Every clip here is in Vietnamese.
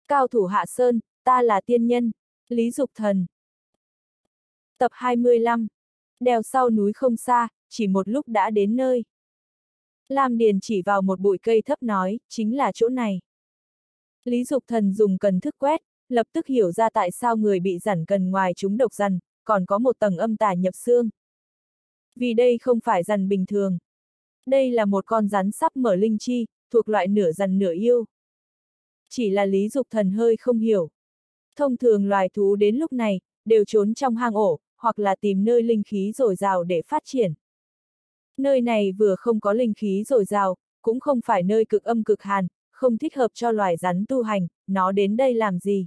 Cao thủ hạ sơn, ta là tiên nhân. Lý Dục Thần. Tập 25. Đèo sau núi không xa, chỉ một lúc đã đến nơi. Lam Điền chỉ vào một bụi cây thấp nói, chính là chỗ này. Lý Dục Thần dùng cần thức quét, lập tức hiểu ra tại sao người bị giản cần ngoài chúng độc rằn, còn có một tầng âm tà nhập xương. Vì đây không phải rằn bình thường. Đây là một con rắn sắp mở linh chi, thuộc loại nửa rằn nửa yêu. Chỉ là Lý Dục Thần hơi không hiểu. Thông thường loài thú đến lúc này, đều trốn trong hang ổ, hoặc là tìm nơi linh khí dồi dào để phát triển. Nơi này vừa không có linh khí dồi dào, cũng không phải nơi cực âm cực hàn, không thích hợp cho loài rắn tu hành, nó đến đây làm gì?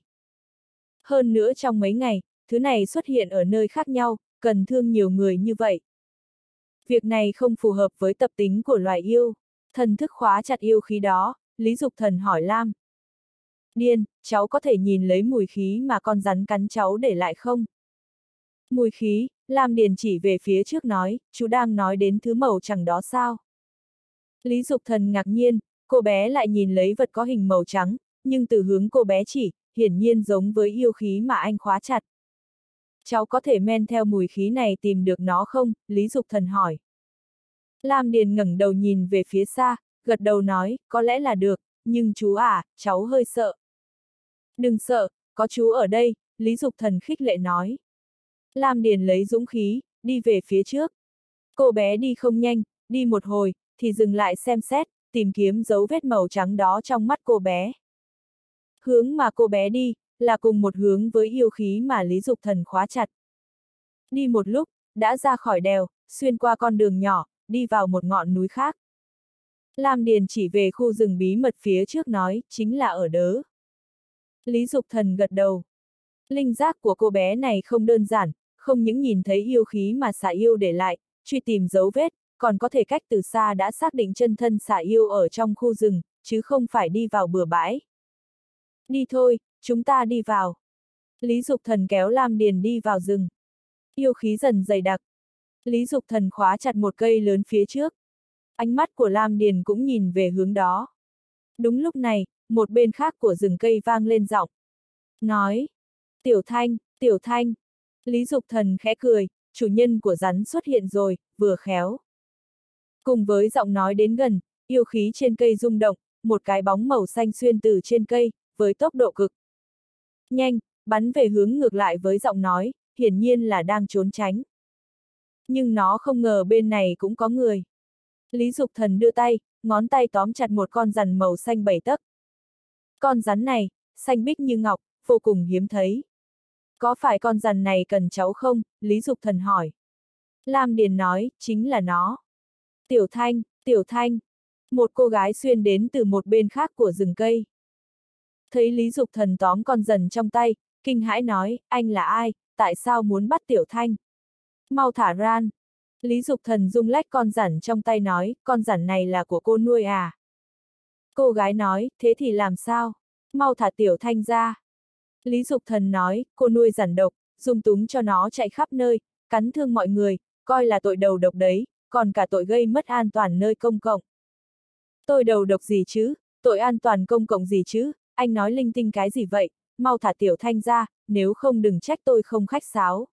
Hơn nữa trong mấy ngày, thứ này xuất hiện ở nơi khác nhau, cần thương nhiều người như vậy. Việc này không phù hợp với tập tính của loài yêu. Thần thức khóa chặt yêu khí đó, Lý Dục Thần hỏi Lam Điền, cháu có thể nhìn lấy mùi khí mà con rắn cắn cháu để lại không? Mùi khí, Lam Điền chỉ về phía trước nói, chú đang nói đến thứ màu trắng đó sao? Lý Dục Thần ngạc nhiên, cô bé lại nhìn lấy vật có hình màu trắng, nhưng từ hướng cô bé chỉ, hiển nhiên giống với yêu khí mà anh khóa chặt. Cháu có thể men theo mùi khí này tìm được nó không? Lý Dục Thần hỏi. Lam Điền ngẩng đầu nhìn về phía xa, gật đầu nói, có lẽ là được, nhưng chú à, cháu hơi sợ. Đừng sợ, có chú ở đây, Lý Dục Thần khích lệ nói. Lam Điền lấy dũng khí, đi về phía trước. Cô bé đi không nhanh, đi một hồi, thì dừng lại xem xét, tìm kiếm dấu vết màu trắng đó trong mắt cô bé. Hướng mà cô bé đi, là cùng một hướng với yêu khí mà Lý Dục Thần khóa chặt. Đi một lúc, đã ra khỏi đèo, xuyên qua con đường nhỏ, đi vào một ngọn núi khác. Lam Điền chỉ về khu rừng bí mật phía trước nói, chính là ở đó. Lý Dục Thần gật đầu. Linh giác của cô bé này không đơn giản, không những nhìn thấy yêu khí mà xà yêu để lại, truy tìm dấu vết, còn có thể cách từ xa đã xác định chân thân xà yêu ở trong khu rừng, chứ không phải đi vào bừa bãi. Đi thôi, chúng ta đi vào. Lý Dục Thần kéo Lam Điền đi vào rừng. Yêu khí dần dày đặc. Lý Dục Thần khóa chặt một cây lớn phía trước. Ánh mắt của Lam Điền cũng nhìn về hướng đó. Đúng lúc này, một bên khác của rừng cây vang lên giọng. Nói, Tiểu Thanh, Tiểu Thanh. Lý Dục Thần khẽ cười, chủ nhân của rắn xuất hiện rồi, vừa khéo. Cùng với giọng nói đến gần, yêu khí trên cây rung động, một cái bóng màu xanh xuyên từ trên cây, với tốc độ cực nhanh, bắn về hướng ngược lại với giọng nói, hiển nhiên là đang trốn tránh. Nhưng nó không ngờ bên này cũng có người. Lý Dục Thần đưa tay, ngón tay tóm chặt một con rắn màu xanh 7 tấc. Con rắn này, xanh biếc như ngọc, vô cùng hiếm thấy. Có phải con rắn này cần cháu không? Lý Dục Thần hỏi. Lam Điền nói, chính là nó. Tiểu Thanh, Tiểu Thanh. Một cô gái xuyên đến từ một bên khác của rừng cây. Thấy Lý Dục Thần tóm con rắn trong tay, kinh hãi nói, anh là ai, tại sao muốn bắt Tiểu Thanh? Mau thả ran. Lý Dục Thần rung lách con rắn trong tay nói, con rắn này là của cô nuôi à? Cô gái nói, thế thì làm sao? Mau thả Tiểu Thanh ra. Lý Dục Thần nói, cô nuôi rắn độc, dung túng cho nó chạy khắp nơi, cắn thương mọi người, coi là tội đầu độc đấy, còn cả tội gây mất an toàn nơi công cộng. Tôi đầu độc gì chứ, tội an toàn công cộng gì chứ, anh nói linh tinh cái gì vậy, mau thả Tiểu Thanh ra, nếu không đừng trách tôi không khách sáo.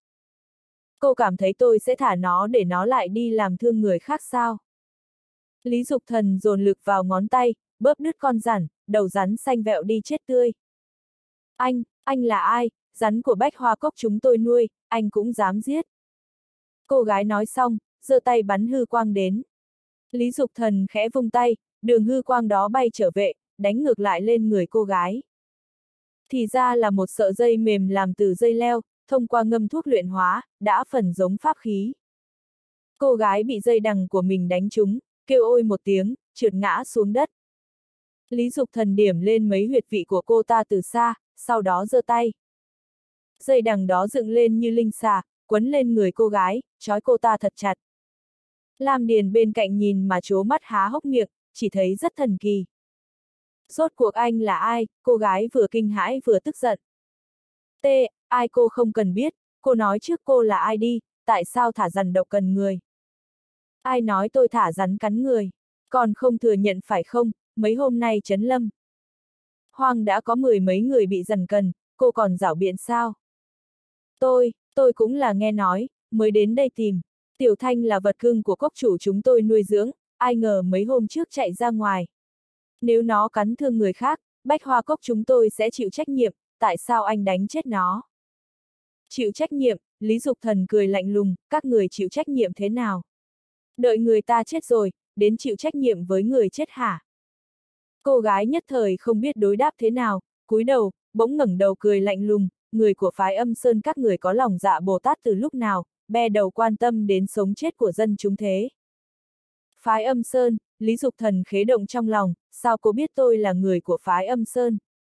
Cô cảm thấy tôi sẽ thả nó để nó lại đi làm thương người khác sao? Lý Dục Thần dồn lực vào ngón tay, bóp đứt con rắn, đầu rắn xanh vẹo đi chết tươi. Anh là ai? Rắn của Bách Hoa Cốc chúng tôi nuôi, anh cũng dám giết. Cô gái nói xong, giơ tay bắn hư quang đến. Lý Dục Thần khẽ vung tay, đường hư quang đó bay trở về, đánh ngược lại lên người cô gái. Thì ra là một sợi dây mềm làm từ dây leo, thông qua ngâm thuốc luyện hóa, đã phần giống pháp khí. Cô gái bị dây đằng của mình đánh trúng, kêu ôi một tiếng, trượt ngã xuống đất. Lý Dục Thần điểm lên mấy huyệt vị của cô ta từ xa, sau đó giơ tay. Dây đằng đó dựng lên như linh xà, quấn lên người cô gái, trói cô ta thật chặt. Lam Điền bên cạnh nhìn mà trố mắt há hốc miệng, chỉ thấy rất thần kỳ. Rốt cuộc anh là ai? Cô gái vừa kinh hãi vừa tức giận. Ai cô không cần biết, cô nói trước cô là ai đi, tại sao thả rắn độc cần người? Ai nói tôi thả rắn cắn người? Còn không thừa nhận phải không, mấy hôm nay trấn lâm. Hoang đã có mười mấy người bị giằng cần, cô còn giảo biện sao? Tôi cũng là nghe nói, mới đến đây tìm. Tiểu Thanh là vật cưng của cốc chủ chúng tôi nuôi dưỡng, ai ngờ mấy hôm trước chạy ra ngoài. Nếu nó cắn thương người khác, Bách Hoa Cốc chúng tôi sẽ chịu trách nhiệm, tại sao anh đánh chết nó? Chịu trách nhiệm, Lý Dục Thần cười lạnh lùng, các người chịu trách nhiệm thế nào? Đợi người ta chết rồi, đến chịu trách nhiệm với người chết hả? Cô gái nhất thời không biết đối đáp thế nào, cúi đầu, bỗng ngẩng đầu cười lạnh lùng, người của phái Âm Sơn các người có lòng dạ Bồ Tát từ lúc nào, be đầu quan tâm đến sống chết của dân chúng thế. Phái Âm Sơn, Lý Dục Thần khế động trong lòng, sao cô biết tôi là người của phái Âm Sơn?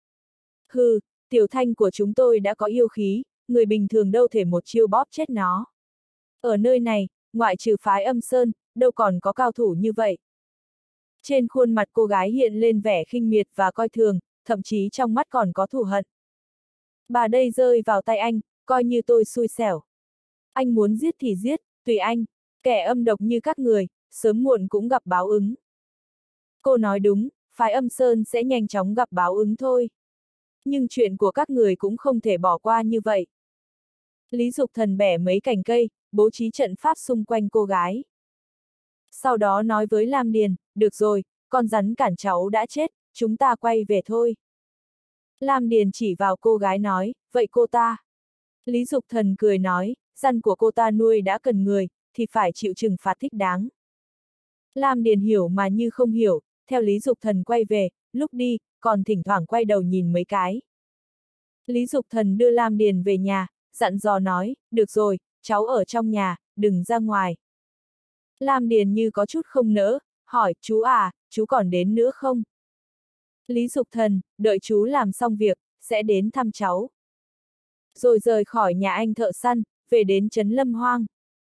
Hừ, Tiểu Thanh của chúng tôi đã có yêu khí, người bình thường đâu thể một chiêu bóp chết nó. Ở nơi này, ngoại trừ phái Âm Sơn, đâu còn có cao thủ như vậy. Trên khuôn mặt cô gái hiện lên vẻ khinh miệt và coi thường, thậm chí trong mắt còn có thù hận. Bà đây rơi vào tay anh, coi như tôi xui xẻo. Anh muốn giết thì giết, tùy anh, kẻ âm độc như các người, sớm muộn cũng gặp báo ứng. Cô nói đúng, phái Âm Sơn sẽ nhanh chóng gặp báo ứng thôi. Nhưng chuyện của các người cũng không thể bỏ qua như vậy. Lý Dục Thần bẻ mấy cành cây, bố trí trận pháp xung quanh cô gái. Sau đó nói với Lam Điền, được rồi, con rắn cản cháu đã chết, chúng ta quay về thôi. Lam Điền chỉ vào cô gái nói, vậy cô ta? Lý Dục Thần cười nói, răn của cô ta nuôi đã cần người, thì phải chịu trừng phạt thích đáng. Lam Điền hiểu mà như không hiểu, theo Lý Dục Thần quay về, lúc đi, còn thỉnh thoảng quay đầu nhìn mấy cái. Lý Dục Thần đưa Lam Điền về nhà, dặn dò nói, được rồi, cháu ở trong nhà, đừng ra ngoài. Lam Điền như có chút không nỡ, hỏi, chú à, chú còn đến nữa không? Lý Dục Thần, đợi chú làm xong việc, sẽ đến thăm cháu. Rồi rời khỏi nhà anh thợ săn, về đến trấn Lâm Hoang.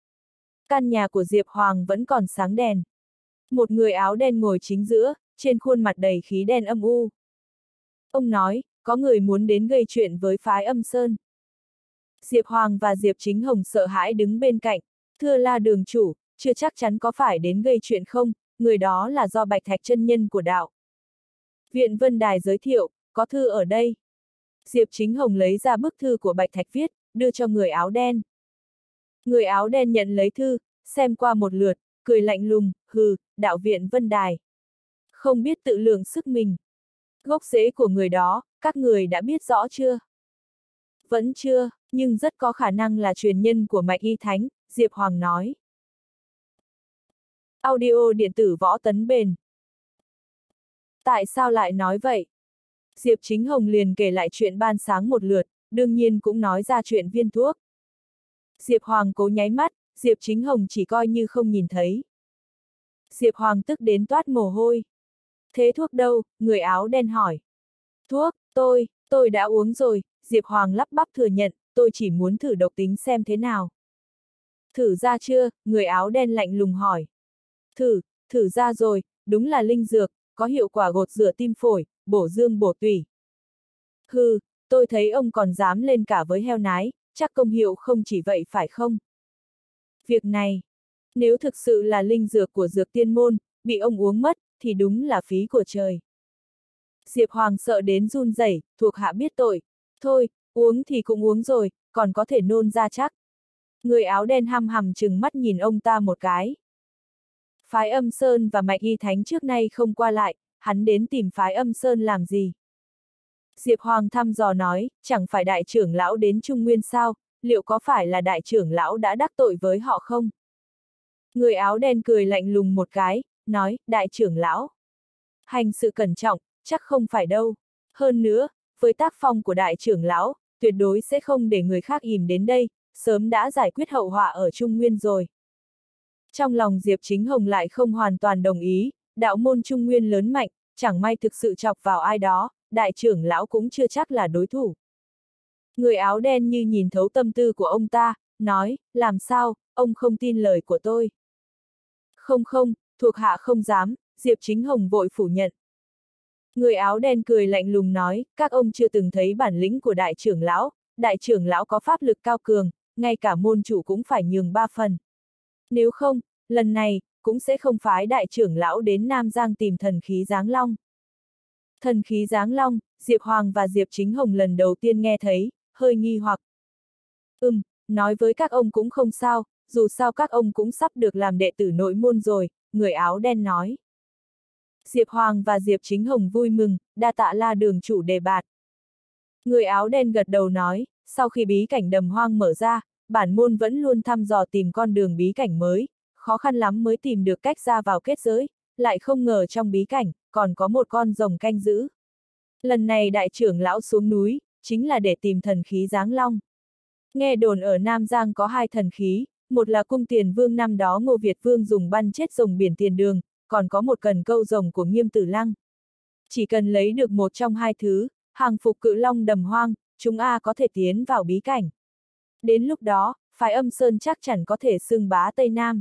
Căn nhà của Diệp Hoàng vẫn còn sáng đèn. Một người áo đen ngồi chính giữa, trên khuôn mặt đầy khí đen âm u. Ông nói, có người muốn đến gây chuyện với phái Âm Sơn. Diệp Hoàng và Diệp Chính Hồng sợ hãi đứng bên cạnh, thưa La đường chủ, chưa chắc chắn có phải đến gây chuyện không, người đó là do Bạch Thạch chân nhân của đạo. Viện Vân Đài giới thiệu, có thư ở đây. Diệp Chính Hồng lấy ra bức thư của Bạch Thạch viết, đưa cho người áo đen. Người áo đen nhận lấy thư, xem qua một lượt, cười lạnh lùng, hừ, đạo viện Vân Đài. Không biết tự lượng sức mình. Gốc rễ của người đó, các người đã biết rõ chưa? Vẫn chưa, nhưng rất có khả năng là truyền nhân của Mạch Y Thánh, Diệp Hoàng nói. Audio điện tử Võ Tấn Bền. Tại sao lại nói vậy? Diệp Chính Hồng liền kể lại chuyện ban sáng một lượt, đương nhiên cũng nói ra chuyện viên thuốc. Diệp Hoàng cố nháy mắt, Diệp Chính Hồng chỉ coi như không nhìn thấy. Diệp Hoàng tức đến toát mồ hôi. Thế thuốc đâu? Người áo đen hỏi. Thuốc, tôi đã uống rồi, Diệp Hoàng lắp bắp thừa nhận, tôi chỉ muốn thử độc tính xem thế nào. Thử ra chưa? Người áo đen lạnh lùng hỏi. Thử ra rồi, đúng là linh dược, có hiệu quả gột rửa tim phổi, bổ dương bổ tủy. Hừ, tôi thấy ông còn dám lên cả với heo nái, chắc công hiệu không chỉ vậy phải không? Việc này, nếu thực sự là linh dược của dược tiên môn, bị ông uống mất, thì đúng là phí của trời. Diệp Hoàng sợ đến run rẩy, thuộc hạ biết tội. Thôi, uống thì cũng uống rồi, còn có thể nôn ra chắc. Người áo đen hăm hằm trừng mắt nhìn ông ta một cái. Phái Âm Sơn và Mạch Y Thánh trước nay không qua lại, hắn đến tìm phái Âm Sơn làm gì? Diệp Hoàng thăm dò nói, chẳng phải đại trưởng lão đến Trung Nguyên sao, liệu có phải là đại trưởng lão đã đắc tội với họ không? Người áo đen cười lạnh lùng một cái, nói, đại trưởng lão. Hành sự cẩn trọng, chắc không phải đâu. Hơn nữa, với tác phong của đại trưởng lão, tuyệt đối sẽ không để người khác ìm đến đây, sớm đã giải quyết hậu họa ở Trung Nguyên rồi. Trong lòng Diệp Chính Hồng lại không hoàn toàn đồng ý, đạo môn Trung Nguyên lớn mạnh, chẳng may thực sự chọc vào ai đó, đại trưởng lão cũng chưa chắc là đối thủ. Người áo đen như nhìn thấu tâm tư của ông ta, nói, làm sao, ông không tin lời của tôi. Không, thuộc hạ không dám, Diệp Chính Hồng vội phủ nhận. Người áo đen cười lạnh lùng nói, các ông chưa từng thấy bản lĩnh của đại trưởng lão có pháp lực cao cường, ngay cả môn chủ cũng phải nhường 3 phần. Nếu không, lần này, cũng sẽ không phái đại trưởng lão đến Nam Giang tìm thần khí Giáng Long. Thần khí Giáng Long, Diệp Hoàng và Diệp Chính Hồng lần đầu tiên nghe thấy, hơi nghi hoặc. Nói với các ông cũng không sao, dù sao các ông cũng sắp được làm đệ tử nội môn rồi, người áo đen nói. Diệp Hoàng và Diệp Chính Hồng vui mừng, đa tạ La đường chủ đề bạt. Người áo đen gật đầu nói, sau khi bí cảnh đầm hoang mở ra, bản môn vẫn luôn thăm dò tìm con đường bí cảnh mới, khó khăn lắm mới tìm được cách ra vào kết giới, lại không ngờ trong bí cảnh, còn có một con rồng canh giữ. Lần này đại trưởng lão xuống núi, chính là để tìm thần khí Giáng Long. Nghe đồn ở Nam Giang có 2 thần khí, một là cung tiền vương năm đó Ngô Việt Vương dùng bắn chết rồng biển tiền đường, còn có một cần câu rồng của Nghiêm Tử Lăng. Chỉ cần lấy được một trong 2 thứ, hàng phục cự long đầm hoang, chúng có thể tiến vào bí cảnh. Đến lúc đó, phái Âm Sơn chắc chắn có thể xưng bá Tây Nam.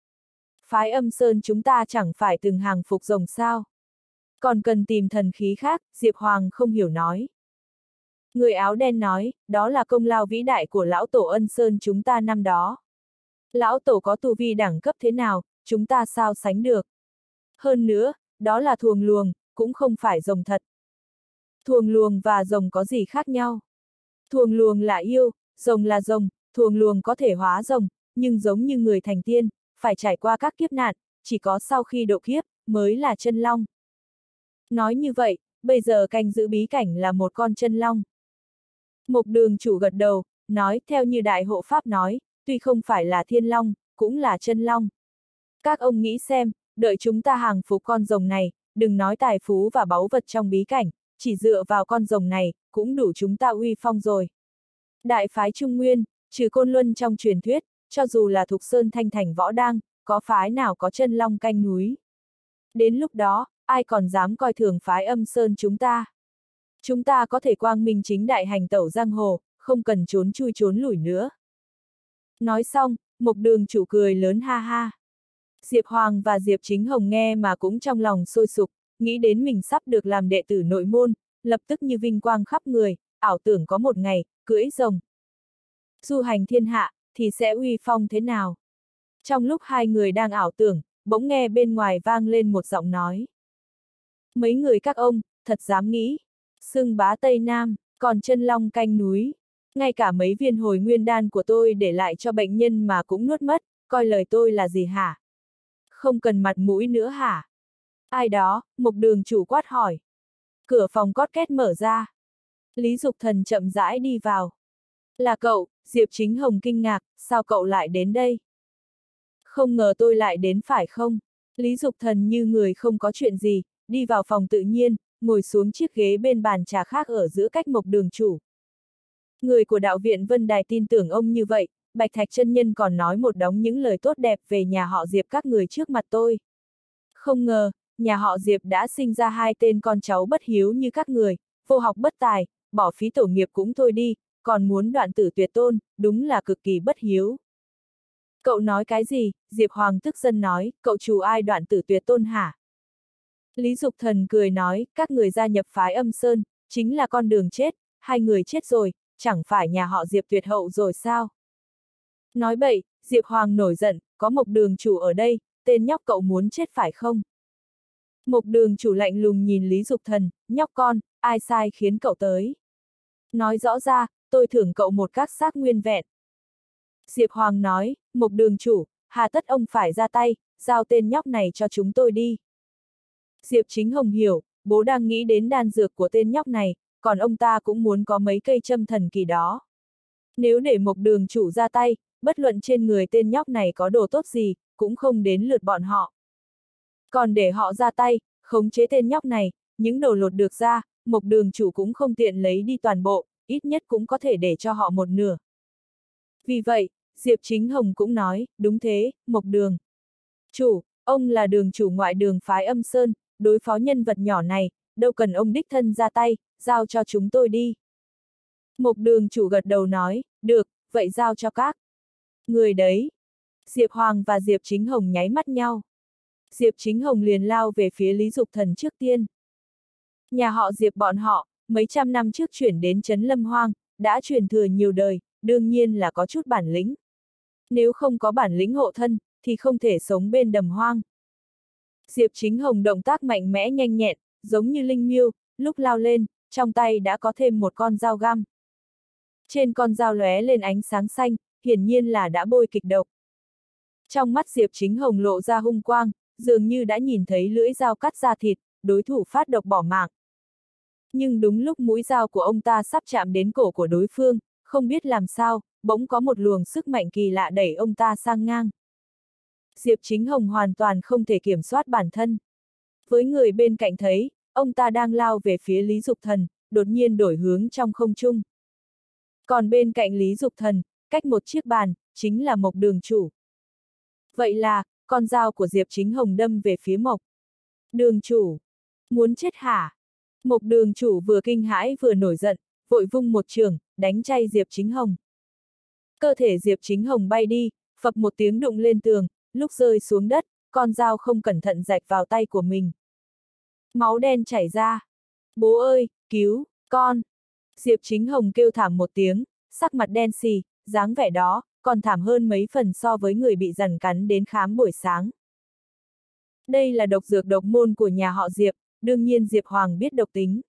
Phái Âm Sơn chúng ta chẳng phải từng hàng phục rồng sao? Còn cần tìm thần khí khác, Diệp Hoàng không hiểu nói. Người áo đen nói, đó là công lao vĩ đại của lão tổ Ân Sơn chúng ta năm đó. Lão tổ có tu vi đẳng cấp thế nào, chúng ta sao sánh được. Hơn nữa, đó là thuồng luồng, cũng không phải rồng thật. Thuồng luồng và rồng có gì khác nhau? Thuồng luồng là yêu, rồng là rồng, thuồng luồng có thể hóa rồng, nhưng giống như người thành tiên, phải trải qua các kiếp nạn, chỉ có sau khi độ kiếp, mới là chân long. Nói như vậy, bây giờ canh giữ bí cảnh là một con chân long. Mộc Đường chủ gật đầu, nói theo như Đại Hộ Pháp nói, tuy không phải là thiên long, cũng là chân long. Các ông nghĩ xem, đợi chúng ta hàng phục con rồng này, đừng nói tài phú và báu vật trong bí cảnh, chỉ dựa vào con rồng này, cũng đủ chúng ta uy phong rồi. Đại phái Trung Nguyên, trừ Côn Luân trong truyền thuyết, cho dù là Thục Sơn Thanh Thành Võ Đang, có phái nào có chân long canh núi. Đến lúc đó, ai còn dám coi thường phái Âm Sơn chúng ta. Chúng ta có thể quang minh chính đại hành tẩu giang hồ, không cần trốn chui trốn lủi nữa. Nói xong, Mộc Đường chủ cười lớn ha ha. Diệp Hoàng và Diệp Chính Hồng nghe mà cũng trong lòng sôi sục, nghĩ đến mình sắp được làm đệ tử nội môn, lập tức như vinh quang khắp người, ảo tưởng có một ngày, cưỡi rồng. Du hành thiên hạ, thì sẽ uy phong thế nào? Trong lúc hai người đang ảo tưởng, bỗng nghe bên ngoài vang lên một giọng nói. Mấy người các ông, thật dám nghĩ. Xưng bá Tây Nam, còn chân long canh núi. Ngay cả mấy viên hồi nguyên đan của tôi để lại cho bệnh nhân mà cũng nuốt mất, coi lời tôi là gì hả? Không cần mặt mũi nữa hả? Ai đó, Mộc Đường chủ quát hỏi. Cửa phòng cót két mở ra. Lý Dục Thần chậm rãi đi vào. Là cậu, Diệp Chính Hồng kinh ngạc, sao cậu lại đến đây? Không ngờ tôi lại đến phải không? Lý Dục Thần như người không có chuyện gì, đi vào phòng tự nhiên, ngồi xuống chiếc ghế bên bàn trà khác ở giữa cách Mộc Đường chủ. Người của đạo viện Vân Đài tin tưởng ông như vậy, Bạch Thạch chân nhân còn nói một đống những lời tốt đẹp về nhà họ Diệp các người trước mặt tôi. Không ngờ, nhà họ Diệp đã sinh ra 2 tên con cháu bất hiếu như các người, vô học bất tài, bỏ phí tổ nghiệp cũng thôi đi, còn muốn đoạn tử tuyệt tôn, đúng là cực kỳ bất hiếu. Cậu nói cái gì? Diệp Hoàng tức giận nói, cậu chủ ai đoạn tử tuyệt tôn hả? Lý Dục Thần cười nói, các người gia nhập phái Âm Sơn, chính là con đường chết, 2 người chết rồi, chẳng phải nhà họ Diệp tuyệt hậu rồi sao? Nói bậy, Diệp Hoàng nổi giận, có Mộc Đường chủ ở đây, tên nhóc cậu muốn chết phải không? Mộc Đường chủ lạnh lùng nhìn Lý Dục Thần, nhóc con, ai sai khiến cậu tới? Nói rõ ra, tôi thưởng cậu một các xác nguyên vẹn. Diệp Hoàng nói, Mộc Đường chủ, hà tất ông phải ra tay, giao tên nhóc này cho chúng tôi đi. Diệp Chính Hồng hiểu, bố đang nghĩ đến đan dược của tên nhóc này, còn ông ta cũng muốn có mấy cây châm thần kỳ đó. Nếu để Mộc Đường chủ ra tay, bất luận trên người tên nhóc này có đồ tốt gì, cũng không đến lượt bọn họ. Còn để họ ra tay, khống chế tên nhóc này, những đồ lột được ra, Mộc Đường chủ cũng không tiện lấy đi toàn bộ, ít nhất cũng có thể để cho họ một nửa. Vì vậy, Diệp Chính Hồng cũng nói, đúng thế, Mộc Đường chủ, ông là đường chủ ngoại đường phái Âm Sơn, đối phó nhân vật nhỏ này, đâu cần ông đích thân ra tay, giao cho chúng tôi đi. Mộc Đường chủ gật đầu nói, được, vậy giao cho các người đấy. Diệp Hoàng và Diệp Chính Hồng nháy mắt nhau. Diệp Chính Hồng liền lao về phía Lý Dục Thần trước tiên. Nhà họ Diệp bọn họ, mấy trăm năm trước chuyển đến Trấn Lâm Hoang, đã truyền thừa nhiều đời, đương nhiên là có chút bản lĩnh. Nếu không có bản lĩnh hộ thân, thì không thể sống bên đầm hoang. Diệp Chính Hồng động tác mạnh mẽ nhanh nhẹn, giống như linh miêu, lúc lao lên, trong tay đã có thêm một con dao găm. Trên con dao lóe lên ánh sáng xanh, hiển nhiên là đã bôi kịch độc. Trong mắt Diệp Chính Hồng lộ ra hung quang, dường như đã nhìn thấy lưỡi dao cắt ra thịt, đối thủ phát độc bỏ mạng. Nhưng đúng lúc mũi dao của ông ta sắp chạm đến cổ của đối phương, không biết làm sao, bỗng có một luồng sức mạnh kỳ lạ đẩy ông ta sang ngang. Diệp Chính Hồng hoàn toàn không thể kiểm soát bản thân. Với người bên cạnh thấy, ông ta đang lao về phía Lý Dục Thần, đột nhiên đổi hướng trong không trung. Còn bên cạnh Lý Dục Thần, cách một chiếc bàn, chính là Mộc Đường Chủ. Vậy là, con dao của Diệp Chính Hồng đâm về phía Mộc Đường Chủ. Muốn chết hả? Mộc Đường Chủ vừa kinh hãi vừa nổi giận, vội vung một chưởng, đánh chay Diệp Chính Hồng. Cơ thể Diệp Chính Hồng bay đi, phập một tiếng đụng lên tường, lúc rơi xuống đất, con dao không cẩn thận rạch vào tay của mình. Máu đen chảy ra. Bố ơi, cứu, con! Diệp Chính Hồng kêu thảm một tiếng, sắc mặt đen xì, dáng vẻ đó, còn thảm hơn mấy phần so với người bị rắn cắn đến khám buổi sáng. Đây là độc dược độc môn của nhà họ Diệp, đương nhiên Diệp Hoàng biết độc tính.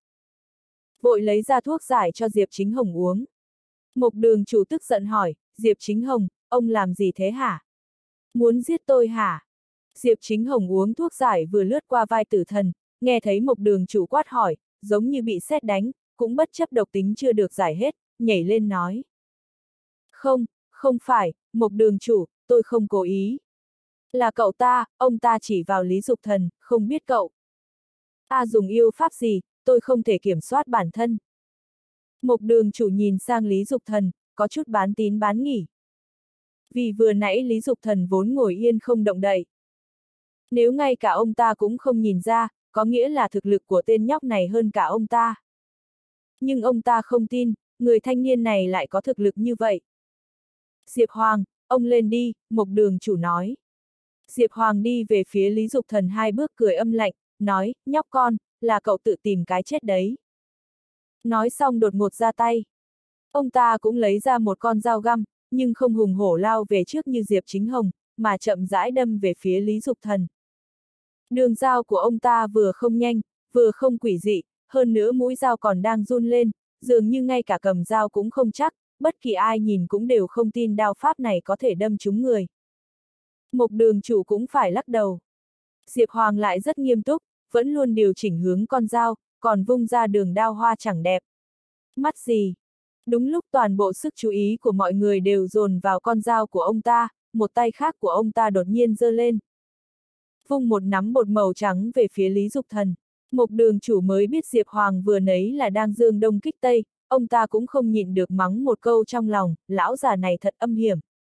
Vội lấy ra thuốc giải cho Diệp Chính Hồng uống. Mộc Đường Chủ tức giận hỏi, Diệp Chính Hồng, ông làm gì thế hả? Muốn giết tôi hả? Diệp Chính Hồng uống thuốc giải vừa lướt qua vai Tử Thần, nghe thấy Mộc Đường Chủ quát hỏi, giống như bị sét đánh, cũng bất chấp độc tính chưa được giải hết, nhảy lên nói. Không, không phải, Mộc Đường Chủ, tôi không cố ý. Là cậu ta, ông ta chỉ vào Lý Dục Thần, không biết cậu. Dùng yêu pháp gì, tôi không thể kiểm soát bản thân. Mộc Đường Chủ nhìn sang Lý Dục Thần, có chút bán tín bán nghi. Vì vừa nãy Lý Dục Thần vốn ngồi yên không động đậy. Nếu ngay cả ông ta cũng không nhìn ra, có nghĩa là thực lực của tên nhóc này hơn cả ông ta. Nhưng ông ta không tin, người thanh niên này lại có thực lực như vậy. Diệp Hoàng, ông lên đi, Mộc Đường Chủ nói. Diệp Hoàng đi về phía Lý Dục Thần 2 bước cười âm lạnh, nói, nhóc con, là cậu tự tìm cái chết đấy. Nói xong đột ngột ra tay. Ông ta cũng lấy ra một con dao găm, nhưng không hùng hổ lao về trước như Diệp Chính Hồng, mà chậm rãi đâm về phía Lý Dục Thần. Đường dao của ông ta vừa không nhanh, vừa không quỷ dị, hơn nữa mũi dao còn đang run lên, dường như ngay cả cầm dao cũng không chắc, bất kỳ ai nhìn cũng đều không tin đao pháp này có thể đâm trúng người. Mộc Đường Chủ cũng phải lắc đầu. Diệp Hoàng lại rất nghiêm túc, vẫn luôn điều chỉnh hướng con dao, còn vung ra đường đao hoa chẳng đẹp. Mắt gì? Đúng lúc toàn bộ sức chú ý của mọi người đều dồn vào con dao của ông ta, một tay khác của ông ta đột nhiên giơ lên. Vung một nắm bột màu trắng về phía Lý Dục Thần. Mộc Đường Chủ mới biết Diệp Hoàng vừa nấy là đang dương đông kích tây, ông ta cũng không nhịn được mắng một câu trong lòng, lão già này thật âm hiểm.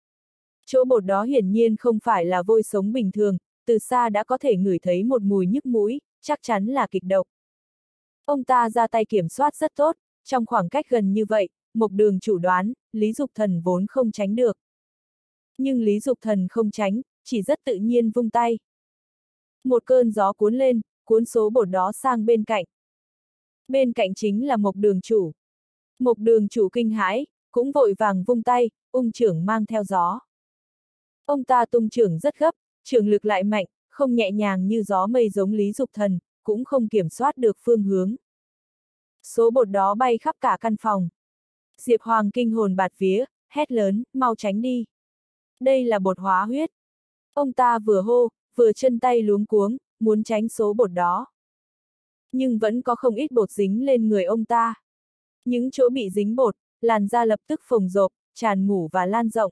Chỗ bột đó hiển nhiên không phải là vôi sống bình thường, từ xa đã có thể ngửi thấy một mùi nhức mũi, chắc chắn là kịch độc. Ông ta ra tay kiểm soát rất tốt, trong khoảng cách gần như vậy, Mộc Đường Chủ đoán, Lý Dục Thần vốn không tránh được. Nhưng Lý Dục Thần không tránh, chỉ rất tự nhiên vung tay. Một cơn gió cuốn lên, cuốn số bột đó sang bên cạnh. Bên cạnh chính là Mộc Đường Chủ. Mộc Đường Chủ kinh hãi, cũng vội vàng vung tay, ung chưởng mang theo gió. Ông ta tung chưởng rất gấp, chưởng lực lại mạnh, không nhẹ nhàng như gió mây giống Lý Dục Thần, cũng không kiểm soát được phương hướng. Số bột đó bay khắp cả căn phòng. Diệp Hoàng kinh hồn bạt vía, hét lớn, mau tránh đi. Đây là bột hóa huyết. Ông ta vừa hô, vừa chân tay luống cuống, muốn tránh số bột đó. Nhưng vẫn có không ít bột dính lên người ông ta. Những chỗ bị dính bột, làn da lập tức phồng rộp, tràn mủ và lan rộng.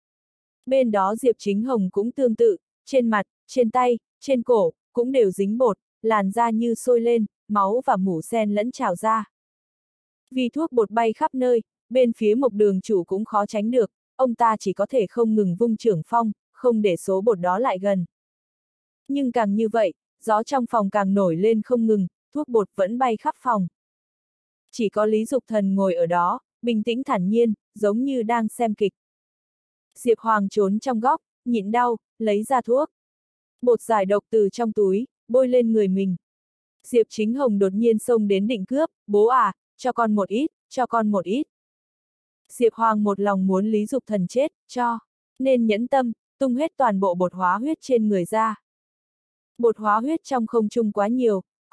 Bên đó Diệp Chính Hồng cũng tương tự, trên mặt, trên tay, trên cổ, cũng đều dính bột, làn da như sôi lên, máu và mủ xen lẫn trào ra. Vì thuốc bột bay khắp nơi, bên phía Mộc Đường Chủ cũng khó tránh được, ông ta chỉ có thể không ngừng vung chưởng phong, không để số bột đó lại gần. Nhưng càng như vậy, gió trong phòng càng nổi lên không ngừng, thuốc bột vẫn bay khắp phòng. Chỉ có Lý Dục Thần ngồi ở đó, bình tĩnh thản nhiên, giống như đang xem kịch. Diệp Hoàng trốn trong góc, nhịn đau, lấy ra thuốc. Bột giải độc từ trong túi, bôi lên người mình. Diệp Chính Hồng đột nhiên xông đến định cướp, bố à, cho con một ít, cho con một ít. Diệp Hoàng một lòng muốn Lý Dục Thần chết, cho, nên nhẫn tâm, tung hết toàn bộ bột hóa huyết trên người ra. Bột hóa huyết trong không trung quá nhiều,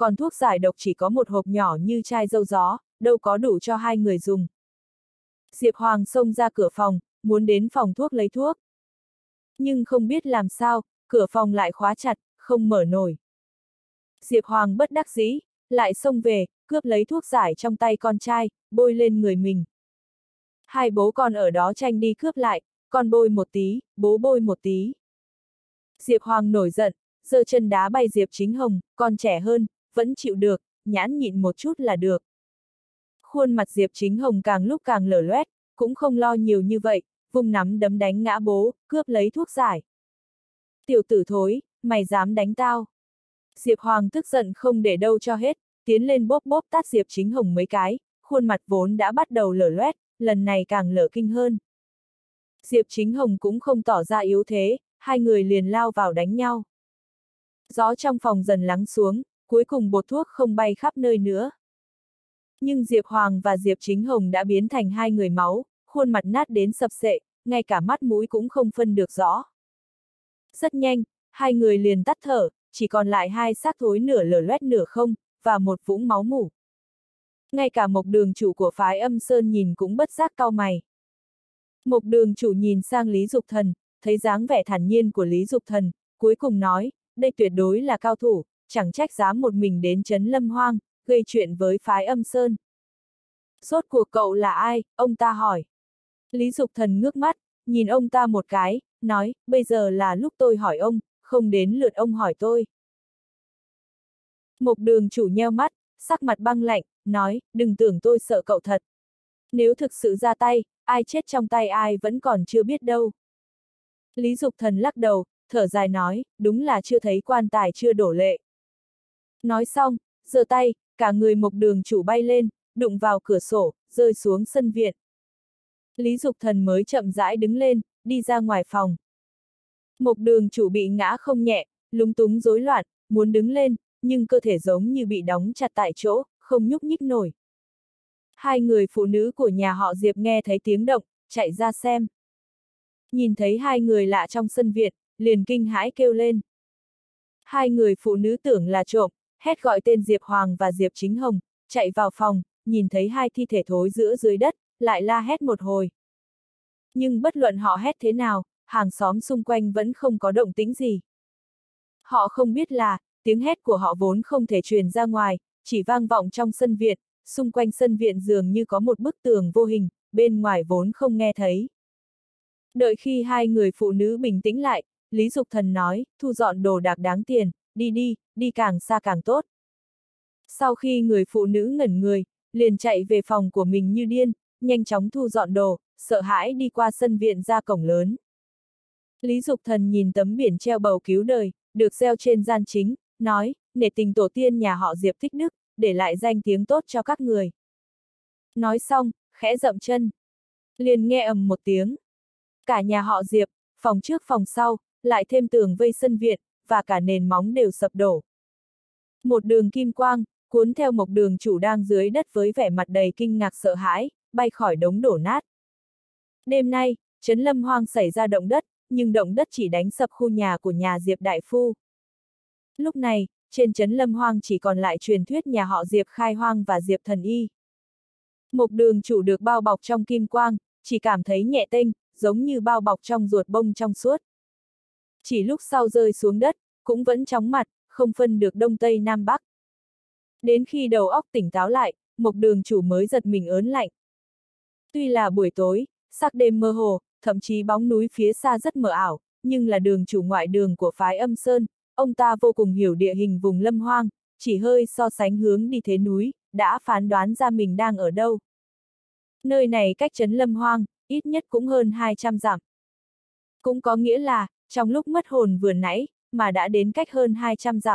còn thuốc giải độc chỉ có một hộp nhỏ như chai dâu gió, đâu có đủ cho hai người dùng. Diệp Hoàng xông ra cửa phòng, muốn đến phòng thuốc lấy thuốc. Nhưng không biết làm sao, cửa phòng lại khóa chặt, không mở nổi. Diệp Hoàng bất đắc dĩ, lại xông về, cướp lấy thuốc giải trong tay con trai, bôi lên người mình. Hai bố con ở đó tranh đi cướp lại, con bôi một tí, bố bôi một tí. Diệp Hoàng nổi giận, giơ chân đá bay Diệp Chính Hồng, con trẻ hơn, vẫn chịu được, nhãn nhịn một chút là được. Khuôn mặt Diệp Chính Hồng càng lúc càng lở loét, cũng không lo nhiều như vậy, vung nắm đấm đánh ngã bố, cướp lấy thuốc giải. Tiểu tử thối, mày dám đánh tao. Diệp Hoàng tức giận không để đâu cho hết, tiến lên bóp bóp tát Diệp Chính Hồng mấy cái, khuôn mặt vốn đã bắt đầu lở loét, lần này càng lở kinh hơn. Diệp Chính Hồng cũng không tỏ ra yếu thế, hai người liền lao vào đánh nhau. Gió trong phòng dần lắng xuống, cuối cùng bột thuốc không bay khắp nơi nữa. Nhưng Diệp Hoàng và Diệp Chính Hồng đã biến thành hai người máu, khuôn mặt nát đến sập sệ, ngay cả mắt mũi cũng không phân được rõ. Rất nhanh, hai người liền tắt thở, chỉ còn lại hai xác thối nửa lở loét nửa không, và một vũng máu mủ. Ngay cả Mộc Đường chủ của phái Âm Sơn nhìn cũng bất giác cau mày. Mộc Đường chủ nhìn sang Lý Dục Thần, thấy dáng vẻ thản nhiên của Lý Dục Thần, cuối cùng nói, đây tuyệt đối là cao thủ, chẳng trách dám một mình đến trấn Lâm Hoang, gây chuyện với phái Âm Sơn. Rốt cuộc cậu là ai? Ông ta hỏi. Lý Dục Thần ngước mắt, nhìn ông ta một cái, nói, bây giờ là lúc tôi hỏi ông, không đến lượt ông hỏi tôi. Mộc Đường chủ nheo mắt, sắc mặt băng lạnh, nói, đừng tưởng tôi sợ cậu thật. Nếu thực sự ra tay, ai chết trong tay ai vẫn còn chưa biết đâu. Lý Dục Thần lắc đầu, thở dài nói, đúng là chưa thấy quan tài chưa đổ lệ. Nói xong, giơ tay, cả người Mộc Đường chủ bay lên, đụng vào cửa sổ, rơi xuống sân viện. Lý Dục Thần mới chậm rãi đứng lên, đi ra ngoài phòng. Mộc Đường chủ bị ngã không nhẹ, lúng túng rối loạn, muốn đứng lên, nhưng cơ thể giống như bị đóng chặt tại chỗ, không nhúc nhích nổi. Hai người phụ nữ của nhà họ Diệp nghe thấy tiếng động, chạy ra xem. Nhìn thấy hai người lạ trong sân viện, liền kinh hãi kêu lên. Hai người phụ nữ tưởng là trộm, hét gọi tên Diệp Hoàng và Diệp Chính Hồng, chạy vào phòng, nhìn thấy hai thi thể thối giữa dưới đất, lại la hét một hồi. Nhưng bất luận họ hét thế nào, hàng xóm xung quanh vẫn không có động tĩnh gì. Họ không biết là, tiếng hét của họ vốn không thể truyền ra ngoài, chỉ vang vọng trong sân viện, xung quanh sân viện dường như có một bức tường vô hình, bên ngoài vốn không nghe thấy. Đợi khi hai người phụ nữ bình tĩnh lại, Lý Dục Thần nói, thu dọn đồ đạc đáng tiền, đi càng xa càng tốt. Sau khi người phụ nữ ngẩn người, liền chạy về phòng của mình như điên, nhanh chóng thu dọn đồ, sợ hãi đi qua sân viện ra cổng lớn. Lý Dục Thần nhìn tấm biển treo bầu cứu đời, được treo trên gian chính, nói, nể tình tổ tiên nhà họ Diệp tích đức, để lại danh tiếng tốt cho các người. Nói xong, khẽ dậm chân. Liền nghe ầm một tiếng. Cả nhà họ Diệp, phòng trước phòng sau, lại thêm tường vây sân viện, và cả nền móng đều sập đổ. Một đường kim quang, cuốn theo Mộc Đường chủ đang dưới đất với vẻ mặt đầy kinh ngạc sợ hãi, bay khỏi đống đổ nát. Đêm nay, trấn Lâm Hoang xảy ra động đất, nhưng động đất chỉ đánh sập khu nhà của nhà Diệp đại phu. Lúc này, trên trấn Lâm Hoang chỉ còn lại truyền thuyết nhà họ Diệp khai hoang và Diệp thần y. Mộc Đường chủ được bao bọc trong kim quang, chỉ cảm thấy nhẹ tênh, giống như bao bọc trong ruột bông trong suốt. Chỉ lúc sau rơi xuống đất, cũng vẫn chóng mặt, không phân được đông tây nam bắc. Đến khi đầu óc tỉnh táo lại, Mộc Đường chủ mới giật mình ớn lạnh. Tuy là buổi tối, sắc đêm mơ hồ, thậm chí bóng núi phía xa rất mờ ảo, nhưng là đường chủ ngoại đường của phái Âm Sơn, ông ta vô cùng hiểu địa hình vùng Lâm Hoang, chỉ hơi so sánh hướng đi thế núi, đã phán đoán ra mình đang ở đâu. Nơi này cách trấn Lâm Hoang, ít nhất cũng hơn 200 dặm. Cũng có nghĩa là, trong lúc mất hồn vừa nãy, mà đã đến cách hơn 200 dặm.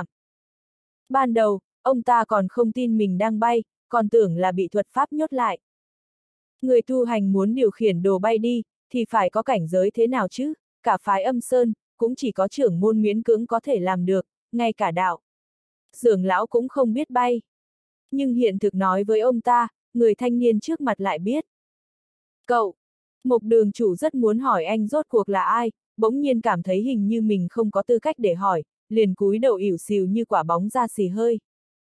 Ban đầu, ông ta còn không tin mình đang bay, còn tưởng là bị thuật pháp nhốt lại. Người tu hành muốn điều khiển đồ bay đi, thì phải có cảnh giới thế nào chứ, cả phái Âm Sơn, cũng chỉ có trưởng môn miễn cưỡng có thể làm được, ngay cả đạo Dường lão cũng không biết bay. Nhưng hiện thực nói với ông ta, người thanh niên trước mặt lại biết. Cậu, Mộc Đường chủ rất muốn hỏi anh rốt cuộc là ai, bỗng nhiên cảm thấy hình như mình không có tư cách để hỏi, liền cúi đầu ỉu xìu như quả bóng ra xì hơi.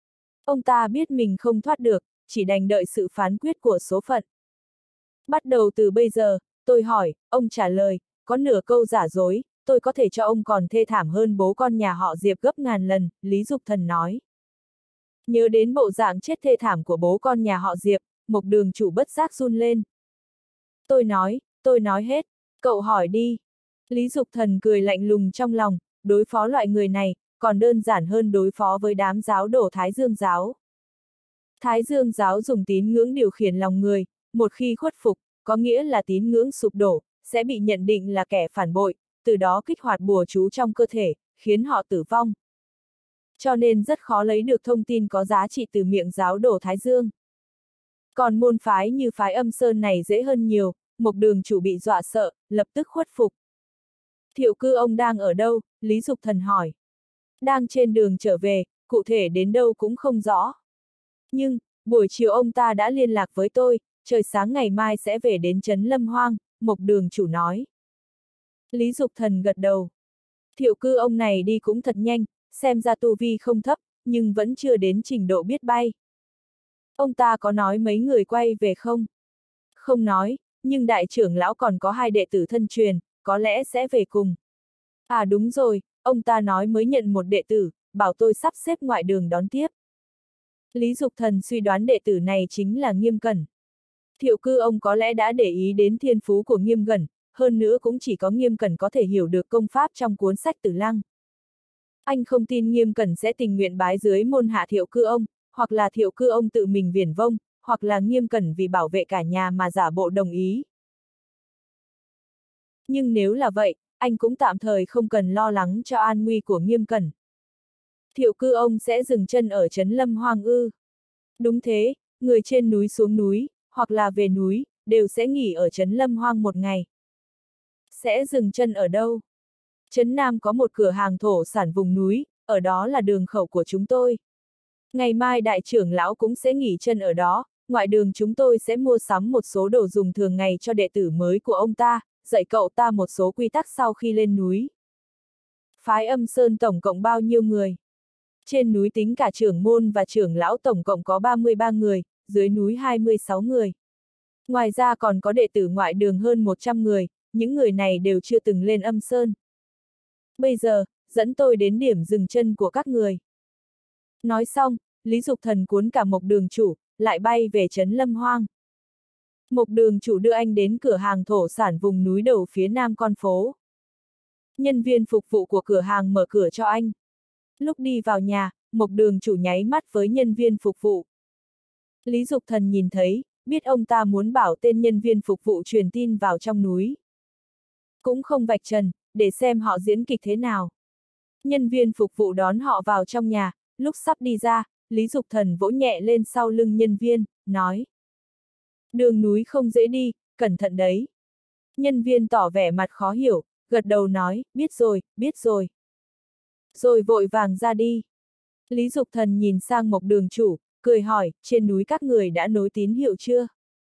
Ông ta biết mình không thoát được, chỉ đành đợi sự phán quyết của số phận. Bắt đầu từ bây giờ, tôi hỏi, ông trả lời, có nửa câu giả dối, tôi có thể cho ông còn thê thảm hơn bố con nhà họ Diệp gấp ngàn lần, Lý Dục Thần nói. Nhớ đến bộ dạng chết thê thảm của bố con nhà họ Diệp, Mộc Đường chủ bất giác run lên. Tôi nói hết, cậu hỏi đi. Lý Dục Thần cười lạnh lùng trong lòng, đối phó loại người này, còn đơn giản hơn đối phó với đám giáo đổ Thái Dương giáo. Thái Dương giáo dùng tín ngưỡng điều khiển lòng người, một khi khuất phục, có nghĩa là tín ngưỡng sụp đổ, sẽ bị nhận định là kẻ phản bội, từ đó kích hoạt bùa chú trong cơ thể, khiến họ tử vong. Cho nên rất khó lấy được thông tin có giá trị từ miệng giáo đổ Thái Dương. Còn môn phái như phái Âm Sơn này dễ hơn nhiều, Mộc Đường chủ bị dọa sợ, lập tức khuất phục. Thiệu Cư ông đang ở đâu? Lý Dục Thần hỏi. Đang trên đường trở về, cụ thể đến đâu cũng không rõ. Nhưng, buổi chiều ông ta đã liên lạc với tôi, trời sáng ngày mai sẽ về đến trấn Lâm Hoang, Mộc Đường chủ nói. Lý Dục Thần gật đầu. Thiệu Cư ông này đi cũng thật nhanh, xem ra tu vi không thấp, nhưng vẫn chưa đến trình độ biết bay. Ông ta có nói mấy người quay về không? Không nói, nhưng đại trưởng lão còn có 2 đệ tử thân truyền, có lẽ sẽ về cùng. À đúng rồi, ông ta nói mới nhận một đệ tử, bảo tôi sắp xếp ngoại đường đón tiếp. Lý Dục Thần suy đoán đệ tử này chính là Nghiêm Cẩn. Thiệu Cư ông có lẽ đã để ý đến thiên phú của Nghiêm Cẩn, hơn nữa cũng chỉ có Nghiêm Cẩn có thể hiểu được công pháp trong cuốn sách Tử Lăng. Anh không tin Nghiêm Cẩn sẽ tình nguyện bái dưới môn hạ Thiệu Cư ông, hoặc là Thiệu Cư ông tự mình viển vông, hoặc là Nghiêm Cẩn vì bảo vệ cả nhà mà giả bộ đồng ý. Nhưng nếu là vậy, anh cũng tạm thời không cần lo lắng cho an nguy của Nghiêm Cẩn. Thiệu Cư ông sẽ dừng chân ở trấn Lâm Hoang ư? Đúng thế, người trên núi xuống núi, hoặc là về núi, đều sẽ nghỉ ở trấn Lâm Hoang một ngày. Sẽ dừng chân ở đâu? Trấn Nam có một cửa hàng thổ sản vùng núi, ở đó là đường khẩu của chúng tôi. Ngày mai đại trưởng lão cũng sẽ nghỉ chân ở đó, ngoại đường chúng tôi sẽ mua sắm một số đồ dùng thường ngày cho đệ tử mới của ông ta, dạy cậu ta một số quy tắc sau khi lên núi. Phái Âm Sơn tổng cộng bao nhiêu người? Trên núi tính cả trưởng môn và trưởng lão tổng cộng có 33 người, dưới núi 26 người. Ngoài ra còn có đệ tử ngoại đường hơn 100 người, những người này đều chưa từng lên Âm Sơn. Bây giờ, dẫn tôi đến điểm dừng chân của các người. Nói xong, Lý Dục Thần cuốn cả Mộc Đường chủ, lại bay về trấn Lâm Hoang. Mộc Đường chủ đưa anh đến cửa hàng thổ sản vùng núi đầu phía nam con phố. Nhân viên phục vụ của cửa hàng mở cửa cho anh. Lúc đi vào nhà, Mộc Đường chủ nháy mắt với nhân viên phục vụ. Lý Dục Thần nhìn thấy, biết ông ta muốn bảo tên nhân viên phục vụ truyền tin vào trong núi. Cũng không vạch trần, để xem họ diễn kịch thế nào. Nhân viên phục vụ đón họ vào trong nhà, lúc sắp đi ra, Lý Dục Thần vỗ nhẹ lên sau lưng nhân viên, nói. Đường núi không dễ đi, cẩn thận đấy. Nhân viên tỏ vẻ mặt khó hiểu, gật đầu nói, biết rồi, biết rồi. Rồi vội vàng ra đi. Lý Dục Thần nhìn sang Mộc Đường chủ, cười hỏi, trên núi các người đã nối tín hiệu chưa?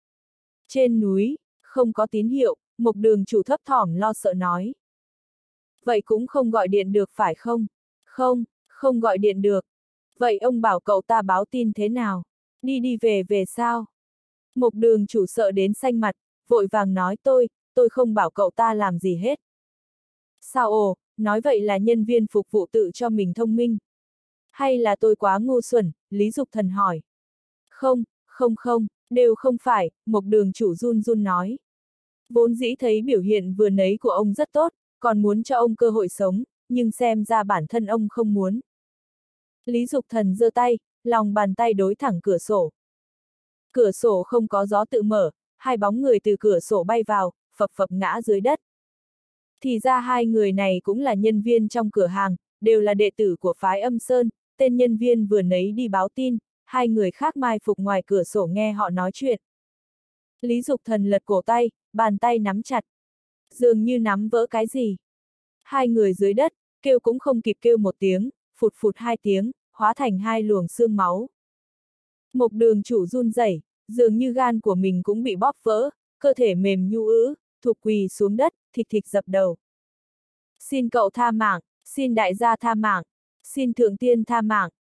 Trên núi, không có tín hiệu, Mộc Đường chủ thấp thỏm lo sợ nói. Vậy cũng không gọi điện được phải không? Không, không gọi điện được. Vậy ông bảo cậu ta báo tin thế nào? Đi về sao? Mộc Đường chủ sợ đến xanh mặt, vội vàng nói tôi không bảo cậu ta làm gì hết. Sao ồ, nói vậy là nhân viên phục vụ tự cho mình thông minh. Hay là tôi quá ngu xuẩn, Lý Dục Thần hỏi. Không, đều không phải, Mộc Đường chủ run run nói. Vốn dĩ thấy biểu hiện vừa nấy của ông rất tốt, còn muốn cho ông cơ hội sống, nhưng xem ra bản thân ông không muốn. Lý Dục Thần giơ tay, lòng bàn tay đối thẳng cửa sổ. Cửa sổ không có gió tự mở, 2 bóng người từ cửa sổ bay vào, phập phập ngã dưới đất. Thì ra 2 người này cũng là nhân viên trong cửa hàng, đều là đệ tử của phái Âm Sơn, tên nhân viên vừa nấy đi báo tin, 2 người khác mai phục ngoài cửa sổ nghe họ nói chuyện. Lý Dục Thần lật cổ tay, bàn tay nắm chặt. Dường như nắm vỡ cái gì. 2 người dưới đất, kêu cũng không kịp kêu một tiếng, phụt phụt 2 tiếng, hóa thành 2 luồng xương máu. Mộc Đường chủ run rẩy, dường như gan của mình cũng bị bóp vỡ, cơ thể mềm nhu ứ, thụp quỳ xuống đất, thịch thịch dập đầu. Xin cậu tha mạng, xin đại gia tha mạng, xin thượng tiên tha mạng.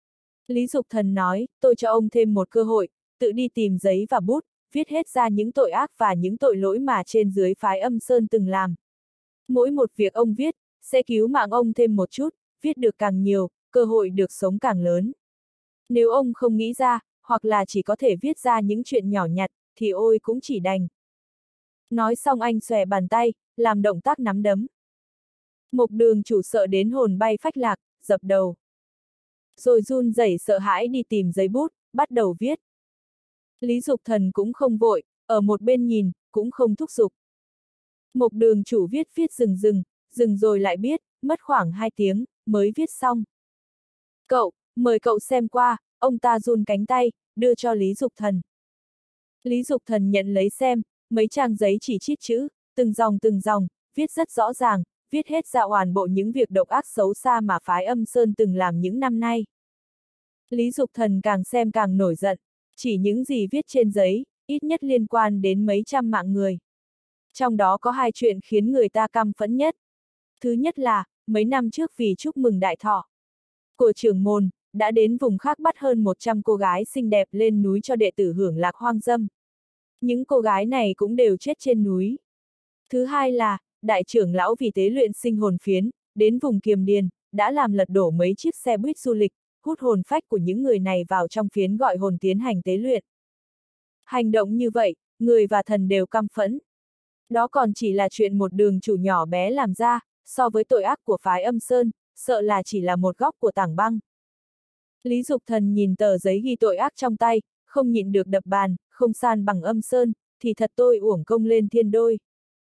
Lý Dục Thần nói, tôi cho ông thêm một cơ hội, tự đi tìm giấy và bút, viết hết ra những tội ác và những tội lỗi mà trên dưới phái Âm Sơn từng làm. Mỗi một việc ông viết, sẽ cứu mạng ông thêm một chút, viết được càng nhiều, cơ hội được sống càng lớn. Nếu ông không nghĩ ra, hoặc là chỉ có thể viết ra những chuyện nhỏ nhặt, thì ôi cũng chỉ đành. Nói xong anh xòe bàn tay, làm động tác nắm đấm. Mục Đường chủ sợ đến hồn bay phách lạc, dập đầu. Rồi run rẩy sợ hãi đi tìm giấy bút, bắt đầu viết. Lý Dục Thần cũng không vội, ở một bên nhìn, cũng không thúc giục. Mục Đường chủ viết dừng rồi lại biết, mất khoảng 2 tiếng, mới viết xong. Cậu, mời cậu xem qua, ông ta run cánh tay, đưa cho Lý Dục Thần. Lý Dục Thần nhận lấy xem, mấy trang giấy chỉ chít chữ, từng dòng, viết rất rõ ràng, viết hết ra oàn bộ những việc độc ác xấu xa mà phái Âm Sơn từng làm những năm nay. Lý Dục Thần càng xem càng nổi giận, chỉ những gì viết trên giấy, ít nhất liên quan đến mấy trăm mạng người. Trong đó có 2 chuyện khiến người ta căm phẫn nhất. Thứ nhất là, mấy năm trước vì chúc mừng đại thọ của trưởng môn, đã đến vùng khác bắt hơn 100 cô gái xinh đẹp lên núi cho đệ tử hưởng lạc hoang dâm. Những cô gái này cũng đều chết trên núi. Thứ hai là, đại trưởng lão vì tế luyện sinh hồn phiến, đến vùng Kiềm Điền, đã làm lật đổ mấy chiếc xe buýt du lịch, hút hồn phách của những người này vào trong phiến gọi hồn tiến hành tế luyện. Hành động như vậy, người và thần đều căm phẫn. Đó còn chỉ là chuyện một đường chủ nhỏ bé làm ra, so với tội ác của phái Âm Sơn, sợ là chỉ là một góc của tảng băng. Lý Dục Thần nhìn tờ giấy ghi tội ác trong tay, không nhịn được đập bàn, không san bằng Âm Sơn, thì thật tôi uổng công lên thiên đôi.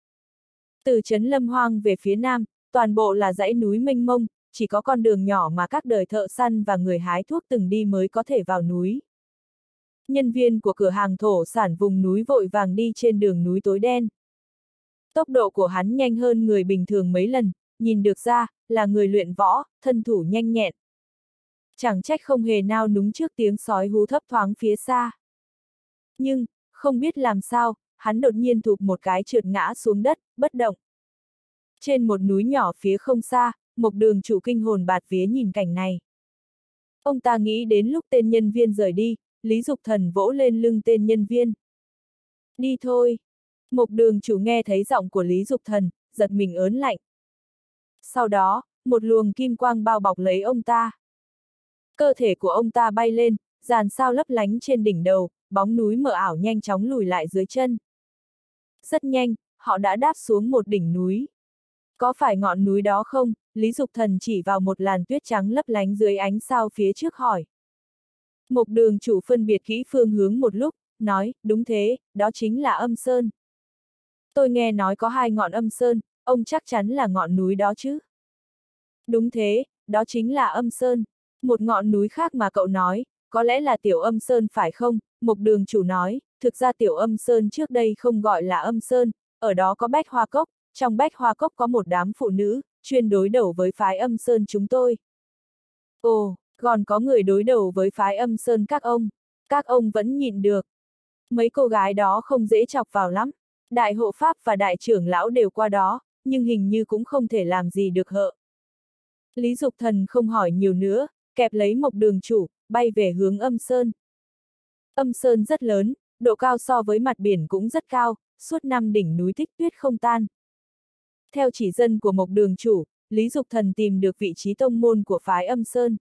Từ trấn Lâm Hoang về phía nam, toàn bộ là dãy núi mênh mông, chỉ có con đường nhỏ mà các đời thợ săn và người hái thuốc từng đi mới có thể vào núi. Nhân viên của cửa hàng thổ sản vùng núi vội vàng đi trên đường núi tối đen. Tốc độ của hắn nhanh hơn người bình thường mấy lần, nhìn được ra, là người luyện võ, thân thủ nhanh nhẹn. Chẳng trách không hề nao núng trước tiếng sói hú thấp thoáng phía xa. Nhưng, không biết làm sao, hắn đột nhiên thụp một cái trượt ngã xuống đất, bất động. Trên một núi nhỏ phía không xa, Mục Đường chủ kinh hồn bạt vía nhìn cảnh này. Ông ta nghĩ đến lúc tên nhân viên rời đi, Lý Dục Thần vỗ lên lưng tên nhân viên. Đi thôi. Mục Đường chủ nghe thấy giọng của Lý Dục Thần, giật mình ớn lạnh. Sau đó, một luồng kim quang bao bọc lấy ông ta. Cơ thể của ông ta bay lên, dàn sao lấp lánh trên đỉnh đầu, bóng núi mờ ảo nhanh chóng lùi lại dưới chân. Rất nhanh, họ đã đáp xuống một đỉnh núi. Có phải ngọn núi đó không? Lý Dục Thần chỉ vào một làn tuyết trắng lấp lánh dưới ánh sao phía trước hỏi. Mục Đường chủ phân biệt kỹ phương hướng một lúc, nói, đúng thế, đó chính là Âm Sơn. Tôi nghe nói có 2 ngọn Âm Sơn, ông chắc chắn là ngọn núi đó chứ? Đúng thế, đó chính là Âm Sơn. Một ngọn núi khác mà cậu nói, có lẽ là Tiểu Âm Sơn phải không? Mục Đường chủ nói, thực ra Tiểu Âm Sơn trước đây không gọi là Âm Sơn, ở đó có Bách Hoa Cốc, trong Bách Hoa Cốc có một đám phụ nữ, chuyên đối đầu với phái Âm Sơn chúng tôi. Ồ, còn có người đối đầu với phái Âm Sơn các ông vẫn nhịn được. Mấy cô gái đó không dễ chọc vào lắm, đại hộ pháp và đại trưởng lão đều qua đó, nhưng hình như cũng không thể làm gì được họ. Lý Dục Thần không hỏi nhiều nữa, kẹp lấy Mục Đường chủ, bay về hướng Âm Sơn. Âm Sơn rất lớn, độ cao so với mặt biển cũng rất cao, suốt 5 đỉnh núi tích tuyết không tan. Theo chỉ dẫn của Mục Đường chủ, Lý Dục Thần tìm được vị trí tông môn của phái Âm Sơn.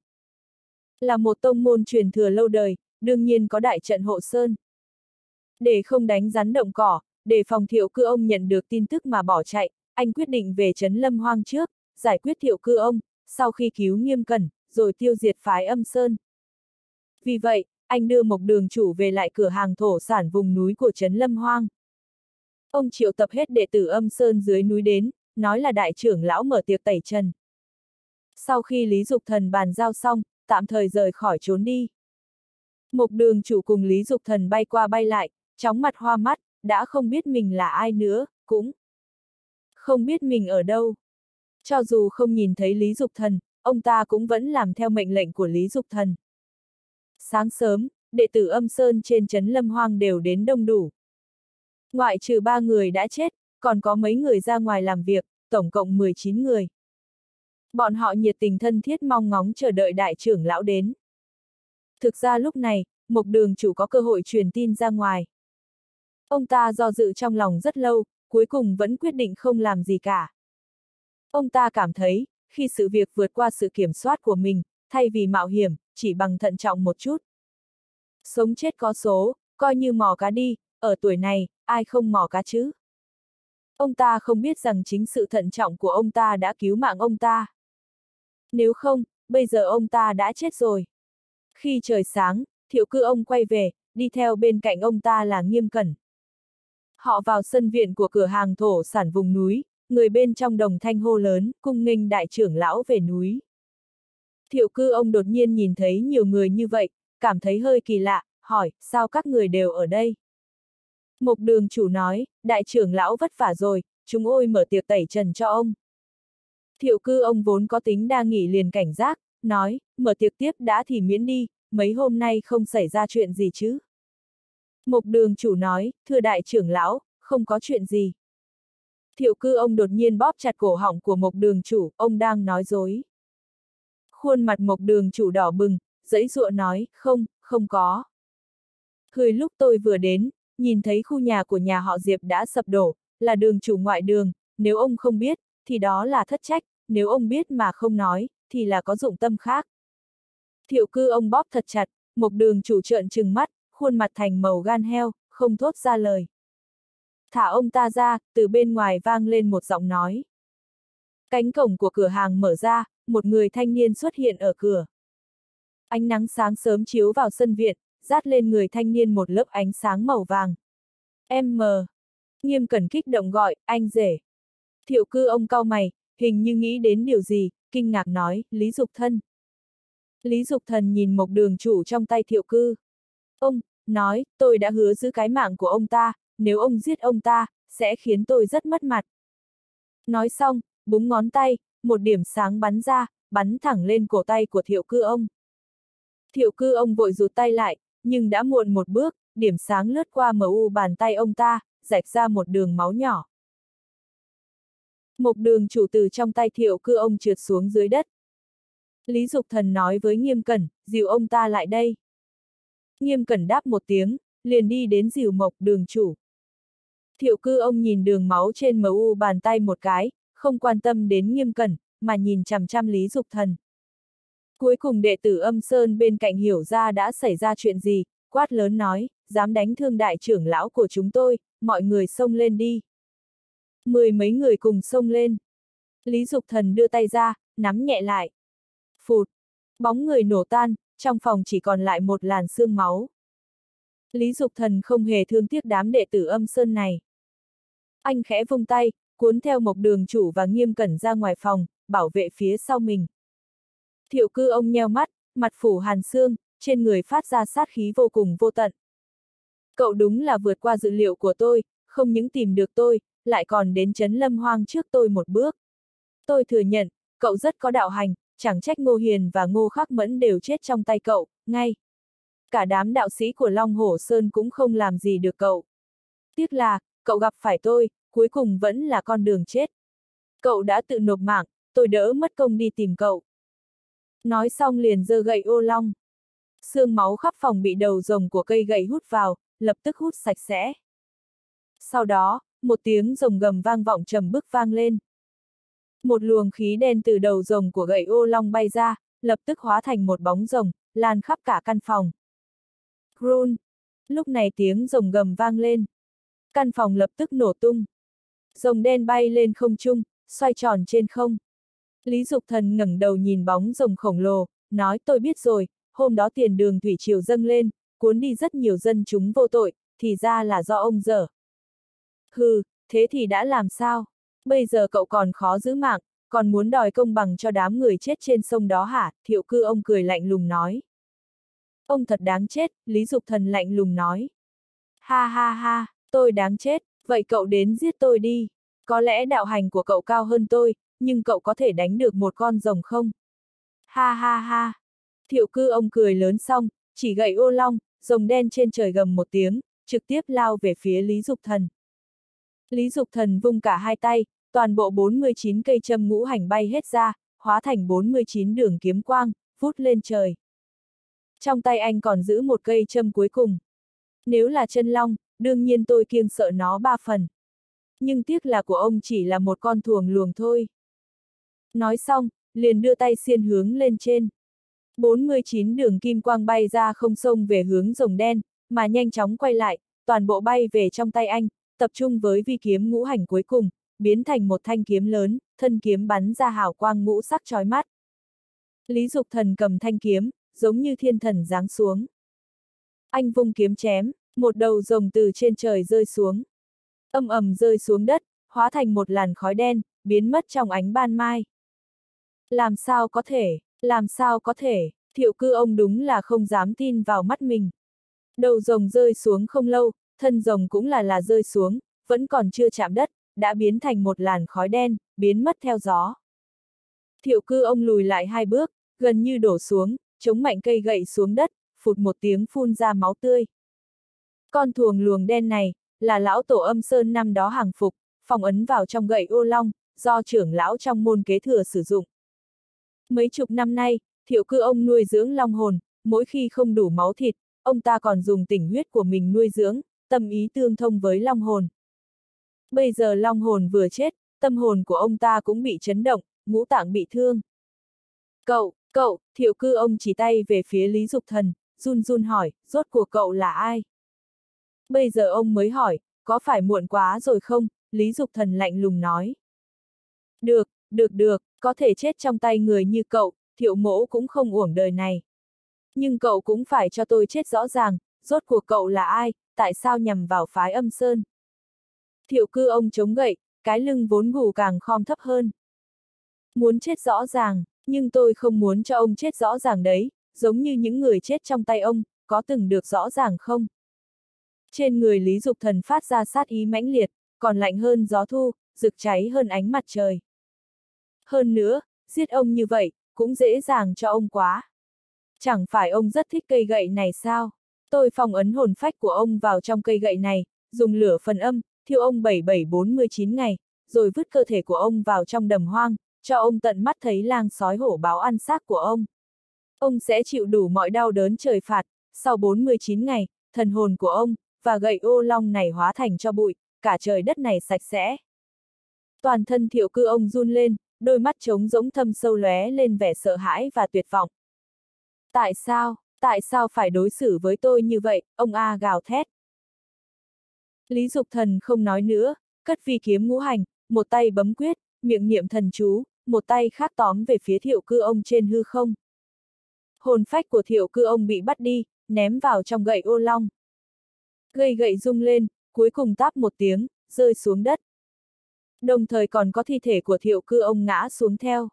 Là một tông môn truyền thừa lâu đời, đương nhiên có đại trận hộ sơn. Để không đánh rắn động cỏ, để phòng Thiệu Cư ông nhận được tin tức mà bỏ chạy, anh quyết định về trấn Lâm Hoang trước, giải quyết Thiệu Cư ông, sau khi cứu Nghiêm Cẩn, rồi tiêu diệt phái Âm Sơn. Vì vậy, anh đưa Mục Đường chủ về lại cửa hàng thổ sản vùng núi của trấn Lâm Hoang. Ông triệu tập hết đệ tử Âm Sơn dưới núi đến, nói là đại trưởng lão mở tiệc tẩy trần. Sau khi Lý Dục Thần bàn giao xong, tạm thời rời khỏi trốn đi. Mục Đường chủ cùng Lý Dục Thần bay qua bay lại, chóng mặt hoa mắt, đã không biết mình là ai nữa, cũng không biết mình ở đâu. Cho dù không nhìn thấy Lý Dục Thần, ông ta cũng vẫn làm theo mệnh lệnh của Lý Dục Thần. Sáng sớm, đệ tử Âm Sơn trên trấn Lâm Hoang đều đến đông đủ. Ngoại trừ 3 người đã chết, còn có mấy người ra ngoài làm việc, tổng cộng 19 người. Bọn họ nhiệt tình thân thiết mong ngóng chờ đợi đại trưởng lão đến. Thực ra lúc này, Mộc Đường chủ có cơ hội truyền tin ra ngoài. Ông ta do dự trong lòng rất lâu, cuối cùng vẫn quyết định không làm gì cả. Ông ta cảm thấy, khi sự việc vượt qua sự kiểm soát của mình, thay vì mạo hiểm, chỉ bằng thận trọng một chút. Sống chết có số, coi như mò cá đi, ở tuổi này, ai không mò cá chứ? Ông ta không biết rằng chính sự thận trọng của ông ta đã cứu mạng ông ta. Nếu không, bây giờ ông ta đã chết rồi. Khi trời sáng, Thiệu Cư ông quay về, đi theo bên cạnh ông ta là Nghiêm Cẩn. Họ vào sân viện của cửa hàng thổ sản vùng núi, người bên trong đồng thanh hô lớn, cung nghênh đại trưởng lão về núi. Thiệu Cư ông đột nhiên nhìn thấy nhiều người như vậy, cảm thấy hơi kỳ lạ, hỏi, sao các người đều ở đây? Mộc Đường chủ nói, đại trưởng lão vất vả rồi, chúng ôi mở tiệc tẩy trần cho ông. Thiệu Cư ông vốn có tính đa nghi liền cảnh giác, nói, mở tiệc tiếp đã thì miễn đi, mấy hôm nay không xảy ra chuyện gì chứ. Mộc Đường chủ nói, thưa đại trưởng lão, không có chuyện gì. Thiệu Cư ông đột nhiên bóp chặt cổ họng của Mộc Đường chủ, ông đang nói dối. Khuôn mặt Mộc Đường chủ đỏ bừng, giãy giụa nói, không có. Hồi lúc tôi vừa đến, nhìn thấy khu nhà của nhà họ Diệp đã sập đổ, là đường chủ ngoại đường, nếu ông không biết, thì đó là thất trách, nếu ông biết mà không nói, thì là có dụng tâm khác. Thiệu Cư ông bóp thật chặt, Mộc Đường chủ trợn trừng mắt, khuôn mặt thành màu gan heo, không thốt ra lời. Thả ông ta ra, từ bên ngoài vang lên một giọng nói. Cánh cổng của cửa hàng mở ra, một người thanh niên xuất hiện ở cửa. Ánh nắng sáng sớm chiếu vào sân viện, dát lên người thanh niên một lớp ánh sáng màu vàng. M. Nghiêm Cẩn kích động gọi, anh rể. Thiệu Cư ông cau mày, hình như nghĩ đến điều gì, kinh ngạc nói, Lý Dục Thân. Lý Dục Thần nhìn Mộc Đường chủ trong tay Thiệu Cư. Ông, nói, tôi đã hứa giữ cái mạng của ông ta, nếu ông giết ông ta, sẽ khiến tôi rất mất mặt. Nói xong, búng ngón tay, một điểm sáng bắn ra, bắn thẳng lên cổ tay của Thiệu Cư ông. Thiệu Cư ông vội rụt tay lại, nhưng đã muộn một bước, điểm sáng lướt qua mu bàn tay ông ta, rạch ra một đường máu nhỏ. Mộc Đường chủ từ trong tay Thiệu Cư ông trượt xuống dưới đất. Lý Dục Thần nói với Nghiêm Cẩn, dìu ông ta lại đây. Nghiêm Cẩn đáp một tiếng, liền đi đến dìu Mộc Đường chủ. Thiệu Cư ông nhìn đường máu trên mu bàn tay một cái, không quan tâm đến Nghiêm Cẩn, mà nhìn chằm chằm Lý Dục Thần. Cuối cùng đệ tử Âm Sơn bên cạnh hiểu ra đã xảy ra chuyện gì, quát lớn nói, dám đánh thương đại trưởng lão của chúng tôi, mọi người xông lên đi. Mười mấy người cùng xông lên. Lý Dục Thần đưa tay ra, nắm nhẹ lại. Phụt! Bóng người nổ tan, trong phòng chỉ còn lại một làn sương máu. Lý Dục Thần không hề thương tiếc đám đệ tử Âm Sơn này. Anh khẽ vung tay, cuốn theo Mộc Đường chủ và Nghiêm Cẩn ra ngoài phòng, bảo vệ phía sau mình. Thiệu Cư ông nheo mắt, mặt phủ hàn sương, trên người phát ra sát khí vô cùng vô tận. Cậu đúng là vượt qua dự liệu của tôi, không những tìm được tôi, lại còn đến trấn Lâm Hoang trước tôi một bước. Tôi thừa nhận, cậu rất có đạo hành, chẳng trách Ngô Hiền và Ngô Khắc Mẫn đều chết trong tay cậu, ngay. Cả đám đạo sĩ của Long Hổ Sơn cũng không làm gì được cậu. Tiếc là, cậu gặp phải tôi, cuối cùng vẫn là con đường chết. Cậu đã tự nộp mạng, tôi đỡ mất công đi tìm cậu. Nói xong liền giơ gậy ô long. Sương máu khắp phòng bị đầu rồng của cây gậy hút vào, lập tức hút sạch sẽ. Sau đó, một tiếng rồng gầm vang vọng trầm bức vang lên. Một luồng khí đen từ đầu rồng của gậy ô long bay ra, lập tức hóa thành một bóng rồng, lan khắp cả căn phòng. Run! Lúc này tiếng rồng gầm vang lên. Căn phòng lập tức nổ tung. Rồng đen bay lên không trung, xoay tròn trên không. Lý Dục Thần ngẩng đầu nhìn bóng rồng khổng lồ, nói tôi biết rồi, hôm đó tiền đường thủy triều dâng lên, cuốn đi rất nhiều dân chúng vô tội, thì ra là do ông dở. Hừ, thế thì đã làm sao? Bây giờ cậu còn khó giữ mạng, còn muốn đòi công bằng cho đám người chết trên sông đó hả? Thiệu Cư ông cười lạnh lùng nói. Ông thật đáng chết, Lý Dục Thần lạnh lùng nói. Ha ha ha, tôi đáng chết, vậy cậu đến giết tôi đi. Có lẽ đạo hành của cậu cao hơn tôi, nhưng cậu có thể đánh được một con rồng không? Ha ha ha. Thiệu Cư ông cười lớn xong, chỉ gậy ô long, rồng đen trên trời gầm một tiếng, trực tiếp lao về phía Lý Dục Thần. Lý Dục Thần vung cả hai tay, toàn bộ 49 cây châm ngũ hành bay hết ra, hóa thành 49 đường kiếm quang, vút lên trời. Trong tay anh còn giữ một cây châm cuối cùng. Nếu là chân long, đương nhiên tôi kiêng sợ nó 3 phần. Nhưng tiếc là của ông chỉ là một con thuồng luồng thôi. Nói xong, liền đưa tay xiên hướng lên trên. 49 đường kim quang bay ra không xông về hướng rồng đen, mà nhanh chóng quay lại, toàn bộ bay về trong tay anh, tập trung với vi kiếm ngũ hành cuối cùng, biến thành một thanh kiếm lớn, thân kiếm bắn ra hào quang ngũ sắc chói mắt. Lý Dục Thần cầm thanh kiếm, giống như thiên thần giáng xuống. Anh vung kiếm chém, một đầu rồng từ trên trời rơi xuống. Âm ầm rơi xuống đất, hóa thành một làn khói đen, biến mất trong ánh ban mai. Làm sao có thể, làm sao có thể, Thiệu Cư ông đúng là không dám tin vào mắt mình. Đầu rồng rơi xuống không lâu, thân rồng cũng là rơi xuống, vẫn còn chưa chạm đất, đã biến thành một làn khói đen, biến mất theo gió. Thiệu Cư ông lùi lại 2 bước, gần như đổ xuống, chống mạnh cây gậy xuống đất, phụt một tiếng phun ra máu tươi. Con thuồng luồng đen này, là lão tổ Âm Sơn năm đó hàng phục, phong ấn vào trong gậy ô long, do trưởng lão trong môn kế thừa sử dụng. Mấy chục năm nay, Thiệu Cư ông nuôi dưỡng long hồn, mỗi khi không đủ máu thịt, ông ta còn dùng tình huyết của mình nuôi dưỡng, tâm ý tương thông với long hồn. Bây giờ long hồn vừa chết, tâm hồn của ông ta cũng bị chấn động, ngũ tạng bị thương. Cậu, Thiệu Cư ông chỉ tay về phía Lý Dục Thần, run run hỏi, rốt cuộc cậu là ai? Bây giờ ông mới hỏi, có phải muộn quá rồi không? Lý Dục Thần lạnh lùng nói. Được, có thể chết trong tay người như cậu, Thiệu mỗ cũng không uổng đời này. Nhưng cậu cũng phải cho tôi chết rõ ràng, rốt cuộc cậu là ai, tại sao nhằm vào phái Âm Sơn? Thiệu Cư ông chống gậy, cái lưng vốn gù càng khom thấp hơn. Muốn chết rõ ràng, nhưng tôi không muốn cho ông chết rõ ràng đấy, giống như những người chết trong tay ông, có từng được rõ ràng không? Trên người Lý Dục Thần phát ra sát ý mãnh liệt, còn lạnh hơn gió thu, rực cháy hơn ánh mặt trời. Hơn nữa, giết ông như vậy, cũng dễ dàng cho ông quá. Chẳng phải ông rất thích cây gậy này sao? Tôi phong ấn hồn phách của ông vào trong cây gậy này, dùng lửa phần âm, thiêu ông 7749 ngày, rồi vứt cơ thể của ông vào trong đầm hoang, cho ông tận mắt thấy lang sói hổ báo ăn xác của ông. Ông sẽ chịu đủ mọi đau đớn trời phạt, sau 49 ngày, thần hồn của ông, và gậy ô long này hóa thành cho bụi, cả trời đất này sạch sẽ. Toàn thân Thiệu Cư ông run lên, đôi mắt trống rỗng thâm sâu lóe lên vẻ sợ hãi và tuyệt vọng. Tại sao phải đối xử với tôi như vậy, ông A gào thét. Lý Dục Thần không nói nữa, cất vi kiếm ngũ hành, một tay bấm quyết, miệng niệm thần chú, một tay khác tóm về phía Thiệu Cư ông trên hư không. Hồn phách của Thiệu Cư ông bị bắt đi, ném vào trong gậy ô long. Gậy rung lên, cuối cùng táp một tiếng, rơi xuống đất. Đồng thời còn có thi thể của Thiệu Cư ông ngã xuống theo.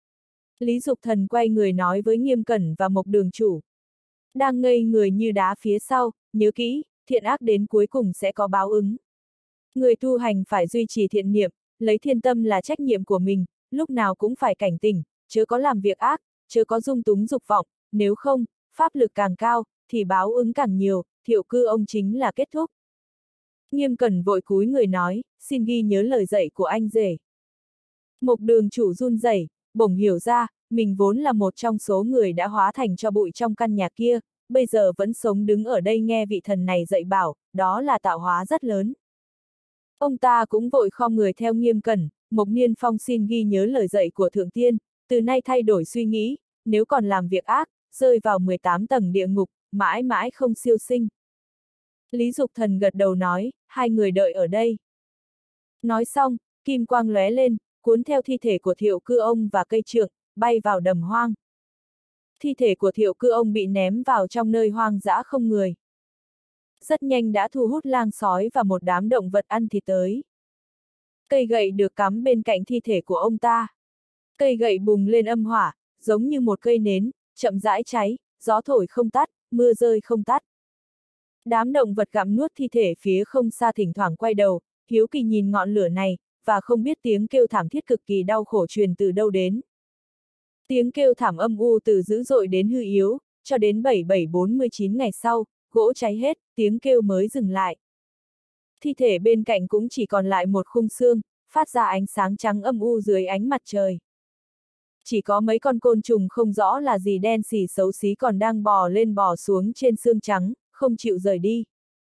Lý Dục Thần quay người nói với Nghiêm Cẩn và Mộc Đường Chủ. Đang ngây người như đá phía sau, nhớ kỹ, thiện ác đến cuối cùng sẽ có báo ứng. Người tu hành phải duy trì thiện niệm, lấy thiên tâm là trách nhiệm của mình, lúc nào cũng phải cảnh tỉnh, chớ có làm việc ác, chớ có dung túng dục vọng, nếu không, pháp lực càng cao, thì báo ứng càng nhiều, Thiệu Cư ông chính là kết thúc. Nghiêm Cẩn vội cúi người nói, xin ghi nhớ lời dạy của anh rể. Mộc Đường Chủ run rẩy, bỗng hiểu ra, mình vốn là một trong số người đã hóa thành cho bụi trong căn nhà kia, bây giờ vẫn sống đứng ở đây nghe vị thần này dạy bảo, đó là tạo hóa rất lớn. Ông ta cũng vội khom người theo Nghiêm Cẩn, Mộc Niên Phong xin ghi nhớ lời dạy của Thượng Tiên, từ nay thay đổi suy nghĩ, nếu còn làm việc ác, rơi vào 18 tầng địa ngục, mãi mãi không siêu sinh. Lý Dục Thần gật đầu nói, hai người đợi ở đây. Nói xong, kim quang lóe lên, cuốn theo thi thể của Thiệu Cư ông và cây trượng, bay vào đầm hoang. Thi thể của Thiệu Cư ông bị ném vào trong nơi hoang dã không người. Rất nhanh đã thu hút lang sói và một đám động vật ăn thịt tới. Cây gậy được cắm bên cạnh thi thể của ông ta. Cây gậy bùng lên âm hỏa, giống như một cây nến, chậm rãi cháy, gió thổi không tắt, mưa rơi không tắt. Đám động vật gặm nuốt thi thể phía không xa thỉnh thoảng quay đầu, hiếu kỳ nhìn ngọn lửa này, và không biết tiếng kêu thảm thiết cực kỳ đau khổ truyền từ đâu đến. Tiếng kêu thảm âm u từ dữ dội đến hư yếu, cho đến 7749 ngày sau, gỗ cháy hết, tiếng kêu mới dừng lại. Thi thể bên cạnh cũng chỉ còn lại một khung xương, phát ra ánh sáng trắng âm u dưới ánh mặt trời. Chỉ có mấy con côn trùng không rõ là gì đen xỉ xấu xí còn đang bò lên bò xuống trên xương trắng, không chịu rời đi.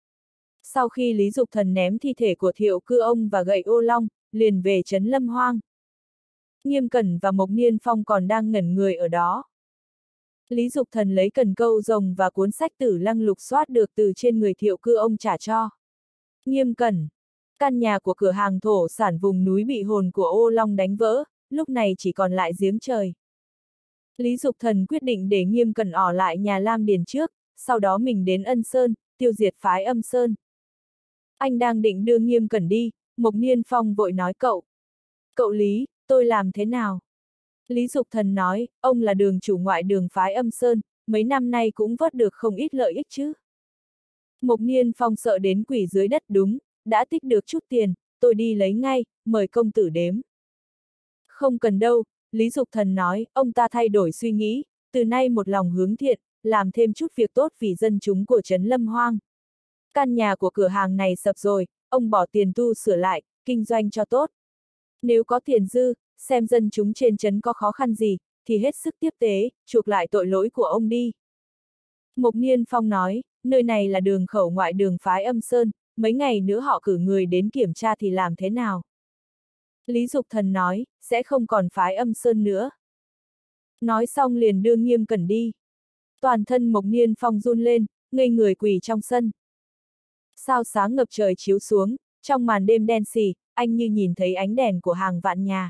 Sau khi Lý Dục Thần ném thi thể của Thiệu Cư Ông và gậy ô long, liền về trấn Lâm Hoang. Nghiêm Cẩn và Mộc Niên Phong còn đang ngẩn người ở đó. Lý Dục Thần lấy cần câu rồng và cuốn sách Tử Lăng lục soát được từ trên người Thiệu Cư Ông trả cho Nghiêm Cẩn. Căn nhà của cửa hàng thổ sản vùng núi bị hồn của ô long đánh vỡ, lúc này chỉ còn lại giếng trời. Lý Dục Thần quyết định để Nghiêm Cẩn ở lại nhà Lam Điền trước, sau đó mình đến Ân Sơn, tiêu diệt phái Âm Sơn. Anh đang định đưa Nghiêm Cẩn đi, Mộc Niên Phong vội nói Cậu Lý, tôi làm thế nào? Lý Dục Thần nói, ông là đường chủ ngoại đường phái Âm Sơn, mấy năm nay cũng vớt được không ít lợi ích chứ. Mộc Niên Phong sợ đến quỷ dưới đất đúng, đã tích được chút tiền, tôi đi lấy ngay, mời công tử đếm. Không cần đâu, Lý Dục Thần nói, ông ta thay đổi suy nghĩ, từ nay một lòng hướng thiện, làm thêm chút việc tốt vì dân chúng của trấn Lâm Hoang. Căn nhà của cửa hàng này sập rồi, ông bỏ tiền tu sửa lại, kinh doanh cho tốt. Nếu có tiền dư, xem dân chúng trên trấn có khó khăn gì, thì hết sức tiếp tế, chuộc lại tội lỗi của ông đi. Mộc Niên Phong nói, nơi này là đường khẩu ngoại đường phái Âm Sơn, mấy ngày nữa họ cử người đến kiểm tra thì làm thế nào? Lý Dục Thần nói, sẽ không còn phái Âm Sơn nữa. Nói xong liền đưa Nghiêm Cẩn đi. Toàn thân Mộc Niên Phong run lên, ngây người quỳ trong sân. Sao sáng ngập trời chiếu xuống, trong màn đêm đen xì, anh như nhìn thấy ánh đèn của hàng vạn nhà.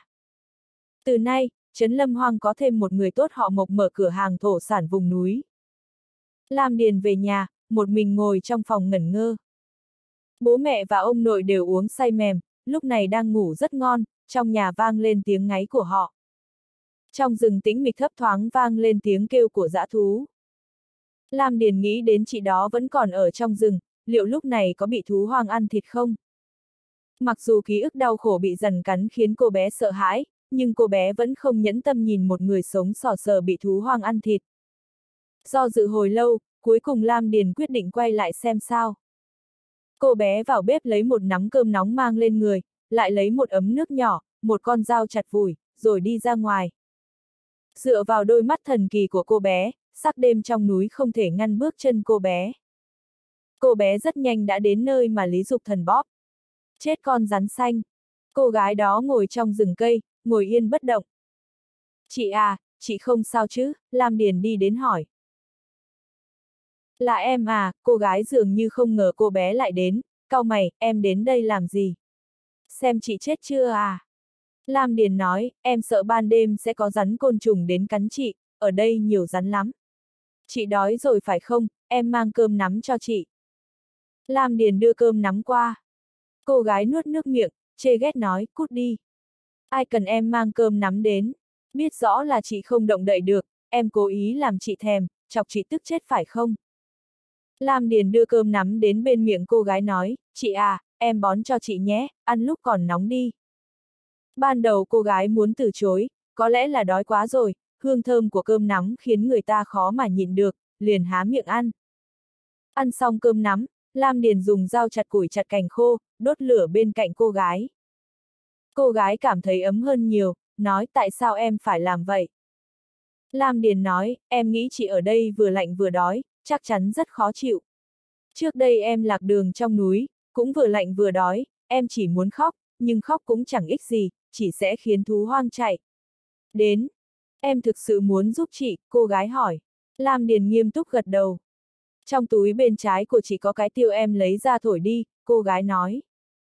Từ nay, trấn Lâm Hoang có thêm một người tốt họ Mộc mở cửa hàng thổ sản vùng núi. Lam Điền về nhà, một mình ngồi trong phòng ngẩn ngơ. Bố mẹ và ông nội đều uống say mềm, lúc này đang ngủ rất ngon, trong nhà vang lên tiếng ngáy của họ. Trong rừng tĩnh mịch thấp thoáng vang lên tiếng kêu của dã thú. Lam Điền nghĩ đến chị đó vẫn còn ở trong rừng, liệu lúc này có bị thú hoang ăn thịt không? Mặc dù ký ức đau khổ bị dằn cắn khiến cô bé sợ hãi, nhưng cô bé vẫn không nhẫn tâm nhìn một người sống sỏ sờ bị thú hoang ăn thịt. Do dự hồi lâu, cuối cùng Lam Điền quyết định quay lại xem sao. Cô bé vào bếp lấy một nắm cơm nóng mang lên người, lại lấy một ấm nước nhỏ, một con dao chặt vùi, rồi đi ra ngoài. Dựa vào đôi mắt thần kỳ của cô bé, sắc đêm trong núi không thể ngăn bước chân cô bé. Cô bé rất nhanh đã đến nơi mà Lý Dục Thần bóp chết con rắn xanh. Cô gái đó ngồi trong rừng cây, ngồi yên bất động. Chị à, chị không sao chứ? Lam Điền đi đến hỏi. Là em à, cô gái dường như không ngờ cô bé lại đến, cau mày, em đến đây làm gì? Xem chị chết chưa à? Lam Điền nói, em sợ ban đêm sẽ có rắn côn trùng đến cắn chị, ở đây nhiều rắn lắm. Chị đói rồi phải không, em mang cơm nắm cho chị. Lam Điền đưa cơm nắm qua. Cô gái nuốt nước miệng, chê ghét nói, cút đi. Ai cần em mang cơm nắm đến, biết rõ là chị không động đậy được, em cố ý làm chị thèm, chọc chị tức chết phải không? Lam Điền đưa cơm nắm đến bên miệng cô gái nói, chị à, em bón cho chị nhé, ăn lúc còn nóng đi. Ban đầu cô gái muốn từ chối, có lẽ là đói quá rồi, hương thơm của cơm nắm khiến người ta khó mà nhịn được, liền há miệng ăn. Ăn xong cơm nắm, Lam Điền dùng dao chặt củi chặt cành khô, đốt lửa bên cạnh cô gái. Cô gái cảm thấy ấm hơn nhiều, nói tại sao em phải làm vậy? Lam Điền nói, em nghĩ chị ở đây vừa lạnh vừa đói, chắc chắn rất khó chịu. Trước đây em lạc đường trong núi, cũng vừa lạnh vừa đói, em chỉ muốn khóc, nhưng khóc cũng chẳng ích gì, chỉ sẽ khiến thú hoang chạy đến. Em thực sự muốn giúp chị, cô gái hỏi. Lam Điền nghiêm túc gật đầu. Trong túi bên trái của chị có cái tiêu em lấy ra thổi đi, cô gái nói.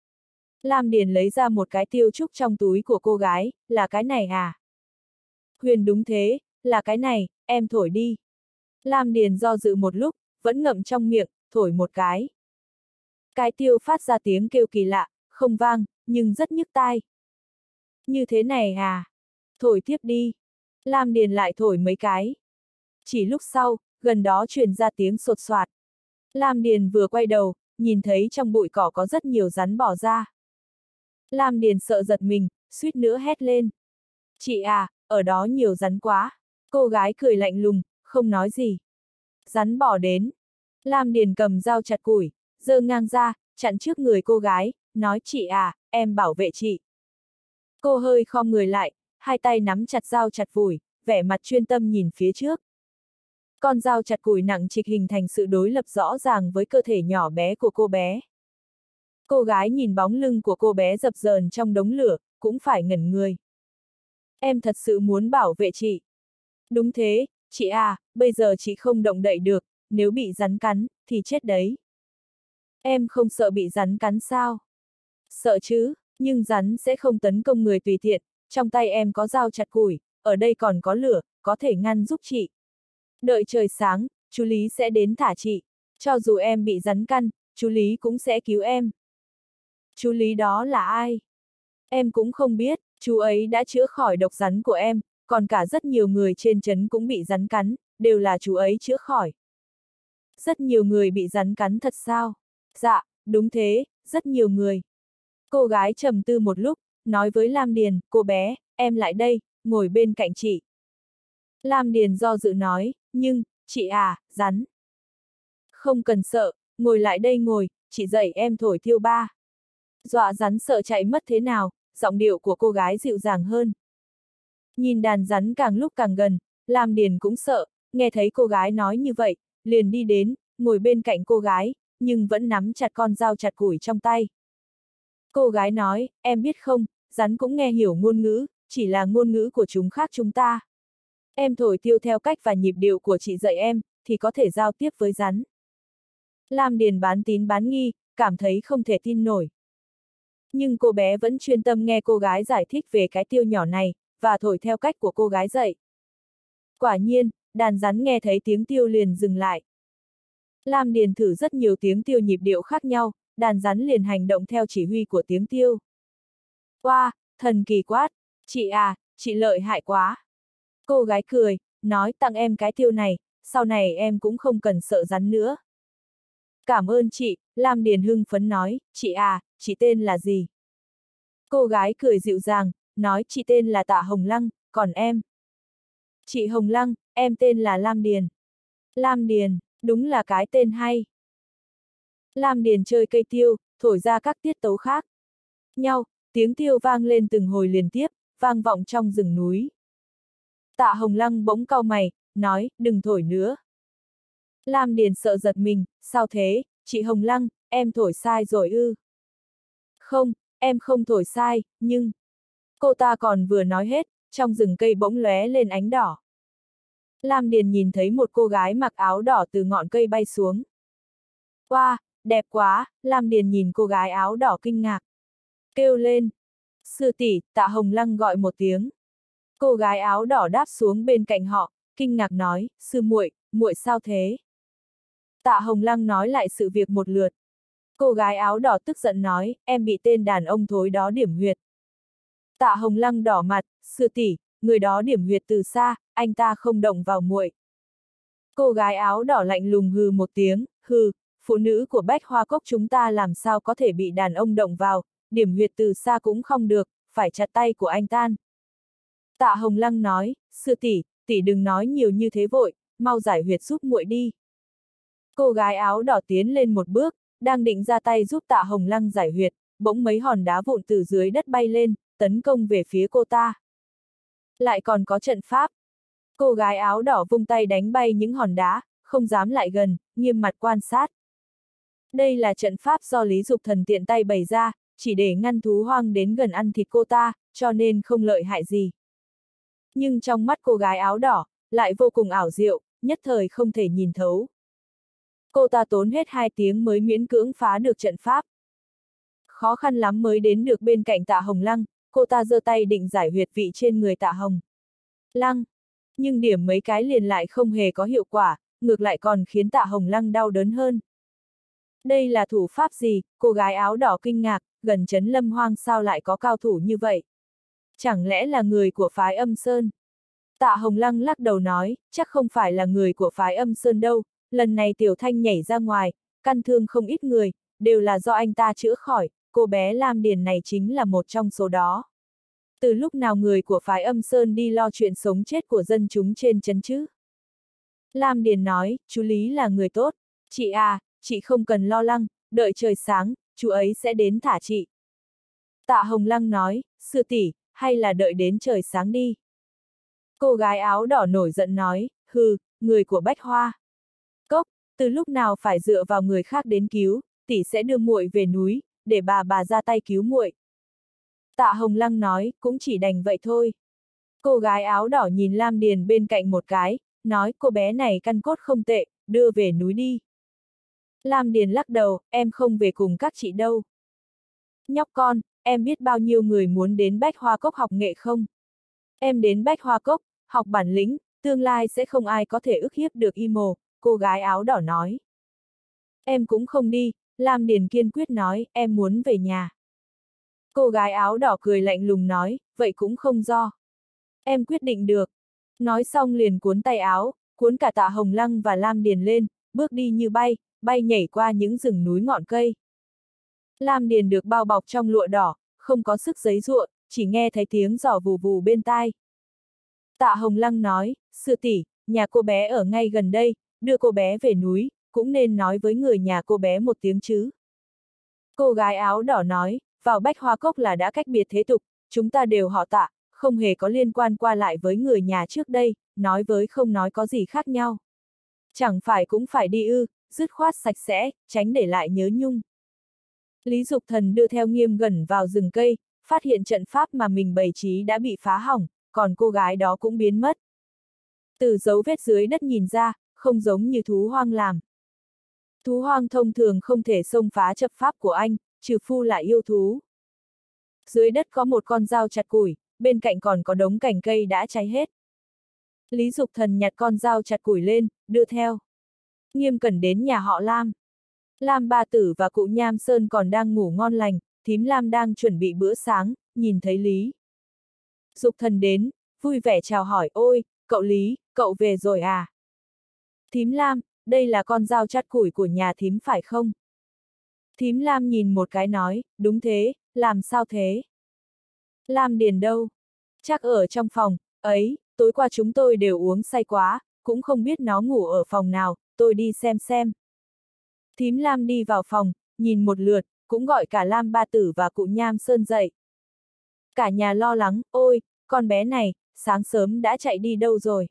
Lam Điền lấy ra một cái tiêu trúc trong túi của cô gái, là cái này à? Huyền đúng thế, là cái này, em thổi đi. Lam Điền do dự một lúc, vẫn ngậm trong miệng, thổi một cái. Cái tiêu phát ra tiếng kêu kỳ lạ, không vang, nhưng rất nhức tai. Như thế này à? Thổi tiếp đi. Lam Điền lại thổi mấy cái. Chỉ lúc sau, gần đó truyền ra tiếng sột soạt. Lam Điền vừa quay đầu, nhìn thấy trong bụi cỏ có rất nhiều rắn bò ra. Lam Điền sợ giật mình, suýt nữa hét lên. Chị à, ở đó nhiều rắn quá. Cô gái cười lạnh lùng, không nói gì. Rắn bò đến. Lam Điền cầm dao chặt củi, giơ ngang ra, chặn trước người cô gái, nói chị à, em bảo vệ chị. Cô hơi khom người lại, hai tay nắm chặt dao chặt củi, vẻ mặt chuyên tâm nhìn phía trước. Con dao chặt củi nặng trịch hình thành sự đối lập rõ ràng với cơ thể nhỏ bé của cô bé. Cô gái nhìn bóng lưng của cô bé dập dờn trong đống lửa, cũng phải ngẩn người. Em thật sự muốn bảo vệ chị. Đúng thế, chị à, bây giờ chị không động đậy được, nếu bị rắn cắn, thì chết đấy. Em không sợ bị rắn cắn sao? Sợ chứ, nhưng rắn sẽ không tấn công người tùy tiện, trong tay em có dao chặt củi, ở đây còn có lửa, có thể ngăn giúp chị. Đợi trời sáng, chú Lý sẽ đến thả chị. Cho dù em bị rắn căn, chú Lý cũng sẽ cứu em. Chú Lý đó là ai? Em cũng không biết, chú ấy đã chữa khỏi độc rắn của em, còn cả rất nhiều người trên trấn cũng bị rắn cắn, đều là chú ấy chữa khỏi. Rất nhiều người bị rắn cắn thật sao? Dạ, đúng thế, rất nhiều người. Cô gái trầm tư một lúc, nói với Lam Điền, cô bé, em lại đây, ngồi bên cạnh chị. Lam Điền do dự nói, nhưng, chị à, rắn. Không cần sợ, ngồi lại đây ngồi, chị dạy em thổi thiêu ba. Dọa rắn sợ chạy mất thế nào, giọng điệu của cô gái dịu dàng hơn. Nhìn đàn rắn càng lúc càng gần, Lam Điền cũng sợ, nghe thấy cô gái nói như vậy, liền đi đến, ngồi bên cạnh cô gái, nhưng vẫn nắm chặt con dao chặt củi trong tay. Cô gái nói, em biết không, rắn cũng nghe hiểu ngôn ngữ, chỉ là ngôn ngữ của chúng khác chúng ta. Em thổi tiêu theo cách và nhịp điệu của chị dạy em, thì có thể giao tiếp với rắn. Lam Điền bán tín bán nghi, cảm thấy không thể tin nổi. Nhưng cô bé vẫn chuyên tâm nghe cô gái giải thích về cái tiêu nhỏ này, và thổi theo cách của cô gái dạy. Quả nhiên, đàn rắn nghe thấy tiếng tiêu liền dừng lại. Lam Điền thử rất nhiều tiếng tiêu nhịp điệu khác nhau, đàn rắn liền hành động theo chỉ huy của tiếng tiêu. Wow, thần kỳ quá, chị à, chị lợi hại quá. Cô gái cười, nói tặng em cái tiêu này, sau này em cũng không cần sợ rắn nữa. Cảm ơn chị, Lam Điền hưng phấn nói, chị à, chị tên là gì? Cô gái cười dịu dàng, nói chị tên là Tạ Hồng Lăng, còn em? Chị Hồng Lăng, em tên là Lam Điền. Lam Điền, đúng là cái tên hay. Lam Điền chơi cây tiêu, thổi ra các tiết tấu khác nhau, tiếng tiêu vang lên từng hồi liên tiếp, vang vọng trong rừng núi. Tạ Hồng Lăng bỗng cau mày, nói, đừng thổi nữa. Lam Điền sợ giật mình, sao thế, chị Hồng Lăng, em thổi sai rồi ư? Không, em không thổi sai, nhưng... Cô ta còn vừa nói hết, trong rừng cây bỗng lóe lên ánh đỏ. Lam Điền nhìn thấy một cô gái mặc áo đỏ từ ngọn cây bay xuống. Wow, đẹp quá, Lam Điền nhìn cô gái áo đỏ kinh ngạc. Kêu lên. Sư tỷ, Tạ Hồng Lăng gọi một tiếng. Cô gái áo đỏ đáp xuống bên cạnh họ, kinh ngạc nói, sư muội, muội sao thế? Tạ Hồng Lăng nói lại sự việc một lượt. Cô gái áo đỏ tức giận nói, em bị tên đàn ông thối đó điểm huyệt. Tạ Hồng Lăng đỏ mặt, sư tỷ, người đó điểm huyệt từ xa, anh ta không động vào muội. Cô gái áo đỏ lạnh lùng hừ một tiếng, hừ, phụ nữ của Bách Hoa Cốc chúng ta làm sao có thể bị đàn ông động vào, điểm huyệt từ xa cũng không được, phải chặt tay của anh tan. Tạ Hồng Lăng nói, sư tỷ, tỷ đừng nói nhiều như thế vội, mau giải huyệt giúp muội đi. Cô gái áo đỏ tiến lên một bước, đang định ra tay giúp Tạ Hồng Lăng giải huyệt, bỗng mấy hòn đá vụn từ dưới đất bay lên, tấn công về phía cô ta. Lại còn có trận pháp. Cô gái áo đỏ vung tay đánh bay những hòn đá, không dám lại gần, nghiêm mặt quan sát. Đây là trận pháp do Lý Dục Thần tiện tay bày ra, chỉ để ngăn thú hoang đến gần ăn thịt cô ta, cho nên không lợi hại gì. Nhưng trong mắt cô gái áo đỏ, lại vô cùng ảo diệu, nhất thời không thể nhìn thấu. Cô ta tốn hết 2 tiếng mới miễn cưỡng phá được trận pháp. Khó khăn lắm mới đến được bên cạnh Tạ Hồng Lăng, cô ta giơ tay định giải huyệt vị trên người Tạ Hồng Lăng. Nhưng điểm mấy cái liền lại không hề có hiệu quả, ngược lại còn khiến Tạ Hồng Lăng đau đớn hơn. Đây là thủ pháp gì? Cô gái áo đỏ kinh ngạc, gần trấn Lâm Hoang sao lại có cao thủ như vậy? Chẳng lẽ là người của phái Âm Sơn? Tạ Hồng Lăng lắc đầu nói, chắc không phải là người của phái Âm Sơn đâu, lần này Tiểu Thanh nhảy ra ngoài, căn thương không ít người, đều là do anh ta chữa khỏi, cô bé Lam Điền này chính là một trong số đó. Từ lúc nào người của phái Âm Sơn đi lo chuyện sống chết của dân chúng trên trấn chứ? Lam Điền nói, chú Lý là người tốt, chị à, chị không cần lo lắng, đợi trời sáng, chú ấy sẽ đến thả chị. Tạ Hồng Lăng nói, sư tỷ, hay là đợi đến trời sáng đi. Cô gái áo đỏ nổi giận nói, hừ, người của Bách Hoa Cốc, từ lúc nào phải dựa vào người khác đến cứu, tỷ sẽ đưa muội về núi, để bà ra tay cứu muội. Tạ Hồng Lăng nói, cũng chỉ đành vậy thôi. Cô gái áo đỏ nhìn Lam Điền bên cạnh một cái, nói cô bé này căn cốt không tệ, đưa về núi đi. Lam Điền lắc đầu, em không về cùng các chị đâu. Nhóc con, em biết bao nhiêu người muốn đến Bách Hoa Cốc học nghệ không? Em đến Bách Hoa Cốc, học bản lĩnh, tương lai sẽ không ai có thể ức hiếp được Imo, cô gái áo đỏ nói. Em cũng không đi, Lam Điền kiên quyết nói, em muốn về nhà. Cô gái áo đỏ cười lạnh lùng nói, vậy cũng không do. Em quyết định được. Nói xong liền cuốn tay áo, cuốn cả Tạ Hồng Lăng và Lam Điền lên, bước đi như bay, bay nhảy qua những rừng núi ngọn cây. Lam Điền được bao bọc trong lụa đỏ, không có sức giấy giụa, chỉ nghe thấy tiếng giỏ vù vù bên tai. Tạ Hồng Lăng nói, sư tỷ, nhà cô bé ở ngay gần đây, đưa cô bé về núi, cũng nên nói với người nhà cô bé một tiếng chứ. Cô gái áo đỏ nói, vào Bách Hoa Cốc là đã cách biệt thế tục, chúng ta đều họ Tạ, không hề có liên quan qua lại với người nhà trước đây, nói với không nói có gì khác nhau. Chẳng phải cũng phải đi ư, dứt khoát sạch sẽ, tránh để lại nhớ nhung. Lý Dục Thần đưa theo Nghiêm gần vào rừng cây, phát hiện trận pháp mà mình bày trí đã bị phá hỏng, còn cô gái đó cũng biến mất. Từ dấu vết dưới đất nhìn ra, không giống như thú hoang làm. Thú hoang thông thường không thể xông phá trận pháp của anh, trừ phu là yêu thú. Dưới đất có một con dao chặt củi, bên cạnh còn có đống cành cây đã cháy hết. Lý Dục Thần nhặt con dao chặt củi lên, đưa theo. Nghiêm Cẩn đến nhà họ Lam. Lam Ba Tử và cụ Nham Sơn còn đang ngủ ngon lành, thím Lam đang chuẩn bị bữa sáng, nhìn thấy Lý Dục Thần đến, vui vẻ chào hỏi, ôi, cậu Lý, cậu về rồi à? Thím Lam, đây là con dao chặt củi của nhà thím phải không? Thím Lam nhìn một cái nói, đúng thế, làm sao thế? Lam Điền đâu? Chắc ở trong phòng, ấy, tối qua chúng tôi đều uống say quá, cũng không biết nó ngủ ở phòng nào, tôi đi xem. Thím Lam đi vào phòng, nhìn một lượt, cũng gọi cả Lam Ba Tử và cụ Nham Sơn dậy. Cả nhà lo lắng, ôi, con bé này, sáng sớm đã chạy đi đâu rồi?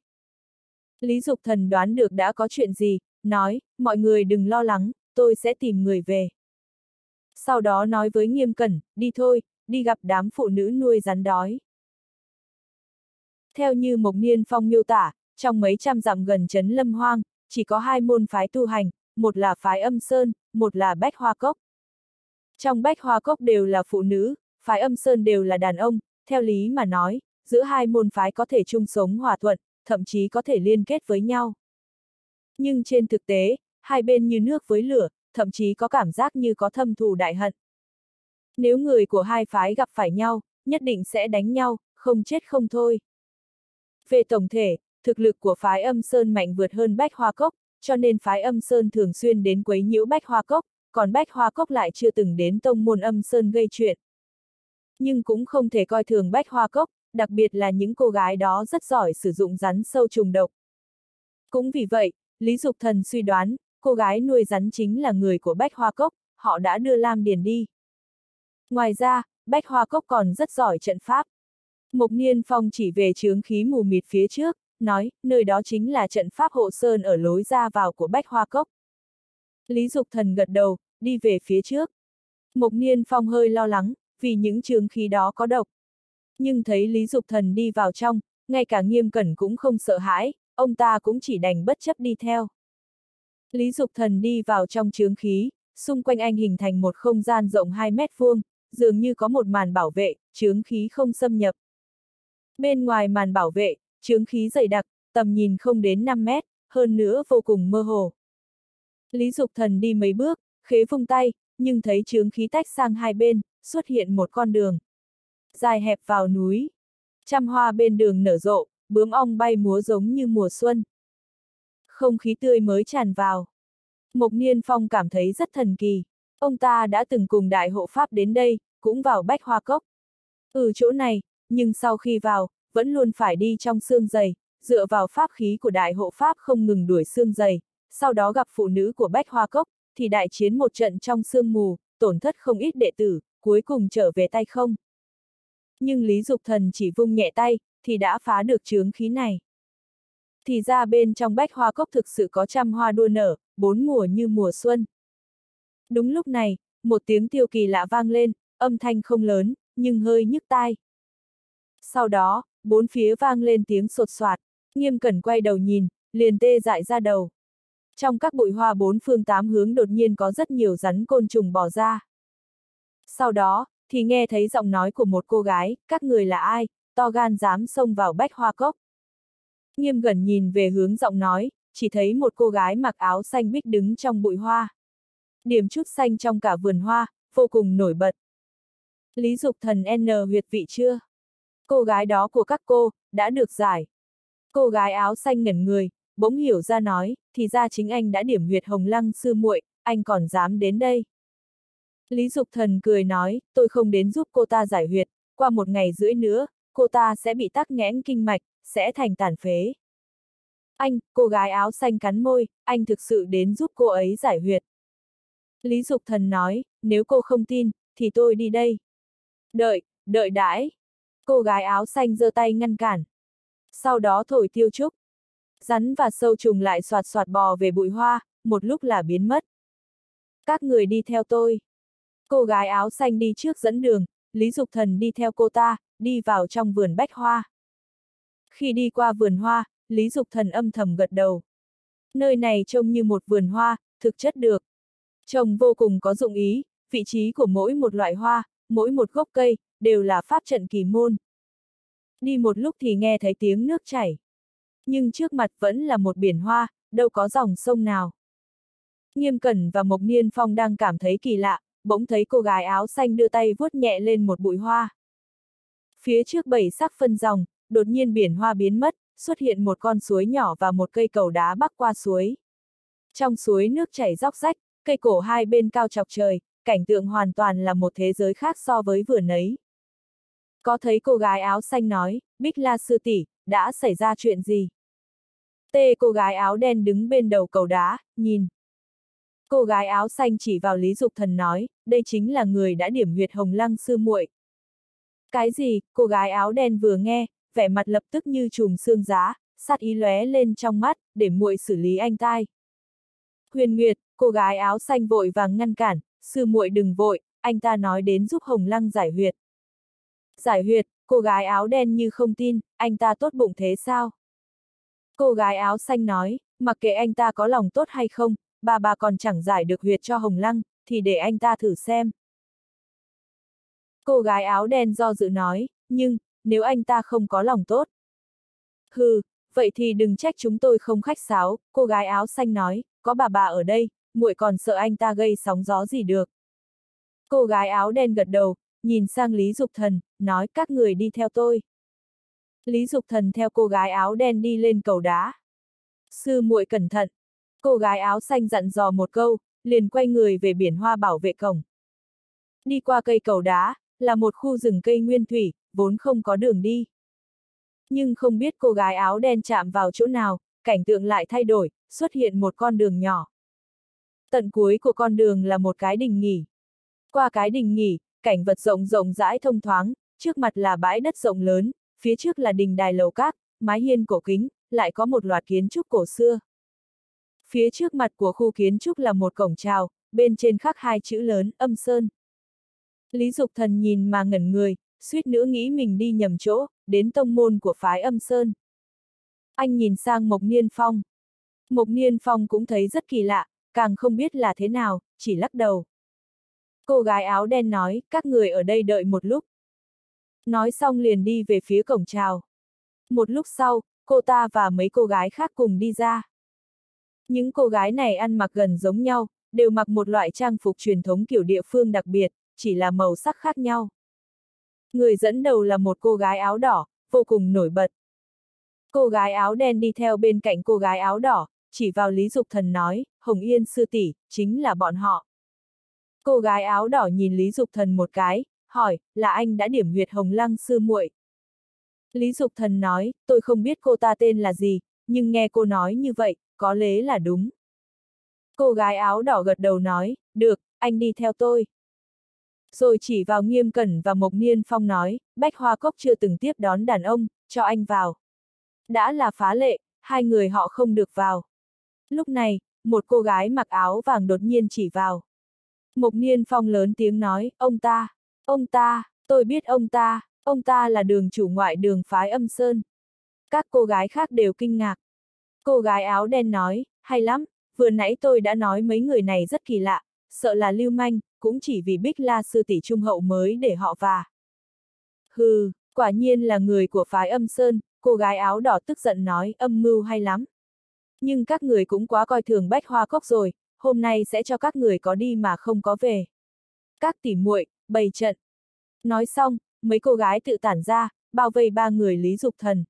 Lý Dục Thần đoán được đã có chuyện gì, nói, mọi người đừng lo lắng, tôi sẽ tìm người về. Sau đó nói với Nghiêm Cẩn, đi thôi, đi gặp đám phụ nữ nuôi rắn đói. Theo như Mộc Niên Phong miêu tả, trong mấy trăm dặm gần trấn Lâm Hoang, chỉ có hai môn phái tu hành, một là phái Âm Sơn, một là Bách Hoa Cốc. Trong Bách Hoa Cốc đều là phụ nữ, phái Âm Sơn đều là đàn ông, theo lý mà nói, giữa hai môn phái có thể chung sống hòa thuận, thậm chí có thể liên kết với nhau. Nhưng trên thực tế, hai bên như nước với lửa, thậm chí có cảm giác như có thâm thù đại hận. Nếu người của hai phái gặp phải nhau, nhất định sẽ đánh nhau, không chết không thôi. Về tổng thể, thực lực của phái Âm Sơn mạnh vượt hơn Bách Hoa Cốc, cho nên phái Âm Sơn thường xuyên đến quấy nhiễu Bách Hoa Cốc, còn Bách Hoa Cốc lại chưa từng đến tông môn Âm Sơn gây chuyện. Nhưng cũng không thể coi thường Bách Hoa Cốc, đặc biệt là những cô gái đó rất giỏi sử dụng rắn sâu trùng độc. Cũng vì vậy, Lý Dục Thần suy đoán, cô gái nuôi rắn chính là người của Bách Hoa Cốc, họ đã đưa Lam Điền đi. Ngoài ra, Bách Hoa Cốc còn rất giỏi trận pháp. Mộc Niên Phong chỉ về chướng khí mù mịt phía trước, nói, nơi đó chính là trận pháp hộ sơn ở lối ra vào của Bách Hoa Cốc. Lý Dục Thần gật đầu, đi về phía trước. Mộc Niên Phong hơi lo lắng, vì những chướng khí đó có độc. Nhưng thấy Lý Dục Thần đi vào trong, ngay cả Nghiêm Cẩn cũng không sợ hãi, ông ta cũng chỉ đành bất chấp đi theo. Lý Dục Thần đi vào trong chướng khí, xung quanh anh hình thành một không gian rộng 2 mét vuông, dường như có một màn bảo vệ, chướng khí không xâm nhập. Bên ngoài màn bảo vệ, chướng khí dày đặc, tầm nhìn không đến 5 mét, hơn nữa vô cùng mơ hồ. Lý Dục Thần đi mấy bước, khế vung tay, nhưng thấy chướng khí tách sang hai bên, xuất hiện một con đường dài hẹp vào núi. Trăm hoa bên đường nở rộ, bướm ong bay múa giống như mùa xuân. Không khí tươi mới tràn vào. Mộc Niên Phong cảm thấy rất thần kỳ. Ông ta đã từng cùng Đại Hộ Pháp đến đây, cũng vào Bách Hoa Cốc. Chỗ này, nhưng sau khi vào, vẫn luôn phải đi trong xương dày, dựa vào pháp khí của Đại Hộ Pháp không ngừng đuổi xương dày, sau đó gặp phụ nữ của Bách Hoa Cốc, thì đại chiến một trận trong sương mù, tổn thất không ít đệ tử, cuối cùng trở về tay không. Nhưng Lý Dục Thần chỉ vung nhẹ tay, thì đã phá được chướng khí này. Thì ra bên trong bách hoa cốc thực sự có trăm hoa đua nở, bốn mùa như mùa xuân. Đúng lúc này, một tiếng tiêu kỳ lạ vang lên, âm thanh không lớn, nhưng hơi nhức tai. Sau đó, bốn phía vang lên tiếng sột soạt, Nghiêm Cẩn quay đầu nhìn, liền tê dại ra đầu. Trong các bụi hoa bốn phương tám hướng đột nhiên có rất nhiều rắn côn trùng bò ra. Sau đó, thì nghe thấy giọng nói của một cô gái, các người là ai, to gan dám xông vào bách hoa cốc. Nghiêm Cẩn nhìn về hướng giọng nói, chỉ thấy một cô gái mặc áo xanh bích đứng trong bụi hoa. Điểm chút xanh trong cả vườn hoa, vô cùng nổi bật. Lý Dục Thần N huyệt vị chưa? Cô gái đó của các cô, đã được giải. Cô gái áo xanh ngẩn người, bỗng hiểu ra nói, thì ra chính anh đã điểm huyệt Hồng Lăng sư muội, anh còn dám đến đây. Lý Dục Thần cười nói, tôi không đến giúp cô ta giải huyệt, qua 1 ngày rưỡi nữa, cô ta sẽ bị tắc nghẽn kinh mạch, sẽ thành tàn phế. Anh, cô gái áo xanh cắn môi, anh thực sự đến giúp cô ấy giải huyệt. Lý Dục Thần nói, nếu cô không tin, thì tôi đi đây. Đợi đãi. Cô gái áo xanh giơ tay ngăn cản. Sau đó thổi tiêu trúc. Rắn và sâu trùng lại soạt soạt bò về bụi hoa, một lúc là biến mất. Các người đi theo tôi. Cô gái áo xanh đi trước dẫn đường, Lý Dục Thần đi theo cô ta, đi vào trong vườn bách hoa. Khi đi qua vườn hoa, Lý Dục Thần âm thầm gật đầu. Nơi này trông như một vườn hoa, thực chất được. Trồng vô cùng có dụng ý, vị trí của mỗi một loại hoa, mỗi một gốc cây, đều là pháp trận kỳ môn. Đi một lúc thì nghe thấy tiếng nước chảy. Nhưng trước mặt vẫn là một biển hoa, đâu có dòng sông nào. Nghiêm Cẩn và Mộc Niên Phong đang cảm thấy kỳ lạ, bỗng thấy cô gái áo xanh đưa tay vuốt nhẹ lên một bụi hoa. Phía trước 7 sắc phân dòng, đột nhiên biển hoa biến mất, xuất hiện một con suối nhỏ và một cây cầu đá bắc qua suối. Trong suối nước chảy róc rách, cây cổ hai bên cao chọc trời, cảnh tượng hoàn toàn là một thế giới khác so với vừa nấy. Có thấy cô gái áo xanh nói, Bích La sư tỷ, đã xảy ra chuyện gì? Cô gái áo đen đứng bên đầu cầu đá, nhìn. Cô gái áo xanh chỉ vào Lý Dục Thần nói, đây chính là người đã điểm huyệt Hồng Lăng sư muội. Cái gì? Cô gái áo đen vừa nghe, vẻ mặt lập tức như chùm xương giá, sát ý lóe lên trong mắt, để muội xử lý anh tai. Huyền Nguyệt, cô gái áo xanh vội vàng ngăn cản, sư muội đừng vội, anh ta nói đến giúp Hồng Lăng giải huyệt. Giải huyệt, cô gái áo đen như không tin, anh ta tốt bụng thế sao? Cô gái áo xanh nói, mặc kệ anh ta có lòng tốt hay không, bà còn chẳng giải được huyệt cho Hồng Lăng, thì để anh ta thử xem. Cô gái áo đen do dự nói, nhưng, nếu anh ta không có lòng tốt. Hừ, vậy thì đừng trách chúng tôi không khách sáo, cô gái áo xanh nói, có bà ở đây, muội còn sợ anh ta gây sóng gió gì được. Cô gái áo đen gật đầu, nhìn sang Lý Dục Thần, nói các người đi theo tôi. Lý Dục Thần theo cô gái áo đen đi lên cầu đá. Sư muội cẩn thận. Cô gái áo xanh dặn dò một câu, liền quay người về biển hoa bảo vệ cổng. Đi qua cây cầu đá, là một khu rừng cây nguyên thủy, vốn không có đường đi. Nhưng không biết cô gái áo đen chạm vào chỗ nào, cảnh tượng lại thay đổi, xuất hiện một con đường nhỏ. Tận cuối của con đường là một cái đình nghỉ. Qua cái đình nghỉ, cảnh vật rộng rộng rãi thông thoáng, trước mặt là bãi đất rộng lớn, phía trước là đình đài lầu các, mái hiên cổ kính, lại có một loạt kiến trúc cổ xưa. Phía trước mặt của khu kiến trúc là một cổng chào, bên trên khắc 2 chữ lớn, Âm Sơn. Lý Dục Thần nhìn mà ngẩn người, suýt nữa nghĩ mình đi nhầm chỗ, đến tông môn của phái Âm Sơn. Anh nhìn sang Mộc Niên Phong. Mộc Niên Phong cũng thấy rất kỳ lạ, càng không biết là thế nào, chỉ lắc đầu. Cô gái áo đen nói, các người ở đây đợi một lúc. Nói xong liền đi về phía cổng chào. Một lúc sau, cô ta và mấy cô gái khác cùng đi ra. Những cô gái này ăn mặc gần giống nhau, đều mặc một loại trang phục truyền thống kiểu địa phương đặc biệt, chỉ là màu sắc khác nhau. Người dẫn đầu là một cô gái áo đỏ, vô cùng nổi bật. Cô gái áo đen đi theo bên cạnh cô gái áo đỏ, chỉ vào Lý Dục Thần nói, Hồng Yên sư tỷ, chính là bọn họ. Cô gái áo đỏ nhìn Lý Dục Thần một cái, hỏi, là anh đã điểm huyệt Hồng Lăng sư muội? Lý Dục Thần nói, tôi không biết cô ta tên là gì, nhưng nghe cô nói như vậy, có lẽ là đúng. Cô gái áo đỏ gật đầu nói, được, anh đi theo tôi. Rồi chỉ vào Nghiêm Cẩn và Mộc Niên Phong nói, Bách Hoa Cốc chưa từng tiếp đón đàn ông, cho anh vào. Đã là phá lệ, hai người họ không được vào. Lúc này, một cô gái mặc áo vàng đột nhiên chỉ vào. Mộc Niên Phong lớn tiếng nói, ông ta, tôi biết ông ta là đường chủ ngoại đường phái Âm Sơn. Các cô gái khác đều kinh ngạc. Cô gái áo đen nói, hay lắm, vừa nãy tôi đã nói mấy người này rất kỳ lạ, sợ là lưu manh, cũng chỉ vì Bích La sư tỷ trung hậu mới để họ vào. Hừ, quả nhiên là người của phái Âm Sơn, cô gái áo đỏ tức giận nói, âm mưu hay lắm. Nhưng các người cũng quá coi thường Bách Hoa Cốc rồi, hôm nay sẽ cho các người có đi mà không có về. Các tỉ muội, bày trận. Nói xong, mấy cô gái tự tản ra, bao vây ba người Lý Dục Thần.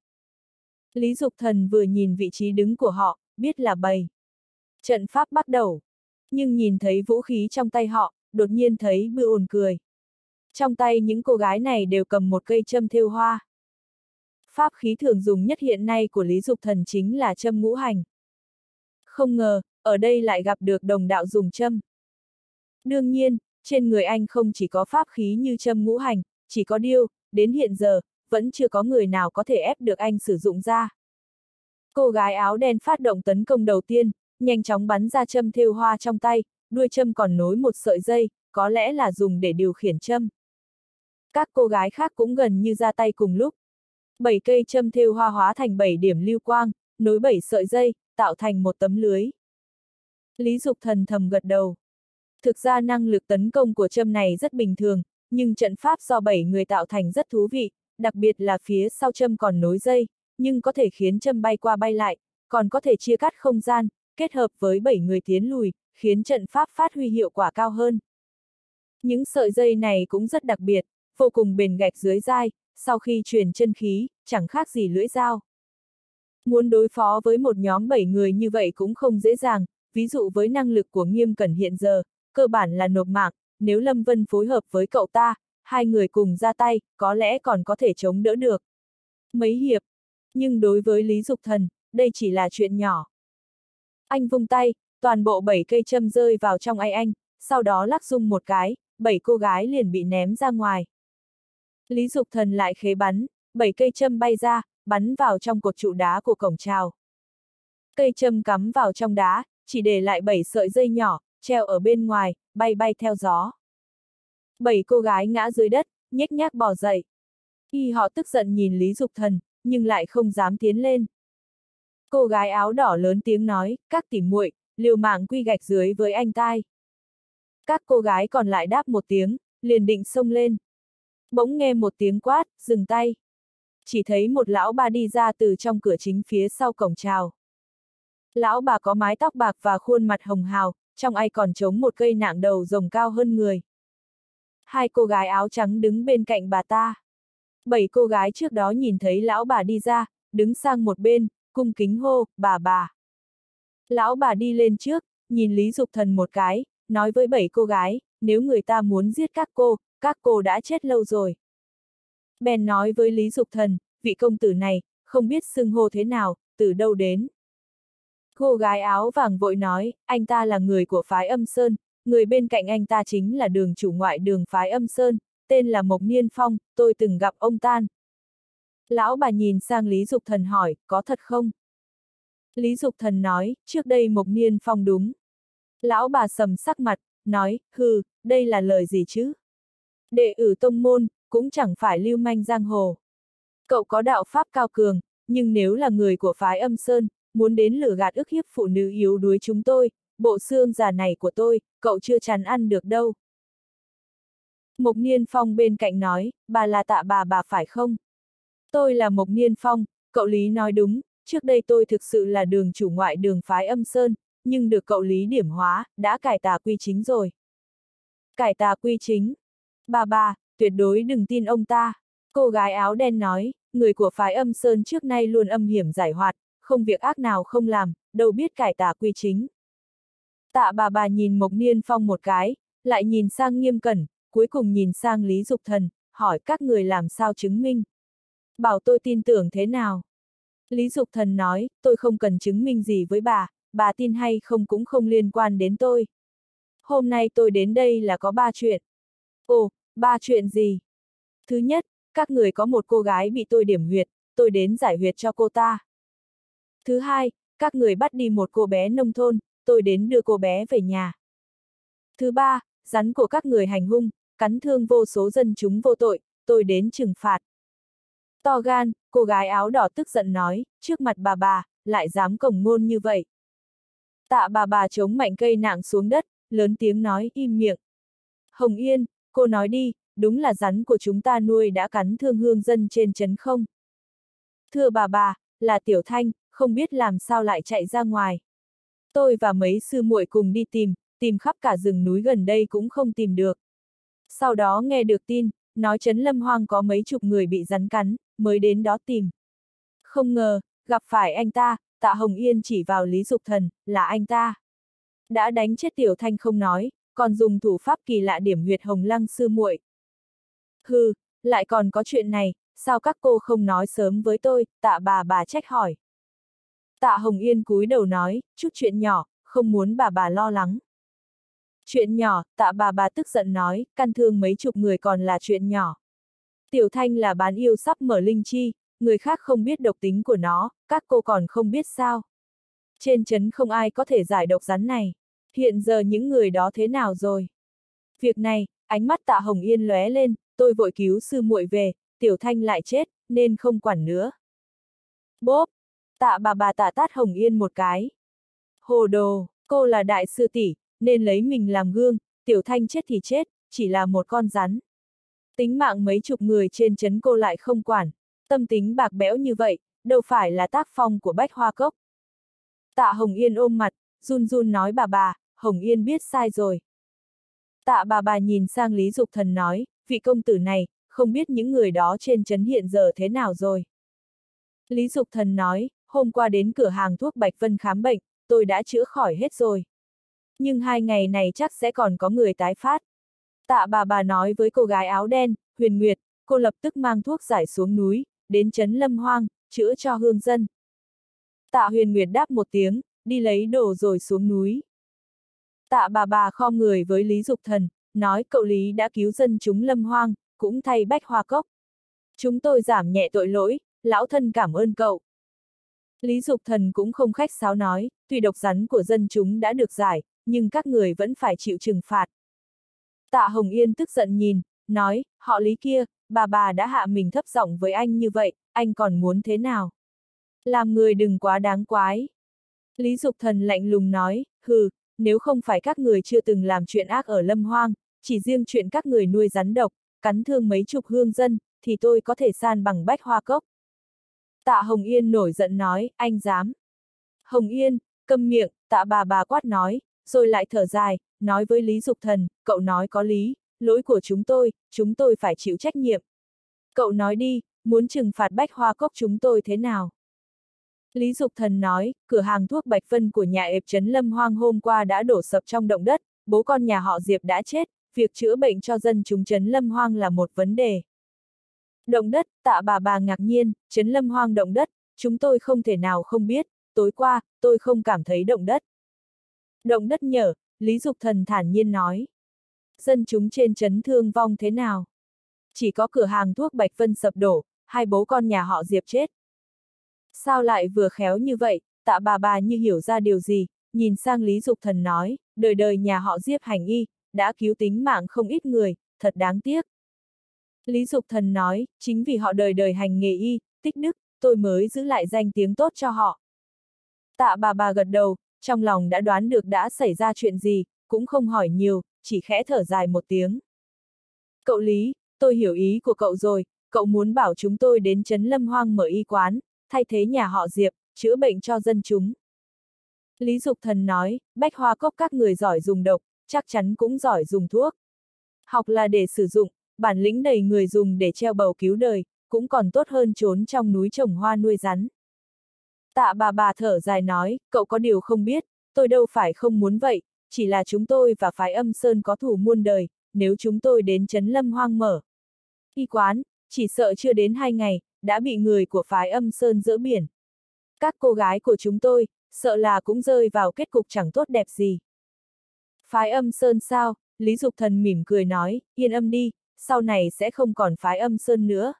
Lý Dục Thần vừa nhìn vị trí đứng của họ, biết là bày trận pháp bắt đầu. Nhưng nhìn thấy vũ khí trong tay họ, đột nhiên thấy bư ồn cười. Trong tay những cô gái này đều cầm một cây châm thêu hoa. Pháp khí thường dùng nhất hiện nay của Lý Dục Thần chính là châm ngũ hành. Không ngờ, ở đây lại gặp được đồng đạo dùng châm. Đương nhiên, trên người anh không chỉ có pháp khí như châm ngũ hành, chỉ có điêu, đến hiện giờ, vẫn chưa có người nào có thể ép được anh sử dụng ra. Cô gái áo đen phát động tấn công đầu tiên, nhanh chóng bắn ra châm thêu hoa trong tay, đuôi châm còn nối một sợi dây, có lẽ là dùng để điều khiển châm. Các cô gái khác cũng gần như ra tay cùng lúc. 7 cây châm thêu hoa hóa thành 7 điểm lưu quang, nối 7 sợi dây, tạo thành một tấm lưới. Lý Dục Thần thầm gật đầu. Thực ra năng lực tấn công của châm này rất bình thường, nhưng trận pháp do 7 người tạo thành rất thú vị, đặc biệt là phía sau châm còn nối dây, nhưng có thể khiến châm bay qua bay lại, còn có thể chia cắt không gian, kết hợp với 7 người tiến lùi, khiến trận pháp phát huy hiệu quả cao hơn. Những sợi dây này cũng rất đặc biệt, vô cùng bền gạch dưới dai, sau khi truyền chân khí, chẳng khác gì lưỡi dao. Muốn đối phó với một nhóm 7 người như vậy cũng không dễ dàng, ví dụ với năng lực của Nghiêm Cẩn hiện giờ, cơ bản là nộp mạng, nếu Lâm Vân phối hợp với cậu ta, hai người cùng ra tay, có lẽ còn có thể chống đỡ được. Mấy hiệp, nhưng đối với Lý Dục Thần, đây chỉ là chuyện nhỏ. Anh vung tay, toàn bộ 7 cây châm rơi vào trong anh, sau đó lắc rung một cái, 7 cô gái liền bị ném ra ngoài. Lý Dục Thần lại khế bắn, 7 cây châm bay ra, bắn vào trong cột trụ đá của cổng chào. Cây châm cắm vào trong đá, chỉ để lại 7 sợi dây nhỏ, treo ở bên ngoài, bay bay theo gió. 7 cô gái ngã dưới đất, nhếch nhác bò dậy. Khi họ tức giận nhìn Lý Dục Thần, nhưng lại không dám tiến lên. Cô gái áo đỏ lớn tiếng nói, các tỉ muội, liều mạng quy gạch dưới với anh tai. Các cô gái còn lại đáp một tiếng, liền định xông lên. Bỗng nghe một tiếng quát, dừng tay. Chỉ thấy một lão bà đi ra từ trong cửa chính phía sau cổng chào. Lão bà có mái tóc bạc và khuôn mặt hồng hào, trong ai còn trống một cây nạng đầu rồng cao hơn người. Hai cô gái áo trắng đứng bên cạnh bà ta. 7 cô gái trước đó nhìn thấy lão bà đi ra, đứng sang một bên, cung kính hô, bà. Lão bà đi lên trước, nhìn Lý Dục Thần một cái, nói với 7 cô gái, nếu người ta muốn giết các cô đã chết lâu rồi. Bèn nói với Lý Dục Thần, vị công tử này, không biết xưng hô thế nào, từ đâu đến. Cô gái áo vàng vội nói, anh ta là người của phái Âm Sơn, người bên cạnh anh ta chính là đường chủ ngoại đường phái Âm Sơn, tên là Mộc Niên Phong, tôi từng gặp ông ta. Lão bà nhìn sang Lý Dục Thần hỏi, có thật không? Lý Dục Thần nói, trước đây Mộc Niên Phong đúng. Lão bà sầm sắc mặt, nói, hừ, đây là lời gì chứ? Đệ tử tông môn, cũng chẳng phải lưu manh giang hồ. Cậu có đạo pháp cao cường, nhưng nếu là người của phái Âm Sơn, muốn đến lừa gạt ức hiếp phụ nữ yếu đuối chúng tôi, bộ xương già này của tôi, cậu chưa chắn ăn được đâu. Mộc Niên Phong bên cạnh nói, bà là Tạ bà phải không? Tôi là Mộc Niên Phong, cậu Lý nói đúng, trước đây tôi thực sự là đường chủ ngoại đường phái Âm Sơn, nhưng được cậu Lý điểm hóa, đã cải tà quy chính rồi. Cải tà quy chính? Bà, tuyệt đối đừng tin ông ta. Cô gái áo đen nói, người của phái Âm Sơn trước nay luôn âm hiểm giải hoạt, không việc ác nào không làm, đâu biết cải tà quy chính. Tạ bà nhìn Mộc Niên Phong một cái, lại nhìn sang Nghiêm Cẩn, cuối cùng nhìn sang Lý Dục Thần, hỏi các người làm sao chứng minh. Bảo tôi tin tưởng thế nào? Lý Dục Thần nói, tôi không cần chứng minh gì với bà tin hay không cũng không liên quan đến tôi. Hôm nay tôi đến đây là có 3 chuyện. Ồ, ba chuyện gì? Thứ nhất, các người có một cô gái bị tôi điểm huyệt, tôi đến giải huyệt cho cô ta. Thứ hai, các người bắt đi một cô bé nông thôn, tôi đến đưa cô bé về nhà. Thứ ba, rắn của các người hành hung, cắn thương vô số dân chúng vô tội, tôi đến trừng phạt. To gan, cô gái áo đỏ tức giận nói, trước mặt bà, lại dám cổng ngôn như vậy. Tạ bà chống mạnh cây nạng xuống đất, lớn tiếng nói im miệng. Hồng Yên, cô nói đi, đúng là rắn của chúng ta nuôi đã cắn thương hương dân trên trấn không? Thưa bà, là Tiểu Thanh, không biết làm sao lại chạy ra ngoài. Tôi và mấy sư muội cùng đi tìm khắp cả rừng núi gần đây cũng không tìm được. Sau đó nghe được tin, nói trấn Lâm Hoang có mấy chục người bị rắn cắn, mới đến đó tìm. Không ngờ, gặp phải anh ta, Tạ Hồng Yên chỉ vào Lý Dục Thần, là anh ta. Đã đánh chết Tiểu Thanh không nói, còn dùng thủ pháp kỳ lạ điểm huyệt Hồng Lăng sư muội. Hừ, lại còn có chuyện này, sao các cô không nói sớm với tôi, Tạ bà trách hỏi. Tạ Hồng Yên cúi đầu nói, chút chuyện nhỏ, không muốn bà lo lắng. Chuyện nhỏ, Tạ bà tức giận nói, căn thương mấy chục người còn là chuyện nhỏ. Tiểu Thanh là bán yêu sắp mở linh chi, người khác không biết độc tính của nó, các cô còn không biết sao. Trên trấn không ai có thể giải độc rắn này. Hiện giờ những người đó thế nào rồi? Việc này, ánh mắt Tạ Hồng Yên lóe lên, tôi vội cứu sư muội về, Tiểu Thanh lại chết, nên không quản nữa. Bốp! Tạ bà tạ tát Hồng Yên một cái. Hồ đồ, cô là đại sư tỷ, nên lấy mình làm gương, Tiểu Thanh chết thì chết, chỉ là một con rắn. Tính mạng mấy chục người trên trấn cô lại không quản, tâm tính bạc bẽo như vậy, đâu phải là tác phong của Bách Hoa Cốc. Tạ Hồng Yên ôm mặt, run run nói bà, Hồng Yên biết sai rồi. Tạ bà nhìn sang Lý Dục Thần nói, vị công tử này, không biết những người đó trên trấn hiện giờ thế nào rồi. Lý Dục Thần nói, hôm qua đến cửa hàng thuốc Bạch Vân khám bệnh, tôi đã chữa khỏi hết rồi. Nhưng 2 ngày này chắc sẽ còn có người tái phát. Tạ bà nói với cô gái áo đen, Huyền Nguyệt, cô lập tức mang thuốc giải xuống núi, đến trấn Lâm Hoang, chữa cho hương dân. Tạ Huyền Nguyệt đáp một tiếng, đi lấy đồ rồi xuống núi. Tạ bà khom người với Lý Dục Thần, nói cậu Lý đã cứu dân chúng Lâm Hoang, cũng thay Bách Hoa Cốc. Chúng tôi giảm nhẹ tội lỗi, lão thân cảm ơn cậu. Lý Dục Thần cũng không khách sáo nói, tuy độc rắn của dân chúng đã được giải, nhưng các người vẫn phải chịu trừng phạt. Tạ Hồng Yên tức giận nhìn, nói, họ Lý kia, bà đã hạ mình thấp giọng với anh như vậy, anh còn muốn thế nào? Làm người đừng quá đáng quái. Lý Dục Thần lạnh lùng nói, hừ, nếu không phải các người chưa từng làm chuyện ác ở Lâm Hoang, chỉ riêng chuyện các người nuôi rắn độc, cắn thương mấy chục hương dân, thì tôi có thể san bằng Bách Hoa Cốc. Tạ Hồng Yên nổi giận nói, anh dám. Hồng Yên, câm miệng, Tạ bà quát nói, rồi lại thở dài, nói với Lý Dục Thần, cậu nói có lý, lỗi của chúng tôi phải chịu trách nhiệm. Cậu nói đi, muốn trừng phạt Bách Hoa Cốc chúng tôi thế nào? Lý Dục Thần nói, cửa hàng thuốc Bạch Vân của nhà ệp trấn Lâm Hoang hôm qua đã đổ sập trong động đất, bố con nhà họ Diệp đã chết, việc chữa bệnh cho dân chúng trấn Lâm Hoang là một vấn đề. Động đất, Tạ bà ngạc nhiên, trấn Lâm Hoang động đất, chúng tôi không thể nào không biết, tối qua, tôi không cảm thấy động đất. Động đất nhở, Lý Dục Thần thản nhiên nói. Dân chúng trên trấn thương vong thế nào? Chỉ có cửa hàng thuốc Bạch Vân sập đổ, 2 bố con nhà họ Diệp chết. Sao lại vừa khéo như vậy? Tạ bà như hiểu ra điều gì, nhìn sang Lý Dục Thần nói, đời đời nhà họ Diệp hành y, đã cứu tính mạng không ít người, thật đáng tiếc. Lý Dục Thần nói, chính vì họ đời đời hành nghề y, tích đức, tôi mới giữ lại danh tiếng tốt cho họ. Tạ bà gật đầu, trong lòng đã đoán được đã xảy ra chuyện gì, cũng không hỏi nhiều, chỉ khẽ thở dài một tiếng. Cậu Lý, tôi hiểu ý của cậu rồi, cậu muốn bảo chúng tôi đến trấn Lâm Hoang mở y quán, thay thế nhà họ Diệp, chữa bệnh cho dân chúng. Lý Dục Thần nói, Bách Hoa Cốc các người giỏi dùng độc, chắc chắn cũng giỏi dùng thuốc. Học là để sử dụng, bản lĩnh đầy người dùng để treo bầu cứu đời, cũng còn tốt hơn trốn trong núi trồng hoa nuôi rắn. Tạ bà thở dài nói, cậu có điều không biết, tôi đâu phải không muốn vậy, chỉ là chúng tôi và phái Âm Sơn có thù muôn đời, nếu chúng tôi đến trấn Lâm Hoang mở y quán, chỉ sợ chưa đến 2 ngày, đã bị người của phái Âm Sơn dỡ biển. Các cô gái của chúng tôi, sợ là cũng rơi vào kết cục chẳng tốt đẹp gì. Phái Âm Sơn sao? Lý Dục Thần mỉm cười nói, yên âm đi, sau này sẽ không còn phái Âm Sơn nữa.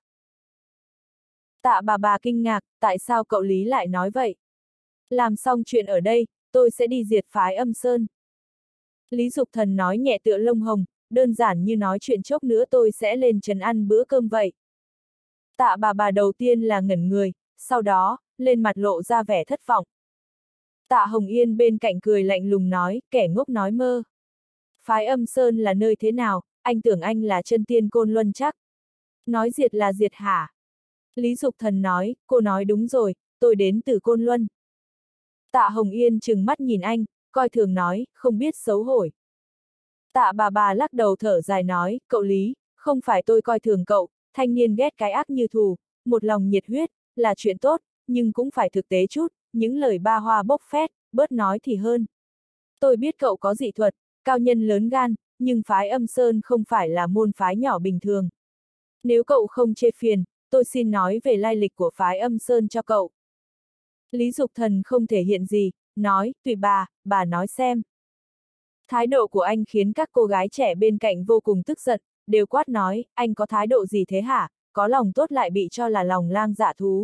Tạ bà kinh ngạc, tại sao cậu Lý lại nói vậy? Làm xong chuyện ở đây, tôi sẽ đi diệt phái Âm Sơn. Lý Dục Thần nói nhẹ tựa lông hồng, đơn giản như nói chuyện chốc nữa tôi sẽ lên trấn ăn bữa cơm vậy. Tạ bà đầu tiên là ngẩn người, sau đó, lên mặt lộ ra vẻ thất vọng. Tạ Hồng Yên bên cạnh cười lạnh lùng nói, kẻ ngốc nói mơ. Phái Âm Sơn là nơi thế nào, anh tưởng anh là chân tiên Côn Luân chắc. Nói diệt là diệt hả? Lý Dục Thần nói, cô nói đúng rồi, tôi đến từ Côn Luân. Tạ Hồng Yên trừng mắt nhìn anh, coi thường nói, không biết xấu hổ. Tạ bà lắc đầu thở dài nói, cậu Lý, không phải tôi coi thường cậu, thanh niên ghét cái ác như thù, một lòng nhiệt huyết, là chuyện tốt, nhưng cũng phải thực tế chút, những lời ba hoa bốc phét, bớt nói thì hơn. Tôi biết cậu có dị thuật, cao nhân lớn gan, nhưng phái Âm Sơn không phải là môn phái nhỏ bình thường. Nếu cậu không chê phiền, tôi xin nói về lai lịch của phái Âm Sơn cho cậu. Lý Dục Thần không thể hiện gì, nói, tùy bà nói xem. Thái độ của anh khiến các cô gái trẻ bên cạnh vô cùng tức giận, đều quát nói, anh có thái độ gì thế hả, có lòng tốt lại bị cho là lòng lang dạ thú.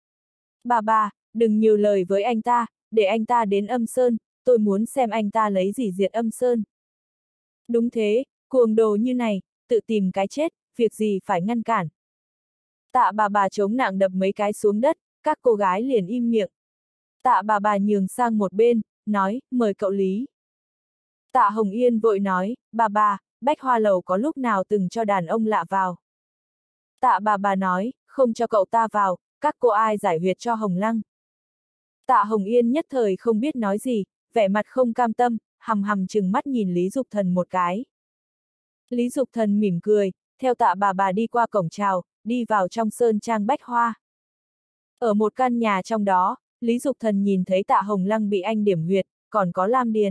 Bà, đừng nhiều lời với anh ta, để anh ta đến Âm Sơn, tôi muốn xem anh ta lấy gì diệt Âm Sơn. Đúng thế, cuồng đồ như này, tự tìm cái chết, việc gì phải ngăn cản. Tạ bà chống nặng đập mấy cái xuống đất, các cô gái liền im miệng. Tạ bà nhường sang một bên, nói, mời cậu Lý. Tạ Hồng Yên vội nói, bà, Bách Hoa Lầu có lúc nào từng cho đàn ông lạ vào. Tạ bà nói, không cho cậu ta vào, các cô ai giải huyệt cho Hồng Lăng. Tạ Hồng Yên nhất thời không biết nói gì, vẻ mặt không cam tâm, hằm trừng mắt nhìn Lý Dục Thần một cái. Lý Dục Thần mỉm cười, theo tạ bà đi qua cổng chào, đi vào trong sơn trang Bách Hoa. Ở một căn nhà trong đó, Lý Dục Thần nhìn thấy Tạ Hồng Lăng bị anh điểm huyệt, còn có Lam Điền.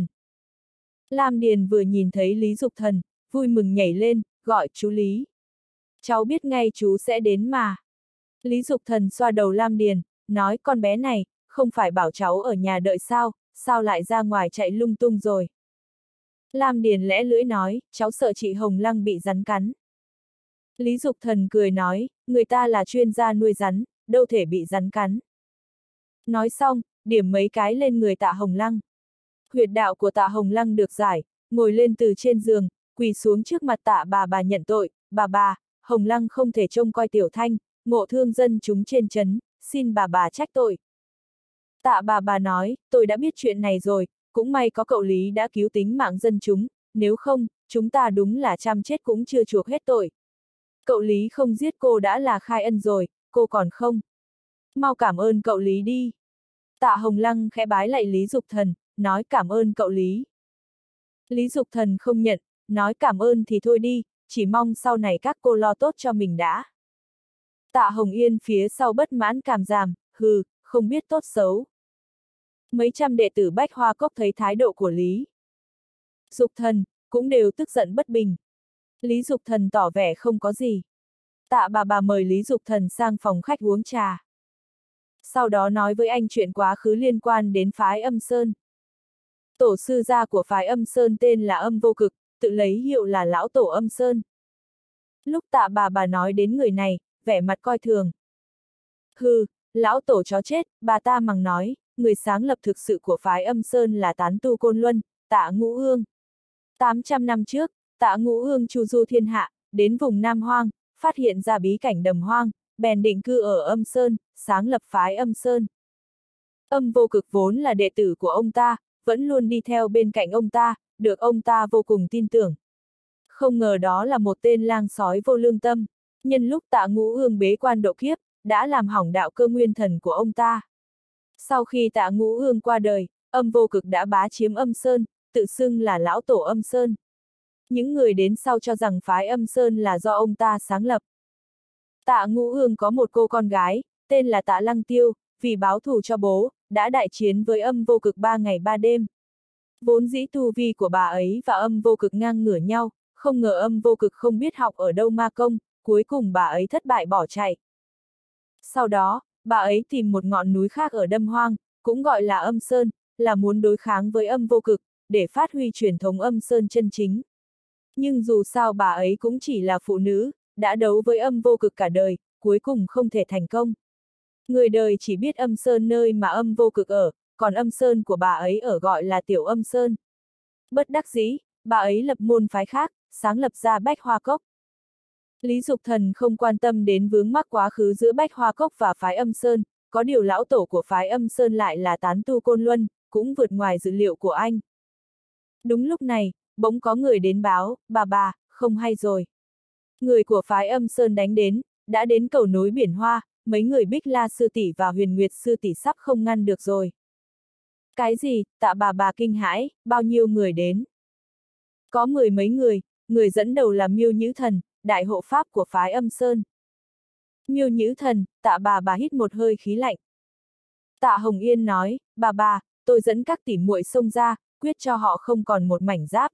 Lam Điền vừa nhìn thấy Lý Dục Thần, vui mừng nhảy lên, gọi chú Lý. Cháu biết ngay chú sẽ đến mà. Lý Dục Thần xoa đầu Lam Điền, nói con bé này, không phải bảo cháu ở nhà đợi sao lại ra ngoài chạy lung tung rồi. Lam Điền lẽ lưỡi nói, cháu sợ chị Hồng Lăng bị rắn cắn. Lý Dục Thần cười nói, người ta là chuyên gia nuôi rắn, đâu thể bị rắn cắn. Nói xong, điểm mấy cái lên người Tạ Hồng Lăng. Huyệt đạo của Tạ Hồng Lăng được giải, ngồi lên từ trên giường, quỳ xuống trước mặt Tạ bà nhận tội, bà, Hồng Lăng không thể trông coi Tiểu Thanh, ngộ thương dân chúng trên trấn, xin bà trách tội. Tạ bà nói, tôi đã biết chuyện này rồi, cũng may có cậu Lý đã cứu tính mạng dân chúng, nếu không, chúng ta đúng là chăm chết cũng chưa chuộc hết tội. Cậu Lý không giết cô đã là khai ân rồi, cô còn không. Mau cảm ơn cậu Lý đi. Tạ Hồng Lăng khẽ bái lạy Lý Dục Thần, nói cảm ơn cậu Lý. Lý Dục Thần không nhận, nói cảm ơn thì thôi đi, chỉ mong sau này các cô lo tốt cho mình đã. Tạ Hồng Yên phía sau bất mãn cảm giảm, hừ, không biết tốt xấu. Mấy trăm đệ tử Bách Hoa Cốc thấy thái độ của Lý Dục Thần, cũng đều tức giận bất bình. Lý Dục Thần tỏ vẻ không có gì. Tạ bà mời Lý Dục Thần sang phòng khách uống trà. Sau đó nói với anh chuyện quá khứ liên quan đến phái Âm Sơn. Tổ sư gia của phái Âm Sơn tên là Âm Vô Cực, tự lấy hiệu là Lão Tổ Âm Sơn. Lúc tạ bà nói đến người này, vẻ mặt coi thường. Hừ, lão tổ chó chết, bà ta mắng nói, người sáng lập thực sự của phái Âm Sơn là tán tu Côn Luân, Tạ Ngũ Ương. 800 năm trước, Tạ Ngũ Ương chu du thiên hạ, đến vùng Nam Hoang, phát hiện ra bí cảnh Đầm Hoang, bèn định cư ở Âm Sơn, sáng lập phái Âm Sơn. Âm Vô Cực vốn là đệ tử của ông ta, vẫn luôn đi theo bên cạnh ông ta, được ông ta vô cùng tin tưởng. Không ngờ đó là một tên lang sói vô lương tâm, nhân lúc Tạ Ngũ Ương bế quan độ kiếp, đã làm hỏng đạo cơ nguyên thần của ông ta. Sau khi Tạ Ngũ Ương qua đời, Âm Vô Cực đã bá chiếm Âm Sơn, tự xưng là Lão Tổ Âm Sơn. Những người đến sau cho rằng phái Âm Sơn là do ông ta sáng lập. Tạ Ngũ Ương có một cô con gái, tên là Tạ Lăng Tiêu, vì báo thù cho bố, đã đại chiến với Âm Vô Cực 3 ngày 3 đêm. Vốn dĩ tu vi của bà ấy và Âm Vô Cực ngang ngửa nhau, không ngờ Âm Vô Cực không biết học ở đâu ma công, cuối cùng bà ấy thất bại bỏ chạy. Sau đó, bà ấy tìm một ngọn núi khác ở Đâm Hoang, cũng gọi là Âm Sơn, là muốn đối kháng với Âm Vô Cực, để phát huy truyền thống Âm Sơn chân chính. Nhưng dù sao bà ấy cũng chỉ là phụ nữ, đã đấu với âm vô cực cả đời, cuối cùng không thể thành công. Người đời chỉ biết âm sơn nơi mà âm vô cực ở, còn âm sơn của bà ấy ở gọi là tiểu âm sơn. Bất đắc dĩ, bà ấy lập môn phái khác, sáng lập ra Bách Hoa Cốc. Lý Dục Thần không quan tâm đến vướng mắc quá khứ giữa Bách Hoa Cốc và phái âm sơn, có điều lão tổ của phái âm sơn lại là tán tu Côn Luân, cũng vượt ngoài dự liệu của anh. Đúng lúc này, bỗng có người đến báo, bà, không hay rồi. Người của phái âm sơn đánh đến, đã đến cầu nối biển Hoa, mấy người Bích La sư tỷ và Huyền Nguyệt sư tỷ sắp không ngăn được rồi. Cái gì, Tạ bà kinh hãi, bao nhiêu người đến? Có mười mấy người dẫn đầu là Miêu Nhữ Thần, đại hộ pháp của phái âm sơn. Miêu Nhữ Thần, Tạ bà hít một hơi khí lạnh. Tạ Hồng Yên nói, bà, tôi dẫn các tỷ muội xông ra, quyết cho họ không còn một mảnh giáp.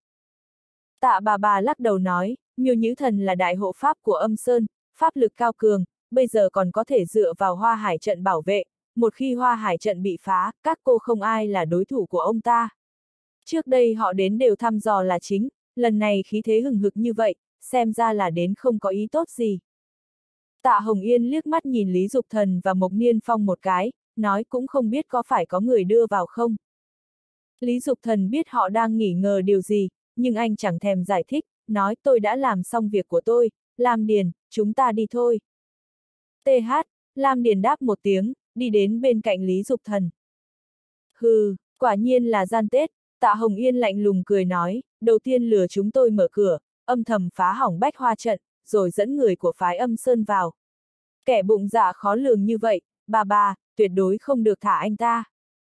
Tạ bà lắc đầu nói, Miêu Nhữ Thần là đại hộ pháp của âm sơn, pháp lực cao cường, bây giờ còn có thể dựa vào Hoa Hải trận bảo vệ, một khi Hoa Hải trận bị phá, các cô không ai là đối thủ của ông ta. Trước đây họ đến đều thăm dò là chính, lần này khí thế hừng hực như vậy, xem ra là đến không có ý tốt gì. Tạ Hồng Yên liếc mắt nhìn Lý Dục Thần và Mộc Niên Phong một cái, nói cũng không biết có phải có người đưa vào không. Lý Dục Thần biết họ đang nghi ngờ điều gì, nhưng anh chẳng thèm giải thích, nói tôi đã làm xong việc của tôi, Lam Điền, chúng ta đi thôi. TH, Lam Điền đáp một tiếng, đi đến bên cạnh Lý Dục Thần. Hừ, quả nhiên là gian tết, Tạ Hồng Yên lạnh lùng cười nói, đầu tiên lừa chúng tôi mở cửa, âm thầm phá hỏng Bách Hoa trận, rồi dẫn người của phái âm sơn vào. Kẻ bụng dạ khó lường như vậy, bà, tuyệt đối không được thả anh ta.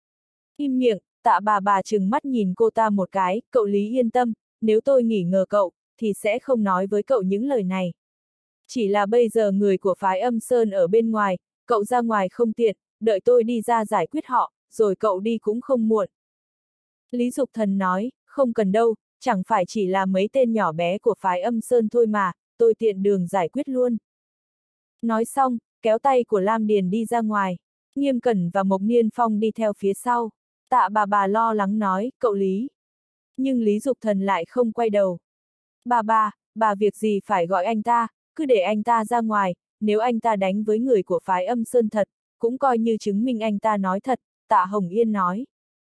Im miệng, Tạ bà trừng mắt nhìn cô ta một cái, cậu Lý yên tâm, nếu tôi nghi ngờ cậu, thì sẽ không nói với cậu những lời này. Chỉ là bây giờ người của phái âm sơn ở bên ngoài, cậu ra ngoài không tiện, đợi tôi đi ra giải quyết họ, rồi cậu đi cũng không muộn. Lý Dục Thần nói, không cần đâu, chẳng phải chỉ là mấy tên nhỏ bé của phái âm sơn thôi mà, tôi tiện đường giải quyết luôn. Nói xong, kéo tay của Lam Điền đi ra ngoài, Nghiêm Cẩn và Mộc Niên Phong đi theo phía sau. Tạ bà lo lắng nói, cậu Lý. Nhưng Lý Dục Thần lại không quay đầu. Bà việc gì phải gọi anh ta, cứ để anh ta ra ngoài, nếu anh ta đánh với người của phái âm sơn thật, cũng coi như chứng minh anh ta nói thật, Tạ Hồng Yên nói.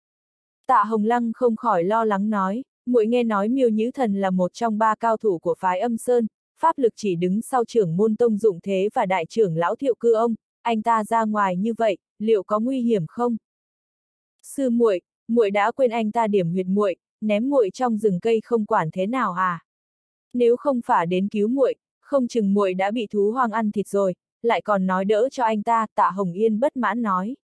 Tạ Hồng Lăng không khỏi lo lắng nói, muội nghe nói Miêu Nhữ Thần là một trong ba cao thủ của phái âm sơn, pháp lực chỉ đứng sau trưởng môn Tông Dụng Thế và đại trưởng lão Thiệu Cư ông, anh ta ra ngoài như vậy, liệu có nguy hiểm không? Sư muội đã quên anh ta điểm huyệt muội, ném muội trong rừng cây không quản thế nào à? Nếu không phải đến cứu muội, không chừng muội đã bị thú hoang ăn thịt rồi, lại còn nói đỡ cho anh ta, Tạ Hồng Yên bất mãn nói.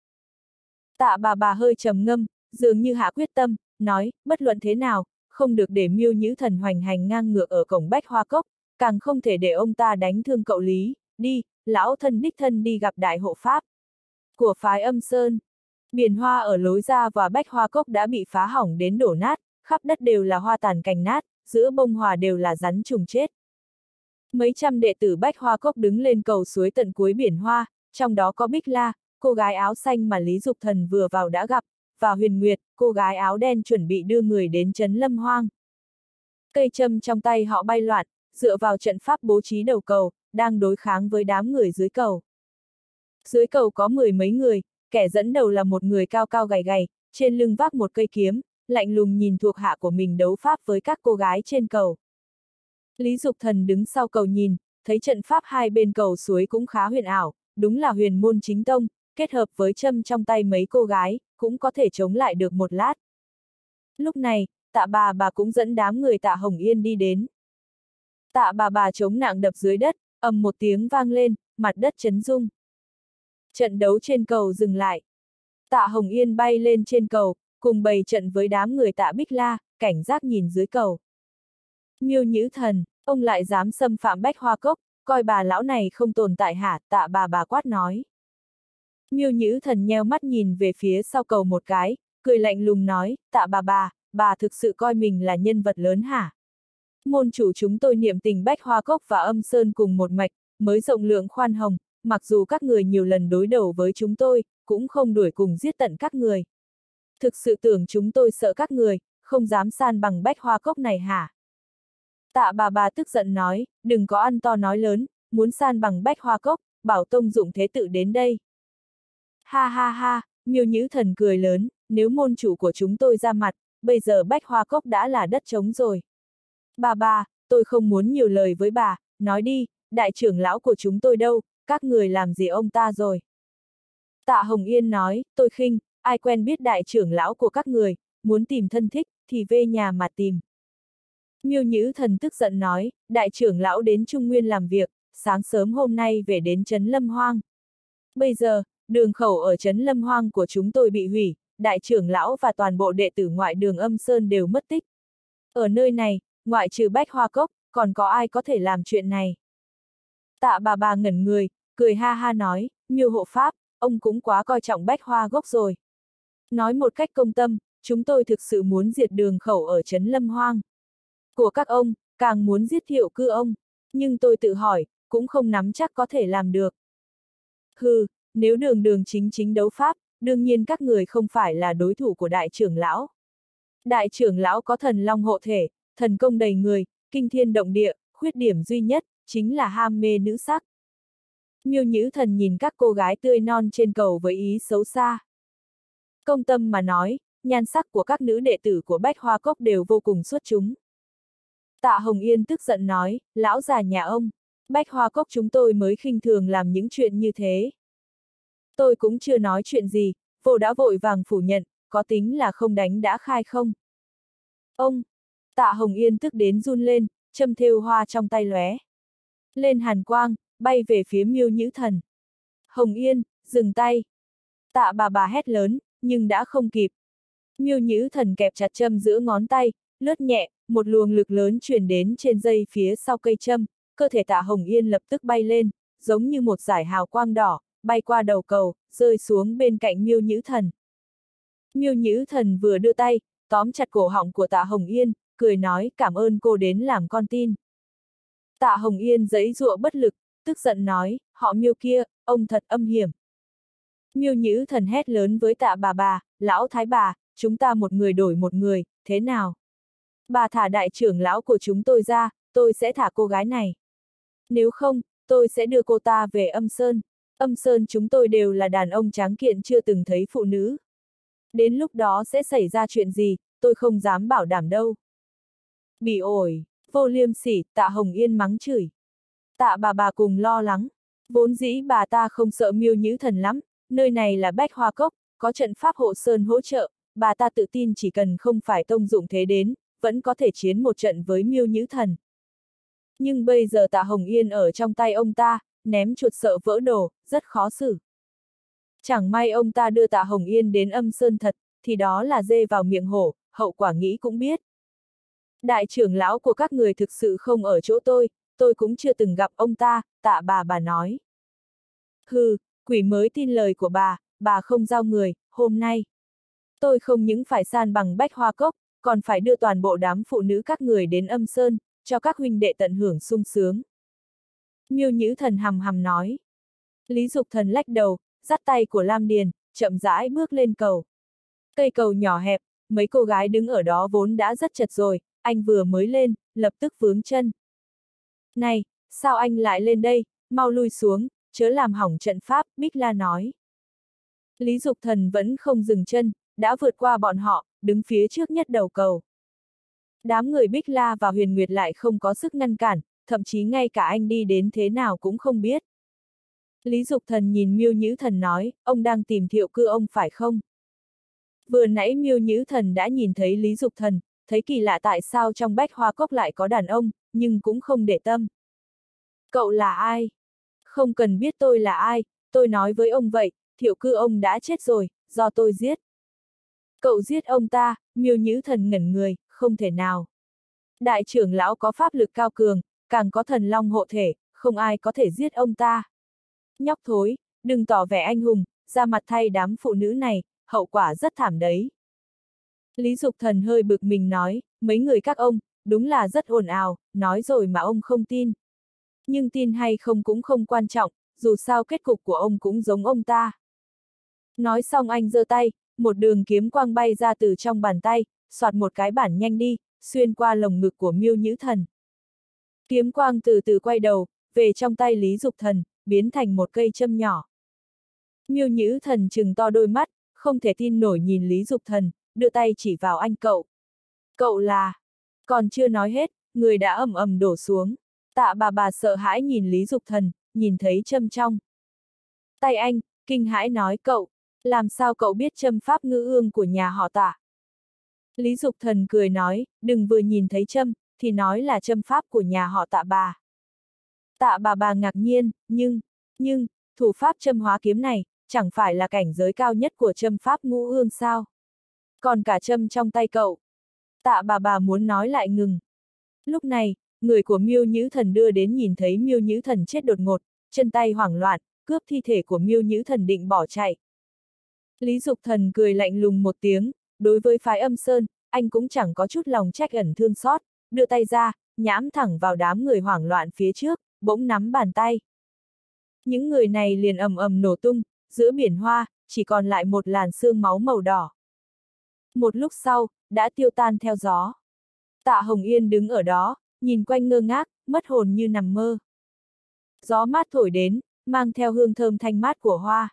Tạ bà hơi trầm ngâm, dường như hạ quyết tâm, nói, bất luận thế nào, không được để Miêu Nhữ Thần hoành hành ngang ngược ở cổng Bách Hoa Cốc, càng không thể để ông ta đánh thương cậu Lý, đi, lão thân đích thân đi gặp đại hộ pháp của phái âm sơn. Biển hoa ở lối ra và Bách Hoa Cốc đã bị phá hỏng đến đổ nát, khắp đất đều là hoa tàn cành nát, giữa bông hoa đều là rắn trùng chết. Mấy trăm đệ tử Bách Hoa Cốc đứng lên cầu suối tận cuối biển hoa, trong đó có Bích La, cô gái áo xanh mà Lý Dục Thần vừa vào đã gặp, và Huyền Nguyệt, cô gái áo đen chuẩn bị đưa người đến trấn Lâm Hoang. Cây châm trong tay họ bay loạn, dựa vào trận pháp bố trí đầu cầu, đang đối kháng với đám người dưới cầu. Dưới cầu có mười mấy người, kẻ dẫn đầu là một người cao cao gầy gầy, trên lưng vác một cây kiếm, lạnh lùng nhìn thuộc hạ của mình đấu pháp với các cô gái trên cầu. Lý Dục Thần đứng sau cầu nhìn, thấy trận pháp hai bên cầu suối cũng khá huyền ảo, đúng là huyền môn chính tông, kết hợp với châm trong tay mấy cô gái, cũng có thể chống lại được một lát. Lúc này, Tạ bà cũng dẫn đám người Tạ Hồng Yên đi đến. Tạ bà chống nặng đập dưới đất, ầm một tiếng vang lên, mặt đất chấn rung. Trận đấu trên cầu dừng lại. Tạ Hồng Yên bay lên trên cầu, cùng bày trận với đám người Tạ Bích La, cảnh giác nhìn dưới cầu. Miêu Nhữ Thần, ông lại dám xâm phạm Bách Hoa Cốc, coi bà lão này không tồn tại hả? Tạ bà quát nói. Miêu Nhữ Thần nheo mắt nhìn về phía sau cầu một cái, cười lạnh lùng nói, Tạ bà thực sự coi mình là nhân vật lớn hả? Môn chủ chúng tôi niệm tình Bách Hoa Cốc và âm sơn cùng một mạch, mới rộng lượng khoan hồng, mặc dù các người nhiều lần đối đầu với chúng tôi, cũng không đuổi cùng giết tận các người. Thực sự tưởng chúng tôi sợ các người, không dám san bằng Bách Hoa Cốc này hả? Tạ bà tức giận nói, đừng có ăn to nói lớn, muốn san bằng Bách Hoa Cốc, bảo Tông Dụng Thế Tử đến đây. Ha ha ha, Miêu Nhữ Thần cười lớn, nếu môn chủ của chúng tôi ra mặt, bây giờ Bách Hoa Cốc đã là đất trống rồi. Bà, tôi không muốn nhiều lời với bà, nói đi, đại trưởng lão của chúng tôi đâu, các người làm gì ông ta rồi? Tạ Hồng Yên nói, tôi khinh, ai quen biết đại trưởng lão của các người, muốn tìm thân thích, thì về nhà mà tìm. Miêu Nhữ Thần tức giận nói, đại trưởng lão đến Trung Nguyên làm việc, sáng sớm hôm nay về đến Trấn Lâm Hoang. Bây giờ, đường khẩu ở Trấn Lâm Hoang của chúng tôi bị hủy, đại trưởng lão và toàn bộ đệ tử ngoại đường Âm Sơn đều mất tích. Ở nơi này, ngoại trừ Bách Hoa Cốc, còn có ai có thể làm chuyện này? Tạ bà ngẩn người, cười ha ha nói, Miêu hộ pháp, ông cũng quá coi trọng Bách Hoa Cốc rồi. Nói một cách công tâm, chúng tôi thực sự muốn diệt đường khẩu ở Trấn Lâm Hoang. Của các ông, càng muốn giết Thiệu Cư ông, nhưng tôi tự hỏi, cũng không nắm chắc có thể làm được. Hừ, nếu đường chính đấu pháp, đương nhiên các người không phải là đối thủ của đại trưởng lão. Đại trưởng lão có thần long hộ thể, thần công đầy người, kinh thiên động địa, khuyết điểm duy nhất, chính là ham mê nữ sắc. Miêu Nhữ Thần nhìn các cô gái tươi non trên cầu với ý xấu xa. Công tâm mà nói, nhan sắc của các nữ đệ tử của Bách Hoa Cốc đều vô cùng xuất chúng. Tạ Hồng Yên tức giận nói, lão già nhà ông, Bách Hoa Cốc chúng tôi mới khinh thường làm những chuyện như thế. Tôi cũng chưa nói chuyện gì, vô đã vội vàng phủ nhận, có tính là không đánh đã khai không? Ông! Tạ Hồng Yên tức đến run lên, châm thêu hoa trong tay lóe lên hàn quang, bay về phía Miêu Nhữ Thần. Hồng Yên, dừng tay! Tạ bà hét lớn, nhưng đã không kịp. Miêu Nhữ Thần kẹp chặt châm giữa ngón tay, lướt nhẹ, một luồng lực lớn truyền đến trên dây phía sau cây châm, cơ thể Tạ Hồng Yên lập tức bay lên, giống như một dải hào quang đỏ, bay qua đầu cầu, rơi xuống bên cạnh Miêu Nhữ Thần. Miêu Nhữ Thần vừa đưa tay, tóm chặt cổ họng của Tạ Hồng Yên, cười nói cảm ơn cô đến làm con tin. Tạ Hồng Yên giãy giụa bất lực, tức giận nói, họ Miêu kia, ông thật âm hiểm. Miêu Nhữ Thần hét lớn với Tạ bà, lão thái bà, chúng ta một người đổi một người, thế nào? Bà thả đại trưởng lão của chúng tôi ra, tôi sẽ thả cô gái này. Nếu không, tôi sẽ đưa cô ta về Âm Sơn. Âm Sơn chúng tôi đều là đàn ông tráng kiện chưa từng thấy phụ nữ. Đến lúc đó sẽ xảy ra chuyện gì, tôi không dám bảo đảm đâu. Bị ổi, vô liêm sỉ, Tạ Hồng Yên mắng chửi. Tạ bà cùng lo lắng. Vốn dĩ bà ta không sợ Miêu Nhữ Thần lắm, nơi này là Bách Hoa Cốc, có trận pháp hộ sơn hỗ trợ, bà ta tự tin chỉ cần không phải Tông Dụng Thế đến, vẫn có thể chiến một trận với Miêu Nhữ Thần. Nhưng bây giờ Tạ Hồng Yên ở trong tay ông ta, ném chuột sợ vỡ đồ, rất khó xử. Chẳng may ông ta đưa Tạ Hồng Yên đến Âm Sơn thật, thì đó là dê vào miệng hổ, hậu quả nghĩ cũng biết. Đại trưởng lão của các người thực sự không ở chỗ tôi cũng chưa từng gặp ông ta, Tạ bà nói. Hừ, quỷ mới tin lời của bà không giao người, hôm nay. Tôi không những phải san bằng Bách Hoa Cốc, còn phải đưa toàn bộ đám phụ nữ các người đến Âm Sơn, cho các huynh đệ tận hưởng sung sướng. Miêu Nhữ Thần hầm nói. Lý Dục Thần lách đầu, dắt tay của Lam Điền, chậm rãi bước lên cầu. Cây cầu nhỏ hẹp, mấy cô gái đứng ở đó vốn đã rất chật rồi, anh vừa mới lên, lập tức vướng chân. Này, sao anh lại lên đây, mau lui xuống, chớ làm hỏng trận pháp, Bích La nói. Lý Dục Thần vẫn không dừng chân, đã vượt qua bọn họ, đứng phía trước nhất đầu cầu. Đám người Bích La và Huyền Nguyệt lại không có sức ngăn cản, thậm chí ngay cả anh đi đến thế nào cũng không biết. Lý Dục Thần nhìn Miêu Nhữ Thần nói, ông đang tìm Thiệu Cư ông phải không? Vừa nãy Miêu Nhữ Thần đã nhìn thấy Lý Dục Thần, thấy kỳ lạ tại sao trong Bách Hoa Cốc lại có đàn ông, nhưng cũng không để tâm. Cậu là ai? Không cần biết tôi là ai, tôi nói với ông vậy, Thiệu Cư ông đã chết rồi, do tôi giết. Cậu giết ông ta, Miêu Nhữ Thần ngẩn người, không thể nào. Đại trưởng lão có pháp lực cao cường, càng có thần long hộ thể, không ai có thể giết ông ta. Nhóc thối, đừng tỏ vẻ anh hùng, ra mặt thay đám phụ nữ này, hậu quả rất thảm đấy. Lý Dục Thần hơi bực mình nói, mấy người các ông, đúng là rất ồn ào, nói rồi mà ông không tin. Nhưng tin hay không cũng không quan trọng, dù sao kết cục của ông cũng giống ông ta. Nói xong anh giơ tay, một đường kiếm quang bay ra từ trong bàn tay, xoạt một cái bản nhanh đi, xuyên qua lồng ngực của Miêu Nhữ Thần. Kiếm quang từ từ quay đầu, về trong tay Lý Dục Thần, biến thành một cây châm nhỏ. Miêu Nhữ Thần trừng to đôi mắt, không thể tin nổi nhìn Lý Dục Thần, đưa tay chỉ vào anh cậu. Cậu là... Còn chưa nói hết, người đã ầm ầm đổ xuống. Tạ bà sợ hãi nhìn Lý Dục Thần, nhìn thấy châm trong tay anh, kinh hãi nói cậu, làm sao cậu biết châm pháp ngữ ương của nhà họ Tạ? Lý Dục Thần cười nói, đừng vừa nhìn thấy châm, thì nói là châm pháp của nhà họ Tạ bà. Tạ bà ngạc nhiên, nhưng, thủ pháp châm hóa kiếm này, chẳng phải là cảnh giới cao nhất của châm pháp ngũ ương sao? Còn cả châm trong tay cậu. Tạ bà muốn nói lại ngừng. Lúc này, người của Miêu Nhữ Thần đưa đến nhìn thấy Miêu Nhữ Thần chết đột ngột, chân tay hoảng loạn, cướp thi thể của Miêu Nhữ Thần định bỏ chạy. Lý Dục Thần cười lạnh lùng một tiếng, đối với phái Âm Sơn, anh cũng chẳng có chút lòng trách ẩn thương xót, đưa tay ra, nhãm thẳng vào đám người hoảng loạn phía trước, bỗng nắm bàn tay. Những người này liền ầm ầm nổ tung, giữa biển hoa, chỉ còn lại một làn sương máu màu đỏ. Một lúc sau, đã tiêu tan theo gió. Tạ Hồng Yên đứng ở đó, nhìn quanh ngơ ngác, mất hồn như nằm mơ. Gió mát thổi đến, mang theo hương thơm thanh mát của hoa.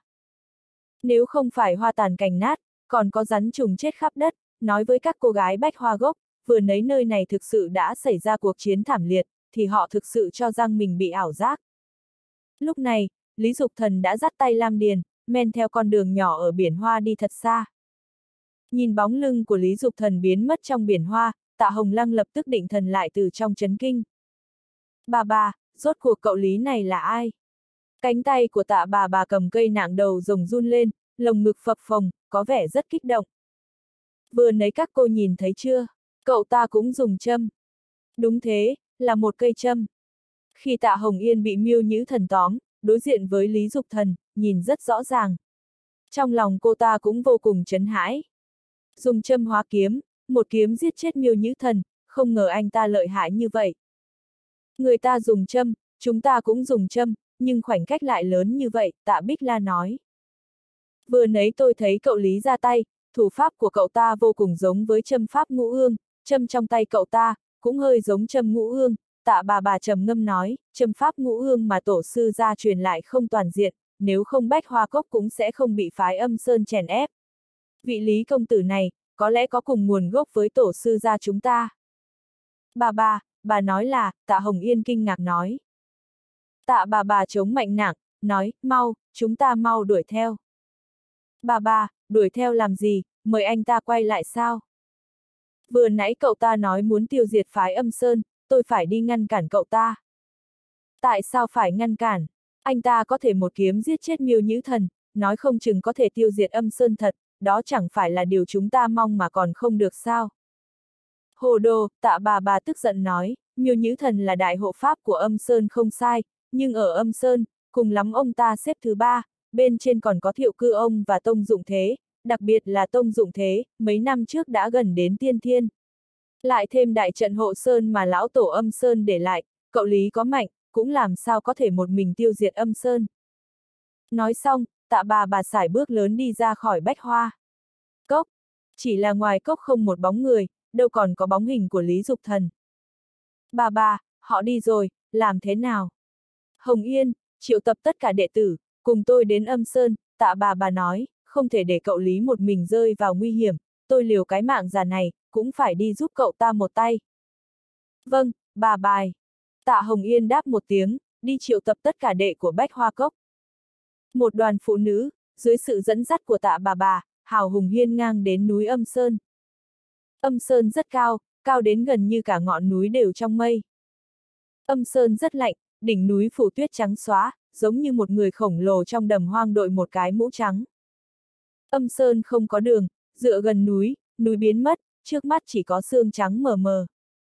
Nếu không phải hoa tàn cành nát, còn có rắn trùng chết khắp đất, nói với các cô gái bách hoa gốc, vừa nấy nơi này thực sự đã xảy ra cuộc chiến thảm liệt, thì họ thực sự cho rằng mình bị ảo giác. Lúc này, Lý Dục Thần đã dắt tay Lam Điền, men theo con đường nhỏ ở biển hoa đi thật xa. Nhìn bóng lưng của Lý Dục Thần biến mất trong biển hoa, Tạ Hồng Lăng lập tức định thần lại từ trong chấn kinh. Bà, rốt cuộc cậu Lý này là ai? Cánh tay của Tạ bà cầm cây nạng đầu rồng run lên, lồng ngực phập phồng, có vẻ rất kích động. Vừa nấy các cô nhìn thấy chưa? Cậu ta cũng dùng châm. Đúng thế, là một cây châm. Khi Tạ Hồng Yên bị Miêu Nhữ Thần tóm, đối diện với Lý Dục Thần, nhìn rất rõ ràng. Trong lòng cô ta cũng vô cùng chấn hãi. Dùng châm hóa kiếm, một kiếm giết chết Miêu Nhữ Thần, không ngờ anh ta lợi hại như vậy. Người ta dùng châm, chúng ta cũng dùng châm, nhưng khoảnh cách lại lớn như vậy, Tạ Bích La nói. Vừa nấy tôi thấy cậu Lý ra tay, thủ pháp của cậu ta vô cùng giống với châm pháp ngũ ương, châm trong tay cậu ta, cũng hơi giống châm ngũ ương. Tạ bà trầm ngâm nói, châm pháp ngũ ương mà tổ sư gia truyền lại không toàn diện, nếu không Bách Hoa Cốc cũng sẽ không bị phái Âm Sơn chèn ép. Vị Lý công tử này, có lẽ có cùng nguồn gốc với tổ sư gia chúng ta. Bà nói là, Tạ Hồng Yên kinh ngạc nói. Tạ bà chống mạnh nặng, nói, mau, chúng ta mau đuổi theo. Bà, đuổi theo làm gì, mời anh ta quay lại sao? Vừa nãy cậu ta nói muốn tiêu diệt phái Âm Sơn, tôi phải đi ngăn cản cậu ta. Tại sao phải ngăn cản? Anh ta có thể một kiếm giết chết Miêu Nhữ Thần, nói không chừng có thể tiêu diệt Âm Sơn thật, đó chẳng phải là điều chúng ta mong mà còn không được sao? Hồ đồ, Tạ bà tức giận nói, Miêu Nhữ Thần là đại hộ pháp của Âm Sơn không sai, nhưng ở Âm Sơn, cùng lắm ông ta xếp thứ 3, bên trên còn có Thiệu Cư ông và Tông Dụng Thế, đặc biệt là Tông Dụng Thế, mấy năm trước đã gần đến tiên thiên. Lại thêm đại trận hộ Sơn mà lão tổ Âm Sơn để lại, cậu Lý có mạnh, cũng làm sao có thể một mình tiêu diệt Âm Sơn. Nói xong, Tạ bà sải bước lớn đi ra khỏi Bách Hoa Cốc, chỉ là ngoài cốc không một bóng người, đâu còn có bóng hình của Lý Dục Thần. Bà, họ đi rồi, làm thế nào? Hồng Yên, triệu tập tất cả đệ tử, cùng tôi đến Âm Sơn, Tạ bà nói, không thể để cậu Lý một mình rơi vào nguy hiểm, tôi liều cái mạng già này, cũng phải đi giúp cậu ta một tay. Vâng, bà bài. Tạ Hồng Yên đáp một tiếng, đi triệu tập tất cả đệ của Bách Hoa Cốc. Một đoàn phụ nữ, dưới sự dẫn dắt của Tạ bà, hào hùng hiên ngang đến núi Âm Sơn. Âm Sơn rất cao, cao đến gần như cả ngọn núi đều trong mây. Âm Sơn rất lạnh, đỉnh núi phủ tuyết trắng xóa, giống như một người khổng lồ trong đầm hoang đội một cái mũ trắng. Âm Sơn không có đường, dựa gần núi, núi biến mất, trước mắt chỉ có sương trắng mờ mờ.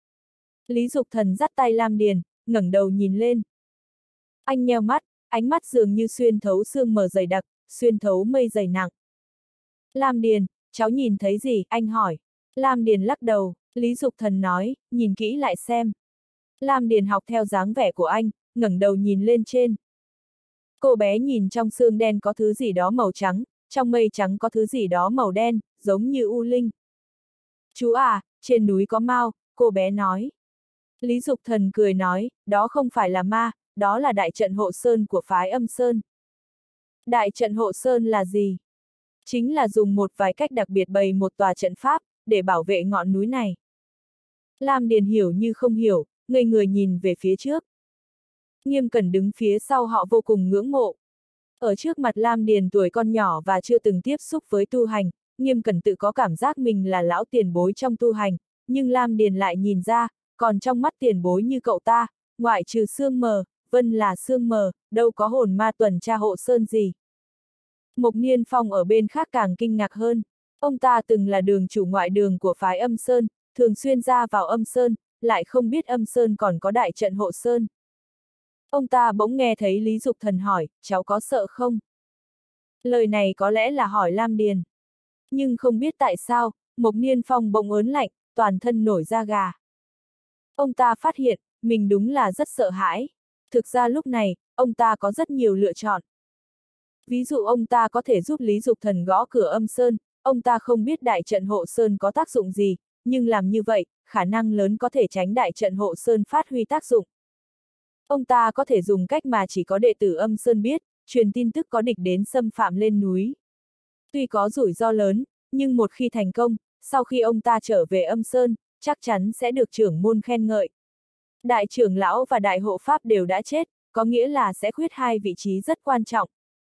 Lý Dục Thần dắt tay Lam Điền, ngẩng đầu nhìn lên. Anh nheo mắt, ánh mắt dường như xuyên thấu sương mờ dày đặc, xuyên thấu mây dày nặng. Lam Điền, cháu nhìn thấy gì, anh hỏi. Lam Điền lắc đầu, Lý Dục Thần nói, nhìn kỹ lại xem. Lam Điền học theo dáng vẻ của anh, ngẩng đầu nhìn lên trên. Cô bé nhìn trong sương đen có thứ gì đó màu trắng, trong mây trắng có thứ gì đó màu đen, giống như u linh. Chú à, trên núi có Mao, cô bé nói. Lý Dục Thần cười nói, đó không phải là ma, đó là đại trận hộ sơn của phái Âm Sơn. Đại trận hộ sơn là gì? Chính là dùng một vài cách đặc biệt bày một tòa trận pháp, để bảo vệ ngọn núi này. Lam Điền hiểu như không hiểu, ngây người nhìn về phía trước. Nghiêm Cẩn đứng phía sau họ vô cùng ngưỡng mộ. Ở trước mặt Lam Điền tuổi con nhỏ và chưa từng tiếp xúc với tu hành, Nghiêm Cẩn tự có cảm giác mình là lão tiền bối trong tu hành, nhưng Lam Điền lại nhìn ra, còn trong mắt tiền bối như cậu ta, ngoại trừ sương mờ, vân là sương mờ, đâu có hồn ma tuần tra hộ sơn gì. Mộc Niên Phong ở bên khác càng kinh ngạc hơn. Ông ta từng là đường chủ ngoại đường của phái Âm Sơn, thường xuyên ra vào Âm Sơn, lại không biết Âm Sơn còn có đại trận hộ sơn. Ông ta bỗng nghe thấy Lý Dục Thần hỏi, cháu có sợ không? Lời này có lẽ là hỏi Lam Điền. Nhưng không biết tại sao, Mộc Niên Phong bỗng ớn lạnh, toàn thân nổi da gà. Ông ta phát hiện, mình đúng là rất sợ hãi. Thực ra lúc này, ông ta có rất nhiều lựa chọn. Ví dụ ông ta có thể giúp Lý Dục Thần gõ cửa Âm Sơn, ông ta không biết đại trận hộ sơn có tác dụng gì, nhưng làm như vậy, khả năng lớn có thể tránh đại trận hộ sơn phát huy tác dụng. Ông ta có thể dùng cách mà chỉ có đệ tử Âm Sơn biết, truyền tin tức có địch đến xâm phạm lên núi. Tuy có rủi ro lớn, nhưng một khi thành công, sau khi ông ta trở về Âm Sơn, chắc chắn sẽ được trưởng môn khen ngợi. Đại trưởng lão và đại hộ pháp đều đã chết, có nghĩa là sẽ khuyết hai vị trí rất quan trọng.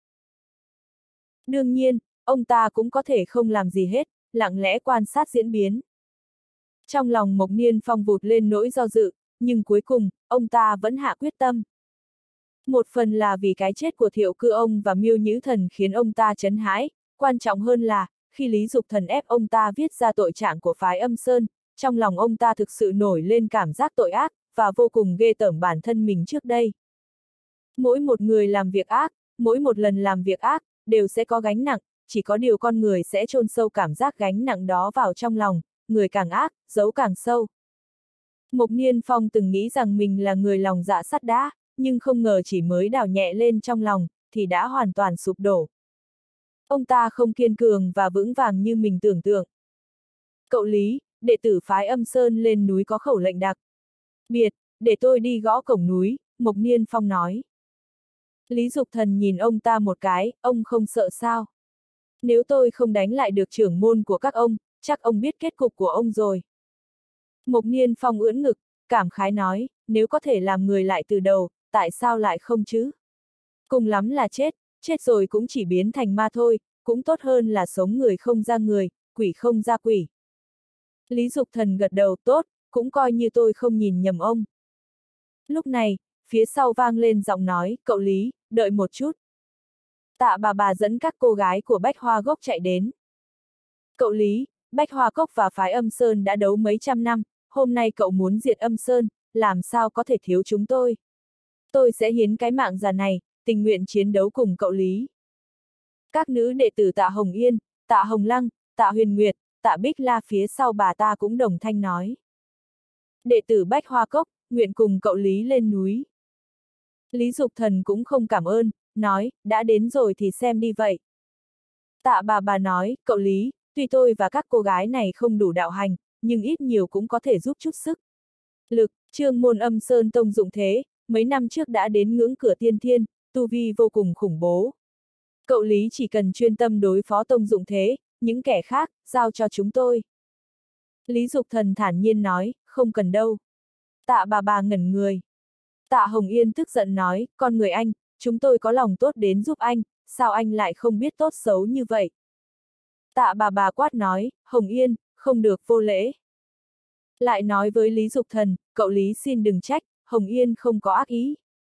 Đương nhiên, ông ta cũng có thể không làm gì hết, lặng lẽ quan sát diễn biến. Trong lòng Mộc Niên Phong vụt lên nỗi do dự, nhưng cuối cùng, ông ta vẫn hạ quyết tâm. Một phần là vì cái chết của Thiệu Cư Ông và Miêu Nhữ Thần khiến ông ta chấn hãi, quan trọng hơn là, khi Lý Dục Thần ép ông ta viết ra tội trạng của phái Âm Sơn, trong lòng ông ta thực sự nổi lên cảm giác tội ác, và vô cùng ghê tởm bản thân mình trước đây. Mỗi một người làm việc ác, mỗi một lần làm việc ác, đều sẽ có gánh nặng, chỉ có điều con người sẽ chôn sâu cảm giác gánh nặng đó vào trong lòng, người càng ác, giấu càng sâu. Mộc Niên Phong từng nghĩ rằng mình là người lòng dạ sắt đá, nhưng không ngờ chỉ mới đào nhẹ lên trong lòng, thì đã hoàn toàn sụp đổ. Ông ta không kiên cường và vững vàng như mình tưởng tượng. Cậu Lý, đệ tử phái Âm Sơn lên núi có khẩu lệnh đặc biệt, để tôi đi gõ cổng núi, Mộc Niên Phong nói. Lý Dục Thần nhìn ông ta một cái, ông không sợ sao? Nếu tôi không đánh lại được trưởng môn của các ông, chắc ông biết kết cục của ông rồi. Mộc Niên Phong ưỡn ngực, cảm khái nói, nếu có thể làm người lại từ đầu, tại sao lại không chứ? Cùng lắm là chết, chết rồi cũng chỉ biến thành ma thôi, cũng tốt hơn là sống người không ra người, quỷ không ra quỷ. Lý Dục Thần gật đầu, tốt, cũng coi như tôi không nhìn nhầm ông. Lúc này, phía sau vang lên giọng nói, cậu Lý, đợi một chút. Tạ bà dẫn các cô gái của Bách Hoa Gốc chạy đến. Cậu Lý, Bách Hoa Cốc và phái Âm Sơn đã đấu mấy trăm năm, hôm nay cậu muốn diệt Âm Sơn, làm sao có thể thiếu chúng tôi? Tôi sẽ hiến cái mạng già này, tình nguyện chiến đấu cùng cậu Lý. Các nữ đệ tử Tạ Hồng Yên, Tạ Hồng Lăng, Tạ Huyền Nguyệt, Tạ Bích La phía sau bà ta cũng đồng thanh nói. Đệ tử Bách Hoa Cốc, nguyện cùng cậu Lý lên núi. Lý Dục Thần cũng không cảm ơn, nói, đã đến rồi thì xem đi vậy. Tạ bà nói, cậu Lý, tuy tôi và các cô gái này không đủ đạo hành, nhưng ít nhiều cũng có thể giúp chút sức. Lực, Trương môn Âm Sơn Tông dụng thế, mấy năm trước đã đến ngưỡng cửa tiên thiên, tu vi vô cùng khủng bố. Cậu Lý chỉ cần chuyên tâm đối phó Tông dụng thế, những kẻ khác, giao cho chúng tôi. Lý Dục Thần thản nhiên nói, không cần đâu. Tạ bà ngẩn người. Tạ Hồng Yên tức giận nói, con người anh, chúng tôi có lòng tốt đến giúp anh, sao anh lại không biết tốt xấu như vậy? Tạ bà quát nói, Hồng Yên, không được vô lễ. Lại nói với Lý Dục Thần, cậu Lý xin đừng trách, Hồng Yên không có ác ý.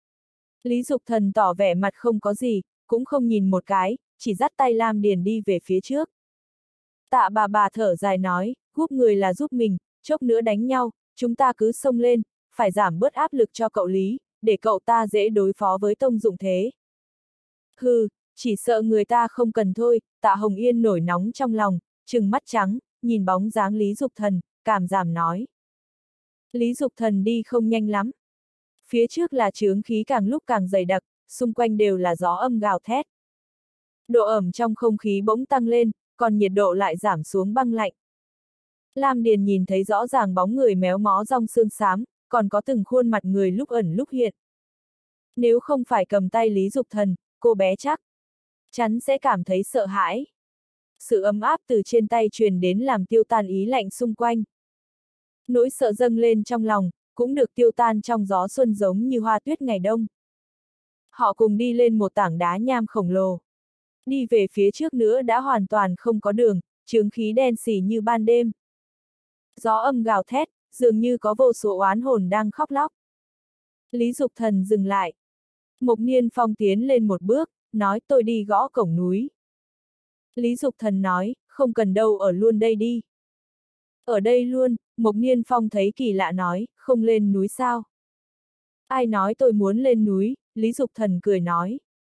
Lý Dục Thần tỏ vẻ mặt không có gì, cũng không nhìn một cái, chỉ dắt tay Lam Điền đi về phía trước. Tạ bà thở dài nói, giúp người là giúp mình, chốc nữa đánh nhau, chúng ta cứ xông lên, phải giảm bớt áp lực cho cậu Lý, để cậu ta dễ đối phó với Tông dụng thế. Hừ, chỉ sợ người ta không cần thôi, Tạ Hồng Yên nổi nóng trong lòng, trừng mắt trắng, nhìn bóng dáng Lý Dục Thần, cảm giảm nói. Lý Dục Thần đi không nhanh lắm. Phía trước là chướng khí càng lúc càng dày đặc, xung quanh đều là gió âm gào thét. Độ ẩm trong không khí bỗng tăng lên, còn nhiệt độ lại giảm xuống băng lạnh. Lam Điền nhìn thấy rõ ràng bóng người méo mó rong xương xám, còn có từng khuôn mặt người lúc ẩn lúc hiện. Nếu không phải cầm tay Lý Dục Thần, cô bé chắc chắn sẽ cảm thấy sợ hãi. Sự ấm áp từ trên tay truyền đến làm tiêu tan ý lạnh xung quanh. Nỗi sợ dâng lên trong lòng, cũng được tiêu tan trong gió xuân giống như hoa tuyết ngày đông. Họ cùng đi lên một tảng đá nham khổng lồ. Đi về phía trước nữa đã hoàn toàn không có đường, chướng khí đen xì như ban đêm. Gió âm gào thét, dường như có vô số oán hồn đang khóc lóc. Lý Dục Thần dừng lại. Mộc Niên Phong tiến lên một bước, nói tôi đi gõ cổng núi. Lý Dục Thần nói, không cần đâu, ở luôn đây đi. Ở đây luôn, Mộc Niên Phong thấy kỳ lạ nói, không lên núi sao? Ai nói tôi muốn lên núi, Lý Dục Thần cười nói.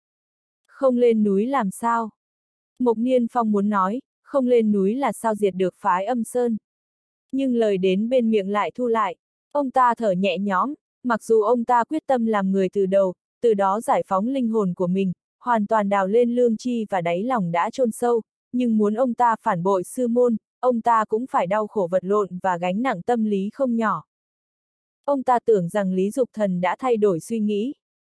Không lên núi làm sao? Mộc Niên Phong muốn nói, không lên núi là sao diệt được phái Âm Sơn. Nhưng lời đến bên miệng lại thu lại. Ông ta thở nhẹ nhõm, mặc dù ông ta quyết tâm làm người từ đầu, từ đó giải phóng linh hồn của mình, hoàn toàn đào lên lương chi và đáy lòng đã chôn sâu, nhưng muốn ông ta phản bội sư môn, ông ta cũng phải đau khổ vật lộn và gánh nặng tâm lý không nhỏ. Ông ta tưởng rằng Lý Dục Thần đã thay đổi suy nghĩ.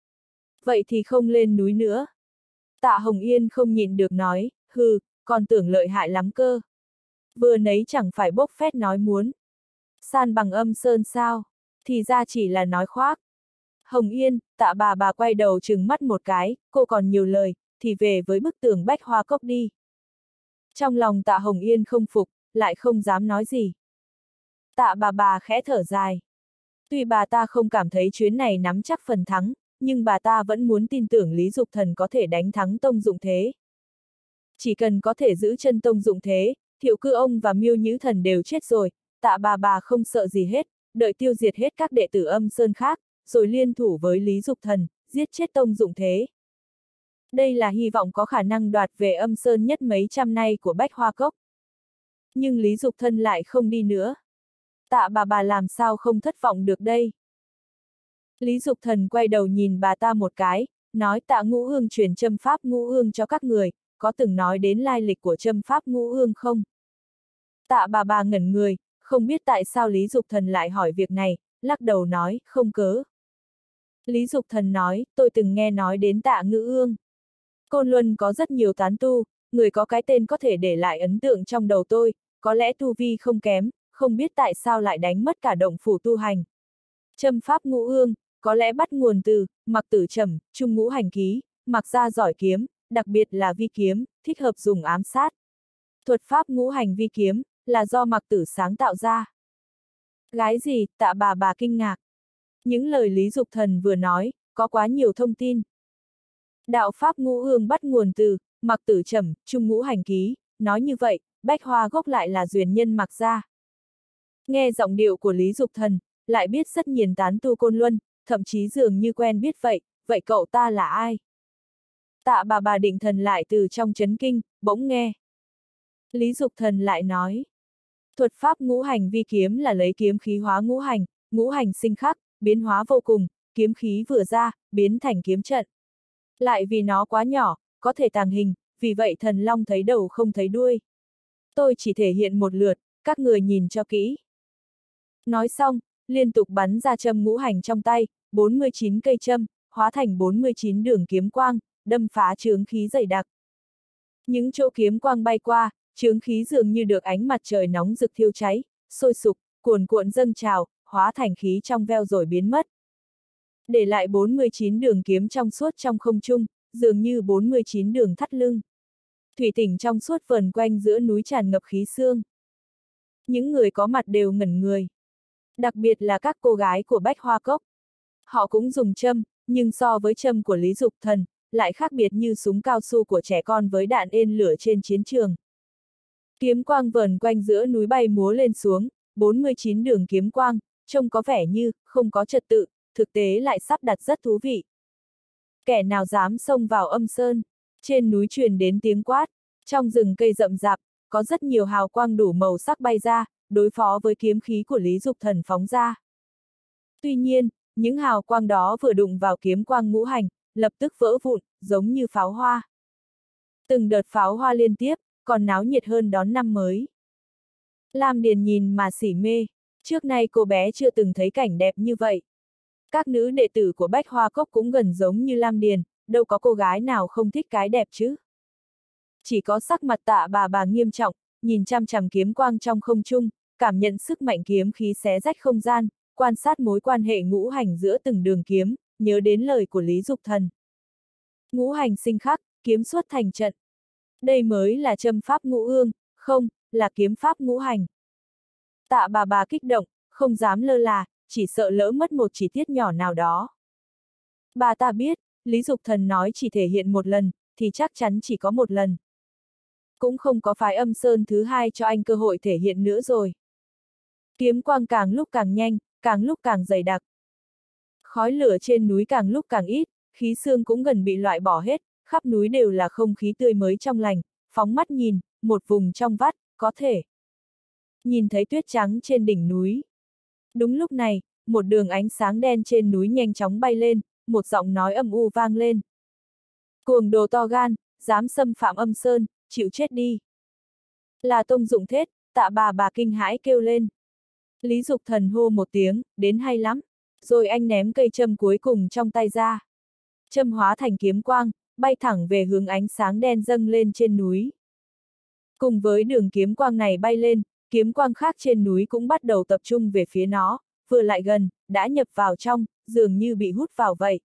Vậy thì không lên núi nữa. Tạ Hồng Yên không nhịn được nói, hừ, còn tưởng lợi hại lắm cơ. Vừa nấy chẳng phải bốc phét nói muốn san bằng Âm Sơn sao, thì ra chỉ là nói khoác. Hồng Yên, Tạ bà quay đầu trừng mắt một cái, cô còn nhiều lời, thì về với bức tường Bách Hoa Cốc đi. Trong lòng Tạ Hồng Yên không phục, lại không dám nói gì. Tạ bà khẽ thở dài. Tuy bà ta không cảm thấy chuyến này nắm chắc phần thắng, nhưng bà ta vẫn muốn tin tưởng Lý Dục Thần có thể đánh thắng Tông Dụng Thế. Chỉ cần có thể giữ chân Tông Dụng Thế, Thiệu Cư Ông và Miêu Nhữ Thần đều chết rồi, Tạ bà không sợ gì hết, đợi tiêu diệt hết các đệ tử Âm Sơn khác, rồi liên thủ với Lý Dục Thần, giết chết Tông Dụng Thế. Đây là hy vọng có khả năng đoạt về Âm Sơn nhất mấy trăm nay của Bách Hoa Cốc. Nhưng Lý Dục Thần lại không đi nữa. Tạ bà làm sao không thất vọng được đây? Lý Dục Thần quay đầu nhìn bà ta một cái, nói Tạ Ngũ Hương truyền châm pháp Ngũ Hương cho các người, có từng nói đến lai lịch của châm pháp Ngũ Hương không? Tạ bà ngẩn người, không biết tại sao Lý Dục Thần lại hỏi việc này, lắc đầu nói, không cớ. Lý Dục Thần nói, tôi từng nghe nói đến Tạ Ngũ Hương. Côn Luân có rất nhiều tán tu, người có cái tên có thể để lại ấn tượng trong đầu tôi, có lẽ tu vi không kém, không biết tại sao lại đánh mất cả động phủ tu hành. Châm pháp Ngũ Hương, có lẽ bắt nguồn từ Mặc Tử Trầm, Trung Ngũ Hành Ký, Mặc gia giỏi kiếm, đặc biệt là vi kiếm, thích hợp dùng ám sát. Thuật pháp Ngũ Hành vi kiếm, là do Mặc Tử sáng tạo ra. Gái gì, Tạ bà kinh ngạc. Những lời Lý Dục Thần vừa nói, có quá nhiều thông tin. Đạo pháp Ngũ Hương bắt nguồn từ Mặc Tử Trầm, Trung Ngũ Hành Ký, nói như vậy, Bách Hoa Gốc lại là duyên nhân Mặc gia. Nghe giọng điệu của Lý Dục Thần, lại biết rất nhiều tán tu Côn Luân, thậm chí dường như quen biết vậy, vậy cậu ta là ai? Tạ bà định thần lại từ trong chấn kinh, bỗng nghe. Lý Dục Thần lại nói. Thuật pháp Ngũ Hành vi kiếm là lấy kiếm khí hóa ngũ hành sinh khắc, biến hóa vô cùng, kiếm khí vừa ra, biến thành kiếm trận. Lại vì nó quá nhỏ, có thể tàng hình, vì vậy thần long thấy đầu không thấy đuôi. Tôi chỉ thể hiện một lượt, các người nhìn cho kỹ. Nói xong, liên tục bắn ra châm ngũ hành trong tay, 49 cây châm, hóa thành 49 đường kiếm quang, đâm phá chướng khí dày đặc. Những chỗ kiếm quang bay qua, chướng khí dường như được ánh mặt trời nóng rực thiêu cháy, sôi sục, cuồn cuộn dâng trào, hóa thành khí trong veo rồi biến mất. Để lại 49 đường kiếm trong suốt trong không trung, dường như 49 đường thắt lưng. Thủy tỉnh trong suốt vần quanh giữa núi tràn ngập khí sương. Những người có mặt đều ngẩn người. Đặc biệt là các cô gái của Bách Hoa Cốc. Họ cũng dùng châm, nhưng so với châm của Lý Dục Thần, lại khác biệt như súng cao su của trẻ con với đạn ên lửa trên chiến trường. Kiếm quang vờn quanh giữa núi bay múa lên xuống, 49 đường kiếm quang, trông có vẻ như không có trật tự, thực tế lại sắp đặt rất thú vị. Kẻ nào dám xông vào Âm Sơn? Trên núi truyền đến tiếng quát, trong rừng cây rậm rạp, có rất nhiều hào quang đủ màu sắc bay ra, đối phó với kiếm khí của Lý Dục Thần phóng ra. Tuy nhiên, những hào quang đó vừa đụng vào kiếm quang ngũ hành, lập tức vỡ vụn, giống như pháo hoa. Từng đợt pháo hoa liên tiếp, còn náo nhiệt hơn đón năm mới. Lam Điền nhìn mà xỉ mê, Trước nay cô bé chưa từng thấy cảnh đẹp như vậy. Các nữ đệ tử của Bách Hoa Cốc cũng gần giống như Lam Điền, đâu có cô gái nào không thích cái đẹp chứ. Chỉ có sắc mặt Tạ bà nghiêm trọng, nhìn chằm chằm kiếm quang trong không trung, cảm nhận sức mạnh kiếm khí xé rách không gian, quan sát mối quan hệ ngũ hành giữa từng đường kiếm, nhớ đến lời của Lý Dục Thần. Ngũ hành sinh khắc, kiếm xuất thành trận. Đây mới là châm pháp ngũ ương, không, là kiếm pháp ngũ hành. Tạ bà kích động, không dám lơ là, chỉ sợ lỡ mất một chi tiết nhỏ nào đó. Bà ta biết, Lý Dục Thần nói chỉ thể hiện một lần, thì chắc chắn chỉ có một lần. Cũng không có phái Âm Sơn thứ hai cho anh cơ hội thể hiện nữa rồi. Kiếm quang càng lúc càng nhanh, càng lúc càng dày đặc. Khói lửa trên núi càng lúc càng ít, khí xương cũng gần bị loại bỏ hết, khắp núi đều là không khí tươi mới trong lành, phóng mắt nhìn, một vùng trong vắt, có thể nhìn thấy tuyết trắng trên đỉnh núi. Đúng lúc này, một đường ánh sáng đen trên núi nhanh chóng bay lên, một giọng nói âm u vang lên. Cuồng đồ to gan, dám xâm phạm Âm Sơn, chịu chết đi. Là Tông Dụng Thết, Tạ bà kinh hãi kêu lên. Lý Dục Thần hô một tiếng, đến hay lắm. Rồi anh ném cây châm cuối cùng trong tay ra. Châm hóa thành kiếm quang, bay thẳng về hướng ánh sáng đen dâng lên trên núi. Cùng với đường kiếm quang này bay lên, kiếm quang khác trên núi cũng bắt đầu tập trung về phía nó, vừa lại gần, đã nhập vào trong, dường như bị hút vào vậy.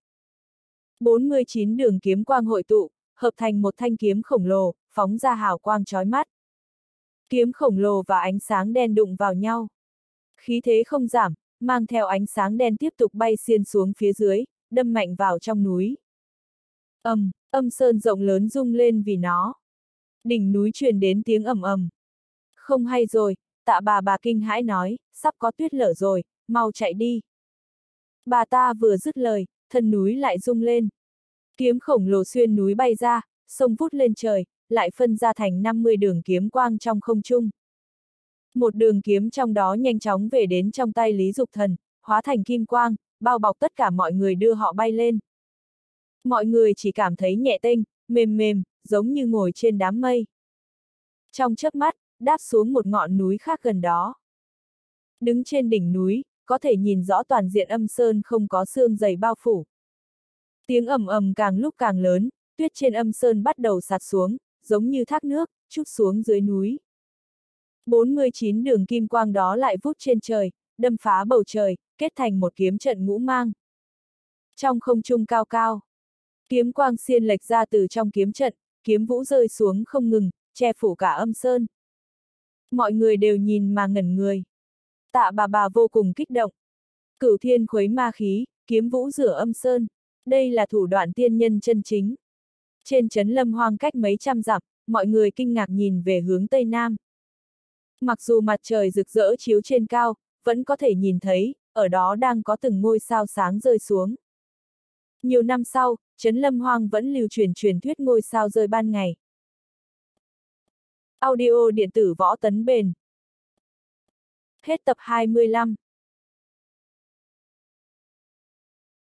49 đường kiếm quang hội tụ, hợp thành một thanh kiếm khổng lồ, phóng ra hào quang chói mắt. Kiếm khổng lồ và ánh sáng đen đụng vào nhau. Khí thế không giảm, mang theo ánh sáng đen tiếp tục bay xiên xuống phía dưới, đâm mạnh vào trong núi. Âm sơn rộng lớn rung lên vì nó. Đỉnh núi truyền đến tiếng ầm ầm. Không hay rồi, Tạ bà kinh hãi nói, sắp có tuyết lở rồi, mau chạy đi. Bà ta vừa dứt lời, thân núi lại rung lên. Kiếm khổng lồ xuyên núi bay ra, sông vút lên trời, lại phân ra thành 50 đường kiếm quang trong không trung. Một đường kiếm trong đó nhanh chóng về đến trong tay Lý Dục Thần, hóa thành kim quang, bao bọc tất cả mọi người đưa họ bay lên. Mọi người chỉ cảm thấy nhẹ tênh, mềm mềm, giống như ngồi trên đám mây. Trong chớp mắt, đáp xuống một ngọn núi khác gần đó. Đứng trên đỉnh núi, có thể nhìn rõ toàn diện Âm Sơn không có sương dày bao phủ. Tiếng ầm ầm càng lúc càng lớn, tuyết trên Âm Sơn bắt đầu sạt xuống, giống như thác nước, trút xuống dưới núi. 49 đường kim quang đó lại vút trên trời, đâm phá bầu trời, kết thành một kiếm trận ngũ mang. Trong không trung cao cao, kiếm quang xiên lệch ra từ trong kiếm trận, kiếm vũ rơi xuống không ngừng, che phủ cả Âm Sơn. Mọi người đều nhìn mà ngẩn người. Tạ bà vô cùng kích động. Cửu thiên khuấy ma khí, kiếm vũ rửa Âm Sơn. Đây là thủ đoạn tiên nhân chân chính. Trên trấn Lâm Hoang cách mấy trăm dặm, mọi người kinh ngạc nhìn về hướng Tây Nam. Mặc dù mặt trời rực rỡ chiếu trên cao, vẫn có thể nhìn thấy, ở đó đang có từng ngôi sao sáng rơi xuống. Nhiều năm sau, trấn Lâm Hoang vẫn lưu truyền truyền thuyết ngôi sao rơi ban ngày. Audio điện tử Võ Tấn Bền. Hết tập 25.